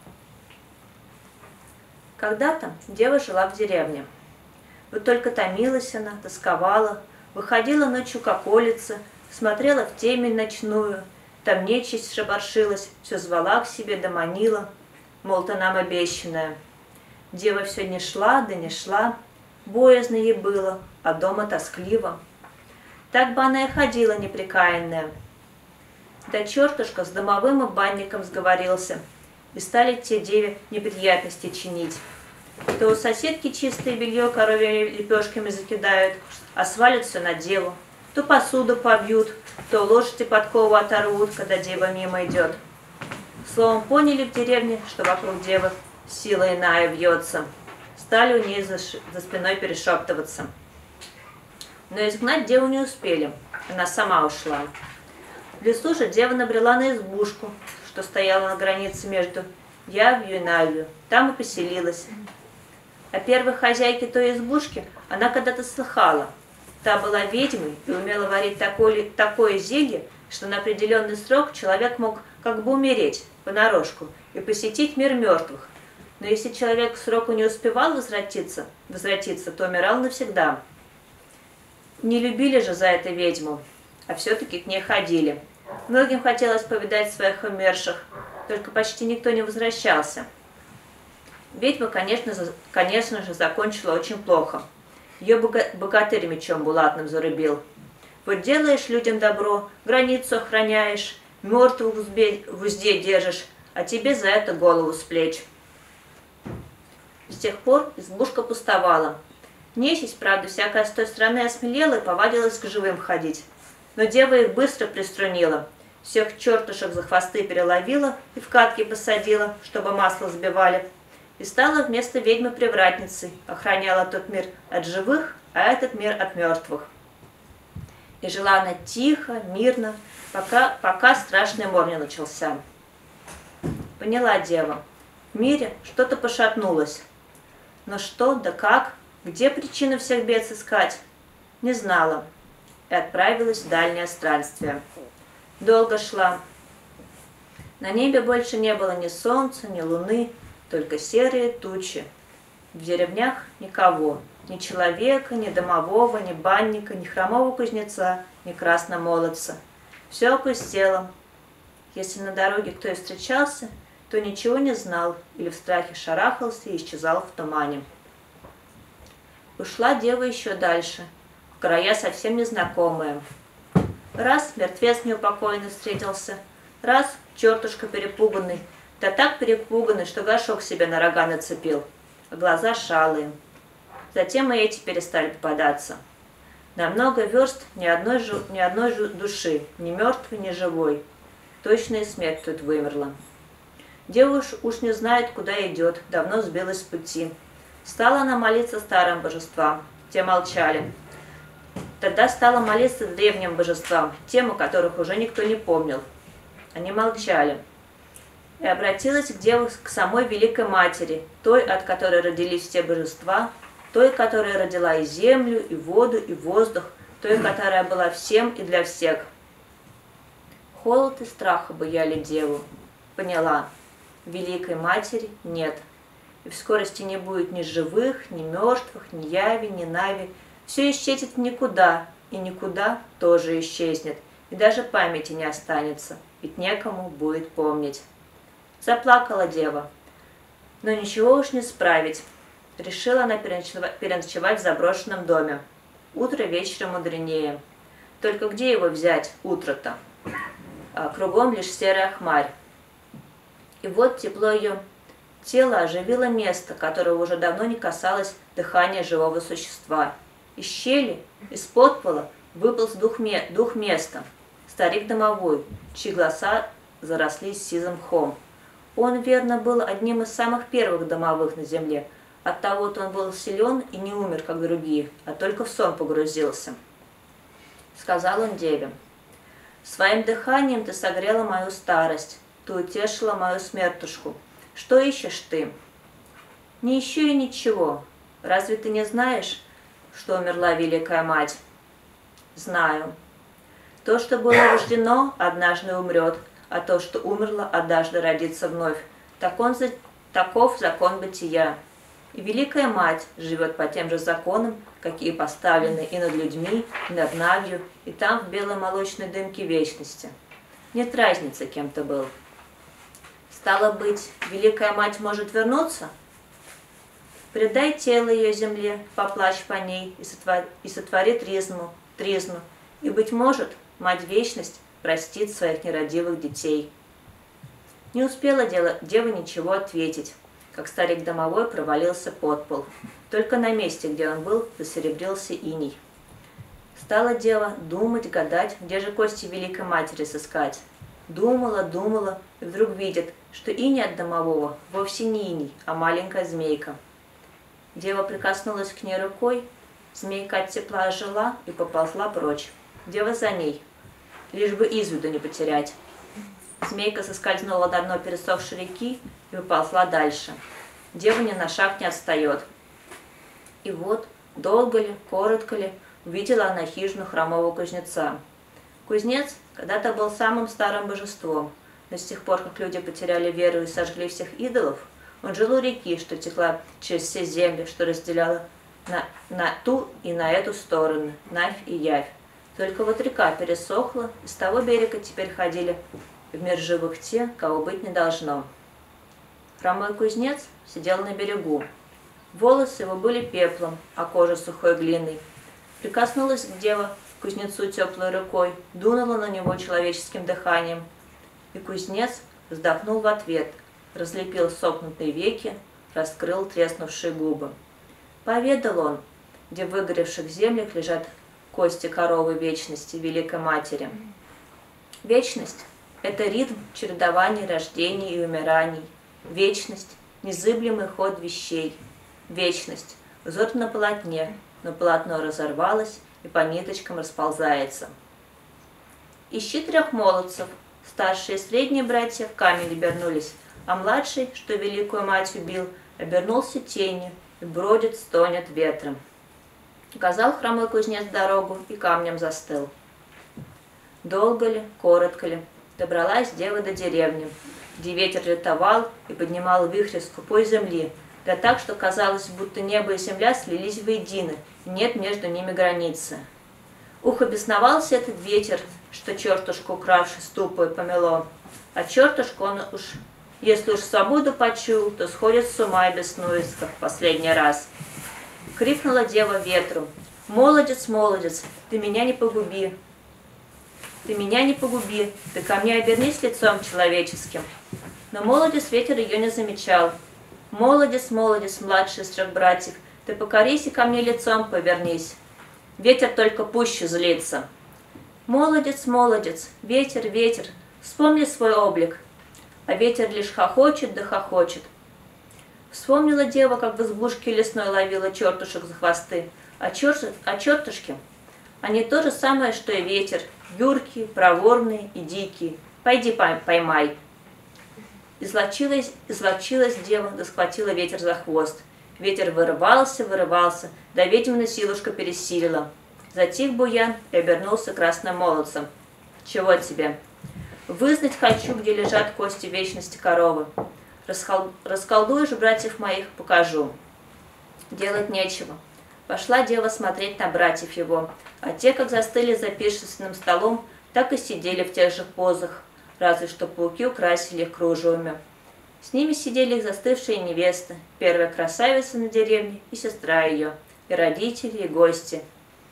Когда-то дева жила в деревне. Вот только томилась она, тосковала, выходила ночью к околице, смотрела в темень ночную. Там нечисть шебаршилась, все звала к себе, да манила, мол-то нам обещанная. Дева все не шла, да не шла, боязно ей было, а дома тоскливо. Так бы она и ходила непрекаянная. Да чертушка с домовым и банником сговорился, и стали те деве неприятности чинить. То у соседки чистое белье коровьими лепешками закидают, а свалят все на деву. То посуду побьют, то лошади подкову оторвут, когда дева мимо идет. Словом, поняли в деревне, что вокруг девы сила иная вьется. Стали у ней за, за спиной перешептываться. Но изгнать деву не успели, она сама ушла. В лесу же дева набрела на избушку, что стояла на границе между Явью и Навью. Там и поселилась. О первой хозяйке той избушки она когда-то слыхала. Та была ведьмой и умела варить такое, такое зелье, что на определенный срок человек мог как бы умереть понарошку и посетить мир мертвых. Но если человек к сроку не успевал возвратиться, возвратиться, то умирал навсегда. Не любили же за это ведьму, а все-таки к ней ходили. Многим хотелось повидать своих умерших, только почти никто не возвращался. Ведьма, конечно, конечно же, закончила очень плохо. Ее богатырь мечом булатным зарубил. Вот делаешь людям добро, границу охраняешь, мертвых в узде держишь, а тебе за это голову с плеч. С тех пор избушка пустовала. Нечисть, правда, всякая с той стороны осмелела и повадилась к живым ходить. Но дева их быстро приструнила. Всех чертушек за хвосты переловила и в катки посадила, чтобы масло сбивали. И стала вместо ведьмы привратницей, охраняла тот мир от живых, а этот мир от мертвых. И жила она тихо, мирно, пока, пока страшный мор не начался. Поняла дева, в мире что-то пошатнулось. Но что, да как, где причину всех бед искать, не знала. И отправилась в дальнее странствие. Долго шла. На небе больше не было ни солнца, ни луны, только серые тучи. В деревнях никого, ни человека, ни домового, ни банника, ни хромого кузнеца, ни красномолодца. Все опустело. Если на дороге кто и встречался, то ничего не знал или в страхе шарахался и исчезал в тумане. Ушла дева еще дальше, в края совсем незнакомые. Раз мертвец неупокоенный встретился, раз чертушка перепуганный, да так перепуганный, что горшок себе на рога нацепил, а глаза шалые. Затем и эти перестали попадаться. На много верст ни одной, жу, ни одной жу, души, ни мертвой, ни живой. Точная смерть тут вымерла. Дева уж, уж не знает, куда идет, давно сбилась с пути. Стала она молиться старым божествам, те молчали. Тогда стала молиться древним божествам, тем, о которых уже никто не помнил. Они молчали. И обратилась к деву, к самой Великой Матери, той, от которой родились все божества, той, которая родила и землю, и воду, и воздух, той, которая была всем и для всех. Холод и страх обуяли деву. Поняла, Великой Матери нет. И в скорости не будет ни живых, ни мертвых, ни яви, ни нави. Все исчезнет в никуда, и никуда тоже исчезнет, и даже памяти не останется, ведь некому будет помнить. Заплакала дева, но ничего уж не справить. Решила она переночевать в заброшенном доме. Утро вечером мудренее. Только где его взять, утро-то? А кругом лишь серая хмарь. И вот тепло ее тела оживило место, которого уже давно не касалось дыхания живого существа. Из щели, из-под пола выполз дух, ме, дух места, старик домовой, чьи глаза заросли сизым мхом. Он, верно, был одним из самых первых домовых на земле. Оттого-то он был силен и не умер, как другие, а только в сон погрузился. Сказал он деве: «Своим дыханием ты согрела мою старость, ты утешила мою смертушку. Что ищешь ты?» «Не ищу и ничего. Разве ты не знаешь, что умерла Великая Мать?» «Знаю. То, что было рождено, однажды умрет, а то, что умерло, однажды родится вновь. Так он, таков закон бытия. И Великая Мать живет по тем же законам, какие поставлены и над людьми, и над Навью, и там в белой молочной дымке вечности. Нет разницы, кем ты был. Стало быть, Великая Мать может вернуться? Предай тело ее земле, поплачь по ней и сотвори, и сотвори тризну, тризну, и, быть может, Мать Вечность простит своих нерадивых детей». Не успела дева ничего ответить. как старик домовой провалился под пол. Только на месте, где он был, засеребрился иней. Стала дева думать, гадать, где же кости Великой Матери сыскать. Думала, думала, и вдруг видит, что иней от домового вовсе не иней, а маленькая змейка. Дева прикоснулась к ней рукой, змейка от тепла ожила и поползла прочь. Дева за ней, лишь бы из виду не потерять. Змейка соскользнула на дно пересохшей реки и поползла дальше. Дева ни на шаг не отстает. И вот, долго ли, коротко ли, увидела она хижину хромого кузнеца. Кузнец когда-то был самым старым божеством, но с тех пор, как люди потеряли веру и сожгли всех идолов, он жил у реки, что текла через все земли, что разделяла на, на ту и на эту стороны, Навь и Явь. Только вот река пересохла, и с того берега теперь ходили в мир живых те, кого быть не должно. Хромой кузнец сидел на берегу. Волосы его были пеплом, а кожа сухой глиной. Прикоснулась дева к кузнецу теплой рукой, дунула на него человеческим дыханием. И кузнец вздохнул в ответ, разлепил сопнутые веки, раскрыл треснувшие губы. Поведал он, где в выгоревших землях лежат кости коровы вечности, Великой Матери. Вечность – это ритм чередований рождений и умираний. Вечность – незыблемый ход вещей. Вечность – узор на полотне, но полотно разорвалось и по ниточкам расползается. Ищи трех молодцев. Старшие и средние братья в камень обернулись, а младший, что Великую Мать убил, обернулся тенью и бродит, стонет ветром. Указал хромой кузнец дорогу и камнем застыл. Долго ли, коротко ли, добралась дева до деревни, где ветер лютовал и поднимал вихри скупой земли, да так, что казалось, будто небо и земля слились воедино, и нет между ними границы. Ух, обесновался этот ветер, что чертушку, укравший ступой, помело. А чертушку он уж, если уж свободу почуял, то сходит с ума и беснуется, как в последний раз. Крикнула дева ветру: «Молодец, молодец, ты меня не погуби! Ты меня не погуби, ты ко мне обернись лицом человеческим!» Но молодец ветер ее не замечал. «Молодец, молодец, младший из трех братьев, ты покорись и ко мне лицом повернись!» Ветер только пуще злится. «Молодец, молодец, ветер, ветер, вспомни свой облик!» А ветер лишь хохочет да хохочет. Вспомнила дева, как в избушке лесной ловила чертушек за хвосты. А, черт, а чертушки, они то же самое, что и ветер, юркие, проворные и дикие. Пойди поймай. Излочилась, излочилась дева, да схватила ветер за хвост. Ветер вырывался, вырывался, да ведьмина силушка пересилила. Затих буян и обернулся красным молодцем. «Чего тебе?» «Вызнать хочу, где лежат кости вечности коровы. Раскол... Расколдуешь братьев моих, покажу». Делать нечего. Пошла дева смотреть на братьев его, а те, как застыли за пиршественным столом, так и сидели в тех же позах, разве что пауки украсили их кружевами. С ними сидели их застывшие невесты, первая красавица на деревне и сестра ее, и родители, и гости.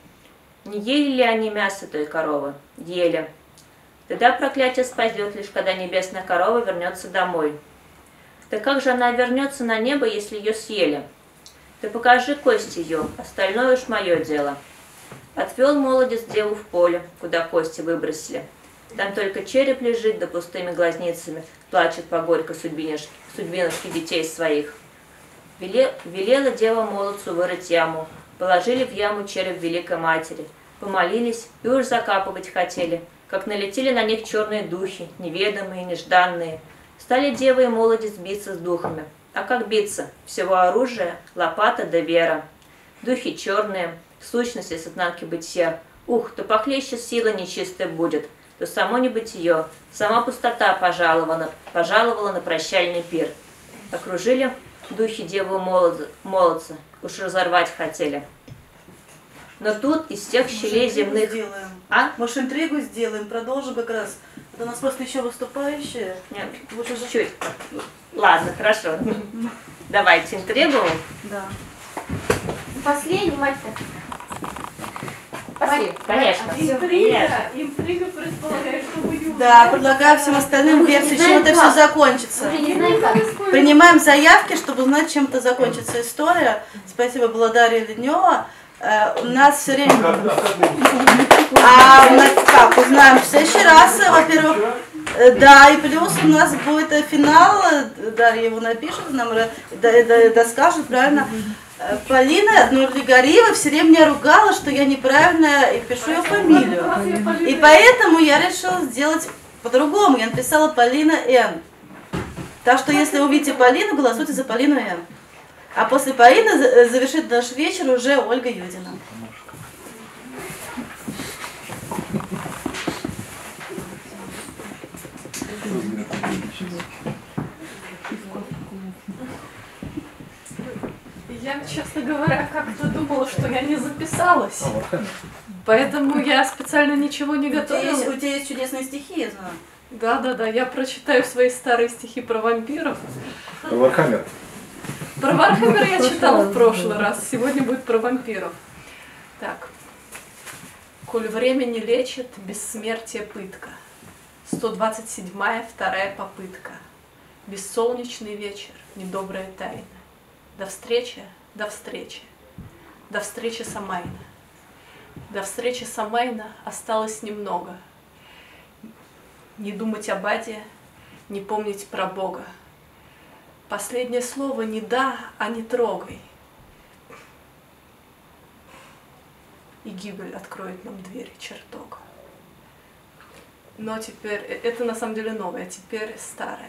Не ели ли они мясо той коровы? Ели. Тогда проклятие спадет, лишь когда небесная корова вернется домой. Да как же она вернется на небо, если ее съели? Ты покажи кости ее, остальное уж мое дело. Отвел молодец деву в поле, куда кости выбросили. Там только череп лежит, да пустыми глазницами плачет по горькой судьбинушке, судьбинушке детей своих. Веле, велела дева молодцу вырыть яму. Положили в яму череп Великой Матери, помолились и уж закапывать хотели, как налетели на них черные духи, неведомые, нежданные. Стали дева и молодец биться с духами. А как биться? Всего оружия, лопата да вера. Духи черные, сущности сознанки бытия. Ух, то похлеще сила нечистая будет, то само небытие, сама пустота пожаловала, пожаловала на прощальный пир. Окружили духи деву молодца, уж разорвать хотели. Но тут из тех щелей земных... Сделаем. А? Может, интригу сделаем, продолжим как раз. Это у нас просто еще выступающие. Нет, лучше чуть-чуть. Ладно, хорошо. Давайте интригу. Да. Последний, мать-то. Спасибо, конечно. Интрига, интрига предполагает, что вы Да, предлагаю всем остальным версии, чем это все закончится. Принимаем заявки, чтобы узнать, чем это закончится история. Спасибо, была Дарья Леднева. У нас все время... А как, узнаем в следующий раз, во-первых. Да, и плюс у нас будет финал, Дарья его напишет, нам доскажет, правильно. Полина Нурлигариева все время меня ругала, что я неправильно пишу ее фамилию. И поэтому я решила сделать по-другому. Я написала Полина Н. Так что если увидите Полину, голосуйте за Полину Н. А после Полины завершит наш вечер уже Ольга Юдина. Я, честно говоря, как-то думала, что я не записалась. Поэтому я специально ничего не готовила. У тебя есть, у тебя есть чудесные стихи, я знаю. Да-да-да, я прочитаю свои старые стихи про вампиров. Про Вархаммер. Про Вархаммер я читала в прошлый раз, сегодня будет про вампиров. Так. «Коль время не лечит, бессмертие пытка. сто двадцать седьмая, вторая попытка. Бессолнечный вечер, недобрая тайна. До встречи, до встречи, до встречи Самайна. До встречи Самайна осталось немного. Не думать об аде, не помнить про Бога. Последнее слово не да, а не трогай. И гибель откроет нам двери чертога. Но теперь, это на самом деле новое, а теперь старое.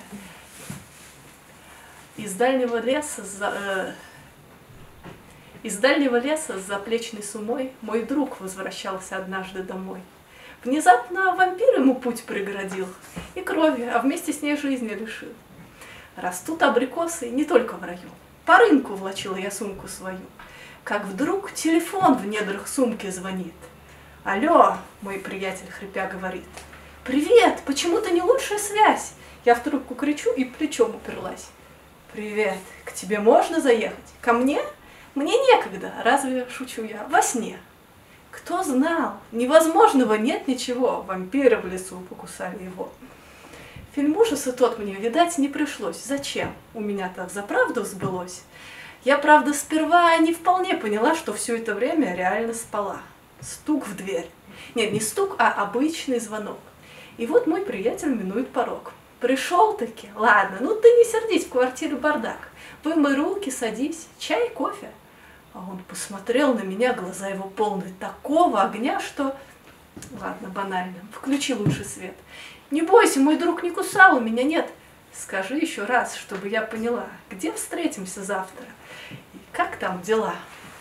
Из дальнего леса, за, э, из дальнего леса с заплечной сумой мой друг возвращался однажды домой. Внезапно вампир ему путь преградил, и крови, а вместе с ней жизни лишил. Растут абрикосы не только в раю. По рынку влачила я сумку свою, как вдруг телефон в недрах сумки звонит. «Алло», мой приятель хрипя говорит, «Привет, почему-то не лучшая связь». Я в трубку кричу и плечом уперлась. «Привет, к тебе можно заехать? Ко мне? Мне некогда, разве, шучу я, во сне». Кто знал, невозможного нет ничего, вампиры в лесу покусали его. Фильм ужаса тот мне, видать, не пришлось. Зачем? У меня-то взаправду сбылось. Я, правда, сперва не вполне поняла, что все это время реально спала. Стук в дверь. Нет, не стук, а обычный звонок. И вот мой приятель минует порог. Пришел-таки. Ладно, ну ты не сердись, в квартире бардак. Вымой руки, садись. Чай, кофе. А он посмотрел на меня, глаза его полные такого огня, что... Ладно, банально. Включи лучше свет. Не бойся, мой друг не кусал, у меня нет. Скажи еще раз, чтобы я поняла, где встретимся завтра? И как там дела?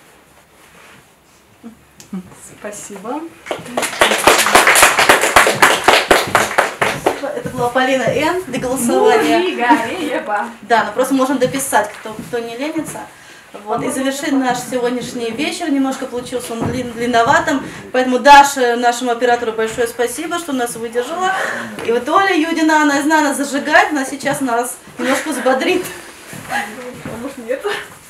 Спасибо. Это была Полина Н. для голосования. Нурлигариева. Да, но просто можем дописать, кто, кто не ленится. Вот, и завершить наш сегодняшний вечер. Немножко получился он длин, длинноватым. Поэтому Даше, нашему оператору, большое спасибо, что нас выдержала. И вот Оля Юдина, она из нас зажигает, она сейчас нас немножко взбодрит. А может нет?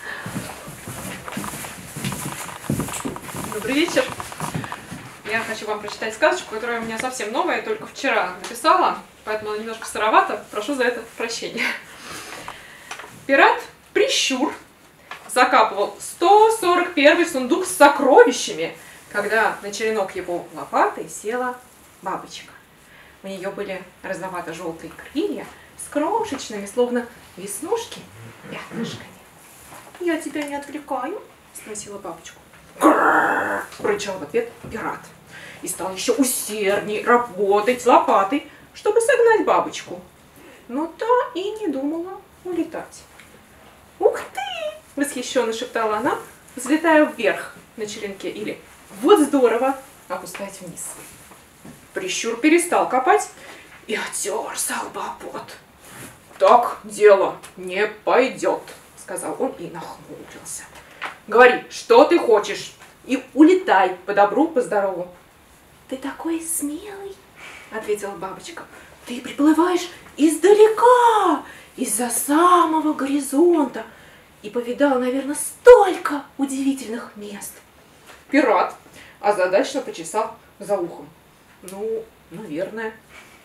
Добрый вечер. Я хочу вам прочитать сказочку, которая у меня совсем новая, я только вчера написала, поэтому она немножко сыровата. Прошу за это прощения. Пират Прищур закапывал сто сорок первый сундук с сокровищами, когда на черенок его лопатой села бабочка. У нее были розовато-желтые крылья с крошечными, словно веснушки, пятнышками. «Я тебя не отвлекаю?» – спросила бабочку. «Грррр!» – прорычал в ответ пират. И стал еще усердней работать лопатой, чтобы согнать бабочку. Но та и не думала улетать. «Ух ты!» – восхищенно шептала она, взлетая вверх на черенке, или «Вот здорово!» – опускаясь вниз. Прищур перестал копать и отер с лба пот. «Так дело не пойдет», – сказал он и нахмурился. «Говори, что ты хочешь, и улетай по добру, по здорову». «Ты такой смелый», – ответила бабочка. «Ты приплываешь издалека, из-за самого горизонта, и повидал, наверное, столько удивительных мест». Пират озадаченно почесал за ухом. «Ну, наверное».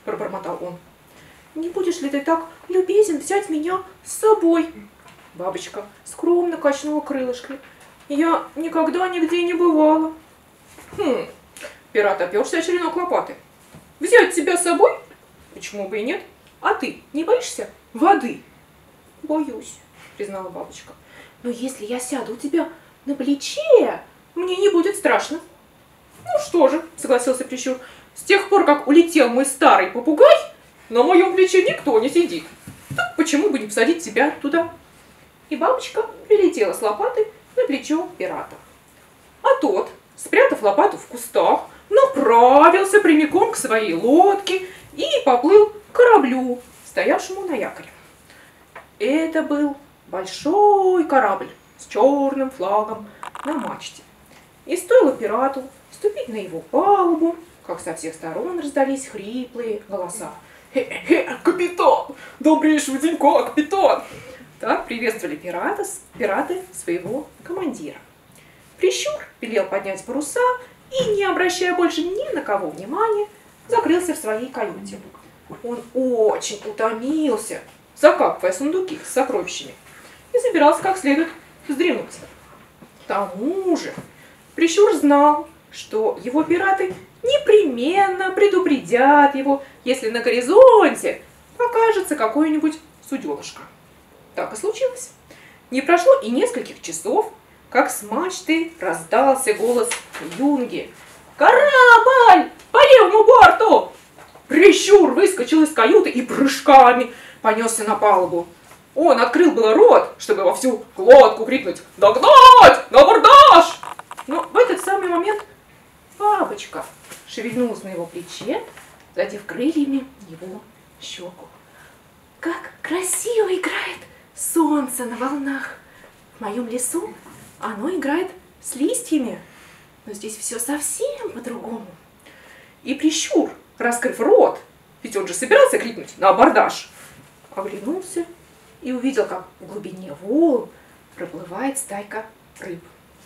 пробормотал он. «Не будешь ли ты так любезен взять меня с собой?» Бабочка скромно качнула крылышками. «Я никогда нигде не бывала». «Хм...» Пират оперся о черенок лопаты. «Взять тебя с собой? Почему бы и нет? А ты не боишься воды?» «Боюсь», признала бабочка. «Но если я сяду у тебя на плече, мне не будет страшно». «Ну что же», согласился Прищур, «с тех пор, как улетел мой старый попугай, на моем плече никто не сидит. Так почему бы не посадить тебя туда?» И бабочка прилетела с лопатой на плечо пирата. А тот, спрятав лопату в кустах, направился прямиком к своей лодке и поплыл к кораблю, стоявшему на якоре. Это был большой корабль с черным флагом на мачте. И стоило пирату ступить на его палубу, как со всех сторон раздались хриплые голоса. «Хе-хе, капитан! Добрейшего денька, капитан!» Так приветствовали пирата, пираты своего командира. Прищур велел поднять паруса и, не обращая больше ни на кого внимания, закрылся в своей каюте. Он очень утомился, закапывая сундуки с сокровищами, и собирался как следует вздремнуть. К тому же Прищур знал, что его пираты непременно предупредят его, если на горизонте покажется какое-нибудь суденышко. Так и случилось. Не прошло и нескольких часов, как с мачты раздался голос Юнги. «Корабль! По левому борту!» Прищур выскочил из каюты и прыжками понесся на палубу. Он открыл было рот, чтобы во всю глотку крикнуть «Догнать! На абордаж!» Но в этот самый момент бабочка шевельнулась на его плече, задев крыльями его щеку. «Как красиво играет солнце на волнах! В моем лесу оно играет с листьями, но здесь все совсем по-другому». И Прищур, раскрыв рот, ведь он же собирался крикнуть «На абордаж!», оглянулся и увидел, как в глубине волн проплывает стайка рыб.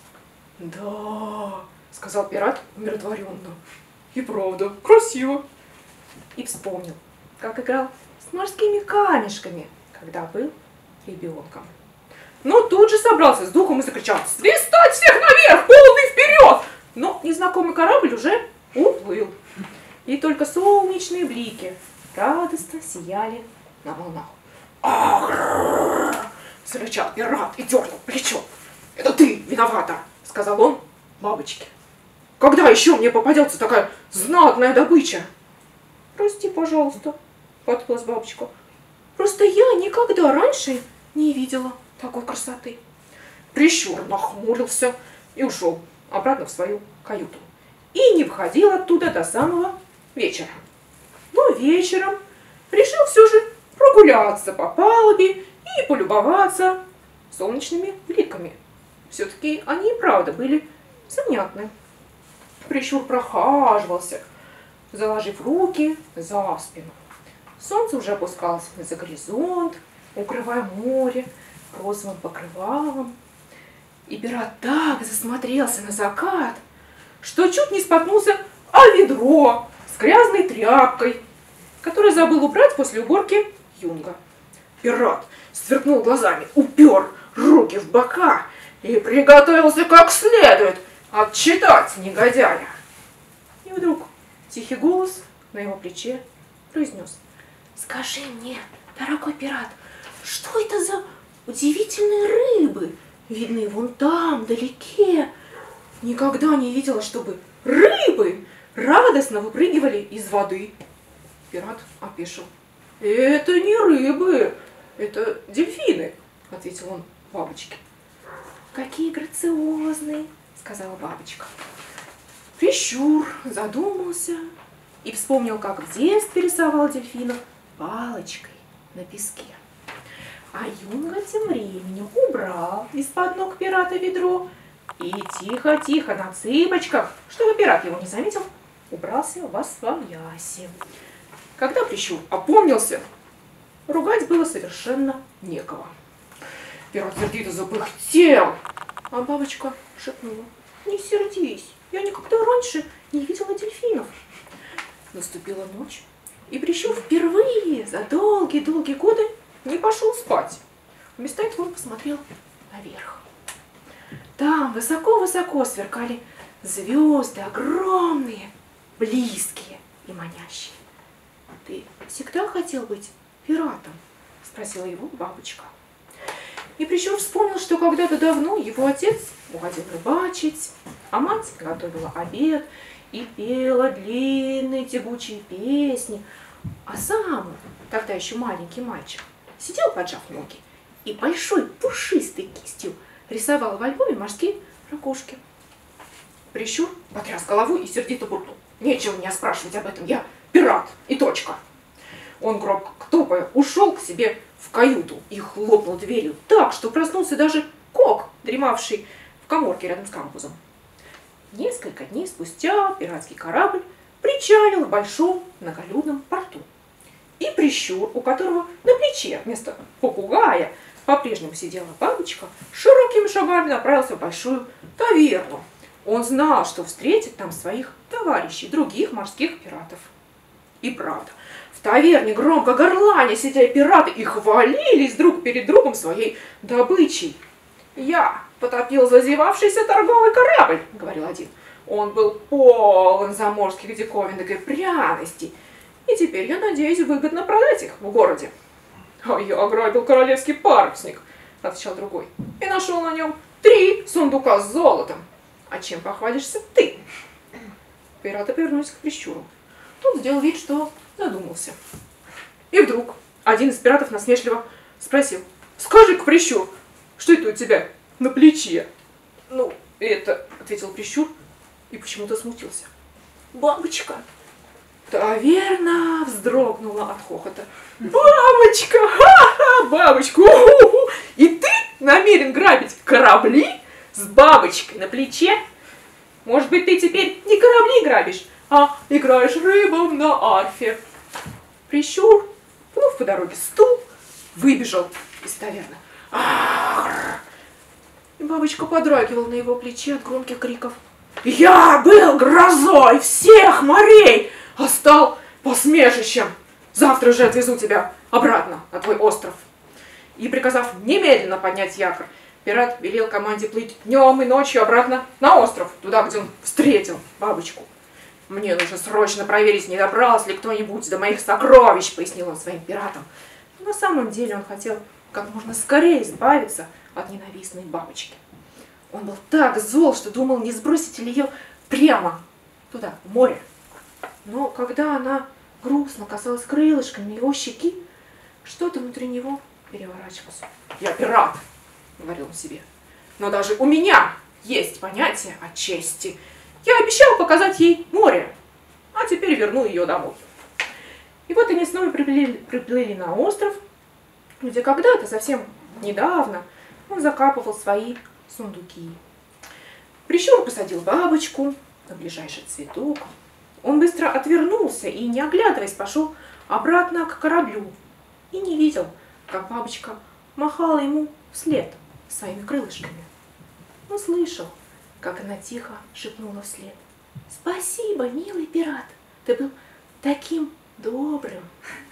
«Да», — сказал пират умиротворенно, — «и правда, красиво». И вспомнил, как играл с морскими камешками, когда был ребенком. Но тут же собрался с духом и закричал: «Свистать всех наверх! Полный вперед!» Но незнакомый корабль уже уплыл. И только солнечные блики радостно сияли на волнах. «Ах!» — зарычал пират и дернул плечо. «Это ты виновата!» — сказал он бабочке. «Когда еще мне попадется такая знатная добыча?» «Прости, пожалуйста», — потупилась бабочка. «Просто я никогда раньше не видела такой красоты». Прищур нахмурился и ушел обратно в свою каюту. И не выходил оттуда до самого вечера. Но вечером решил все же прогуляться по палубе и полюбоваться солнечными бликами. Все-таки они и правда были занятны. Прищур прохаживался, заложив руки за спину. Солнце уже опускалось за горизонт, укрывая море розовым покрывалом. И пират так засмотрелся на закат, что чуть не споткнулся о ведро с грязной тряпкой, которую забыл убрать после уборки Юнга. Пират сверкнул глазами, упер руки в бока и приготовился как следует отчитать негодяя. И вдруг тихий голос на его плече произнес: «Скажи мне, дорогой пират, что это за удивительные рыбы, видны вон там, вдалеке? Никогда не видела, чтобы рыбы радостно выпрыгивали из воды». Пират опешил. «Это не рыбы, это дельфины», — ответил он бабочке. «Какие грациозные», — сказала бабочка. Прищур задумался и вспомнил, как в детстве рисовал дельфинов палочкой на песке. А Юнга тем временем убрал из-под ног пирата ведро и тихо-тихо на цыпочках, чтобы пират его не заметил, убрался во свояси. Когда Прищур опомнился, ругать было совершенно некого. Пират сердито запыхтел, а бабочка шепнула: «Не сердись, я никогда раньше не видела дельфинов». Наступила ночь, И Прищур впервые за долгие-долгие годы не пошел спать. Вместо этого он посмотрел наверх. Там высоко-высоко сверкали звезды, огромные, близкие и манящие. «Ты всегда хотел быть пиратом?» — спросила его бабочка. И Прищур вспомнил, что когда-то давно его отец уходил рыбачить, а мать готовила обед и пела длинные тягучие песни, а сам, тогда еще маленький мальчик, сидел, поджав ноги, и большой пушистой кистью рисовал в альбоме морские ракушки. Прищур потряс головой и сердито буркнул: «Нечего меня спрашивать об этом, я пират, и точка». Он, громко топая, ушел к себе в каюту и хлопнул дверью так, что проснулся даже Кок, дремавший в каморке рядом с камбузом. Несколько дней спустя пиратский корабль причалил в большом многолюдном порту. И Прищур, у которого на плече вместо попугая по-прежнему сидела бабочка, широкими шагами направился в большую таверну. Он знал, что встретит там своих товарищей, других морских пиратов. И правда, в таверне громко горланя сидели пираты и хвалились друг перед другом своей добычей. «Я потопил зазевавшийся торговый корабль», — говорил один. «Он был полон заморских диковинок и пряностей, и теперь я надеюсь выгодно продать их в городе». «А я ограбил королевский парусник», — отвечал другой, «и нашел на нем три сундука с золотом. А чем похвалишься ты?» Пираты повернулись к Прищуру. Тот сделал вид, что задумался. И вдруг один из пиратов насмешливо спросил: «Скажи-ка, Прищур, что это у тебя на плече?» «Ну, это...» — ответил Прищур и почему-то смутился. «Бабочка». Таверна вздрогнула от хохота. «Бабочка! Ха-ха! Бабочка! У-ху-ху! И ты намерен грабить корабли с бабочкой на плече? Может быть, ты теперь не корабли грабишь, а играешь рыбам на арфе?» Прищур, пнув по дороге стул, выбежал из таверны. И бабочка подрагивала на его плече от громких криков. «Я был грозой всех морей, а стал посмешищем. Завтра же отвезу тебя обратно на твой остров». И, приказав немедленно поднять якорь, пират велел команде плыть днем и ночью обратно на остров, туда, где он встретил бабочку. «Мне нужно срочно проверить, не добрался ли кто-нибудь до моих сокровищ», — пояснил он своим пиратам. Но на самом деле он хотел как можно скорее избавиться от ненавистной бабочки. Он был так зол, что думал, не сбросить ли ее прямо туда, в море. Но когда она грустно касалась крылышками его щеки, что-то внутри него переворачивалось. «Я пират», — говорил он себе, — «но даже у меня есть понятие о чести. Я обещал показать ей море, а теперь верну ее домой». И вот они снова приплыли, приплыли на остров, где когда-то, совсем недавно, он закапывал свои сундуки. Прищур посадил бабочку на ближайший цветок. Он быстро отвернулся и, не оглядываясь, пошел обратно к кораблю. И не видел, как бабочка махала ему вслед своими крылышками. Но слышал, как она тихо шепнула вслед: «Спасибо, милый пират, ты был таким добрым».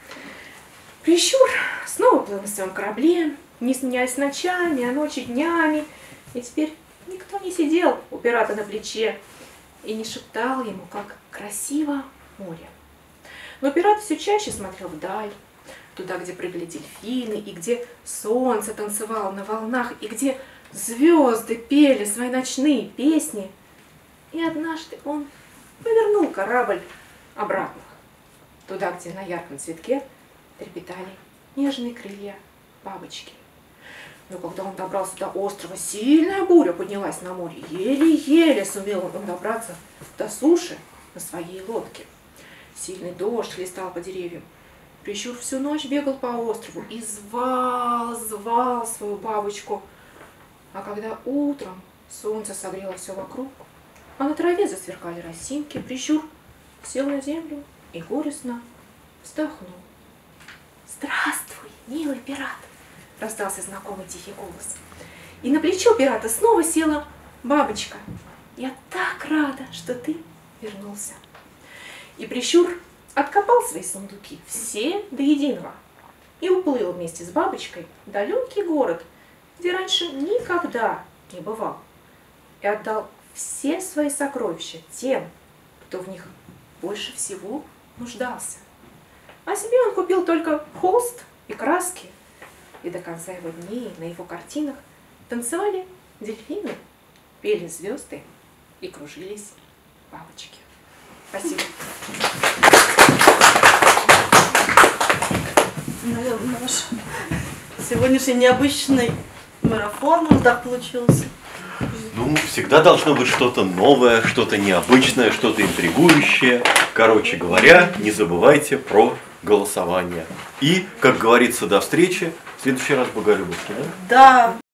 Прищур снова плыл на своем корабле, не сменяясь ночами, а ночи днями, и теперь никто не сидел у пирата на плече и не шептал ему, как красиво море. Но пират все чаще смотрел вдаль, туда, где прыгали дельфины, и где солнце танцевало на волнах, и где звезды пели свои ночные песни. И однажды он повернул корабль обратно, туда, где на ярком цветке трепетали нежные крылья бабочки. Но когда он добрался до острова, сильная буря поднялась на море. Еле-еле сумел он добраться до суши на своей лодке. Сильный дождь хлестал по деревьям. Прищур всю ночь бегал по острову и звал, звал свою бабочку. А когда утром солнце согрело все вокруг, а на траве засверкали росинки, Прищур сел на землю и горестно вздохнул. «Здравствуй, милый пират!» — раздался знакомый тихий голос. И на плечо пирата снова села бабочка. «Я так рада, что ты вернулся». И Прищур откопал свои сундуки, все до единого, и уплыл вместе с бабочкой в далекий город, где раньше никогда не бывал, и отдал все свои сокровища тем, кто в них больше всего нуждался. А себе он купил только холст и краски, и до конца его дней на его картинах танцевали дельфины, пели звезды и кружились бабочки. Спасибо. Наш сегодняшний необычный марафон, он так получился. Ну, всегда должно быть что-то новое, что-то необычное, что-то интригующее. Короче говоря, не забывайте про голосование. И, как говорится, до встречи. В следующий раз Боголюбовский, да? Да.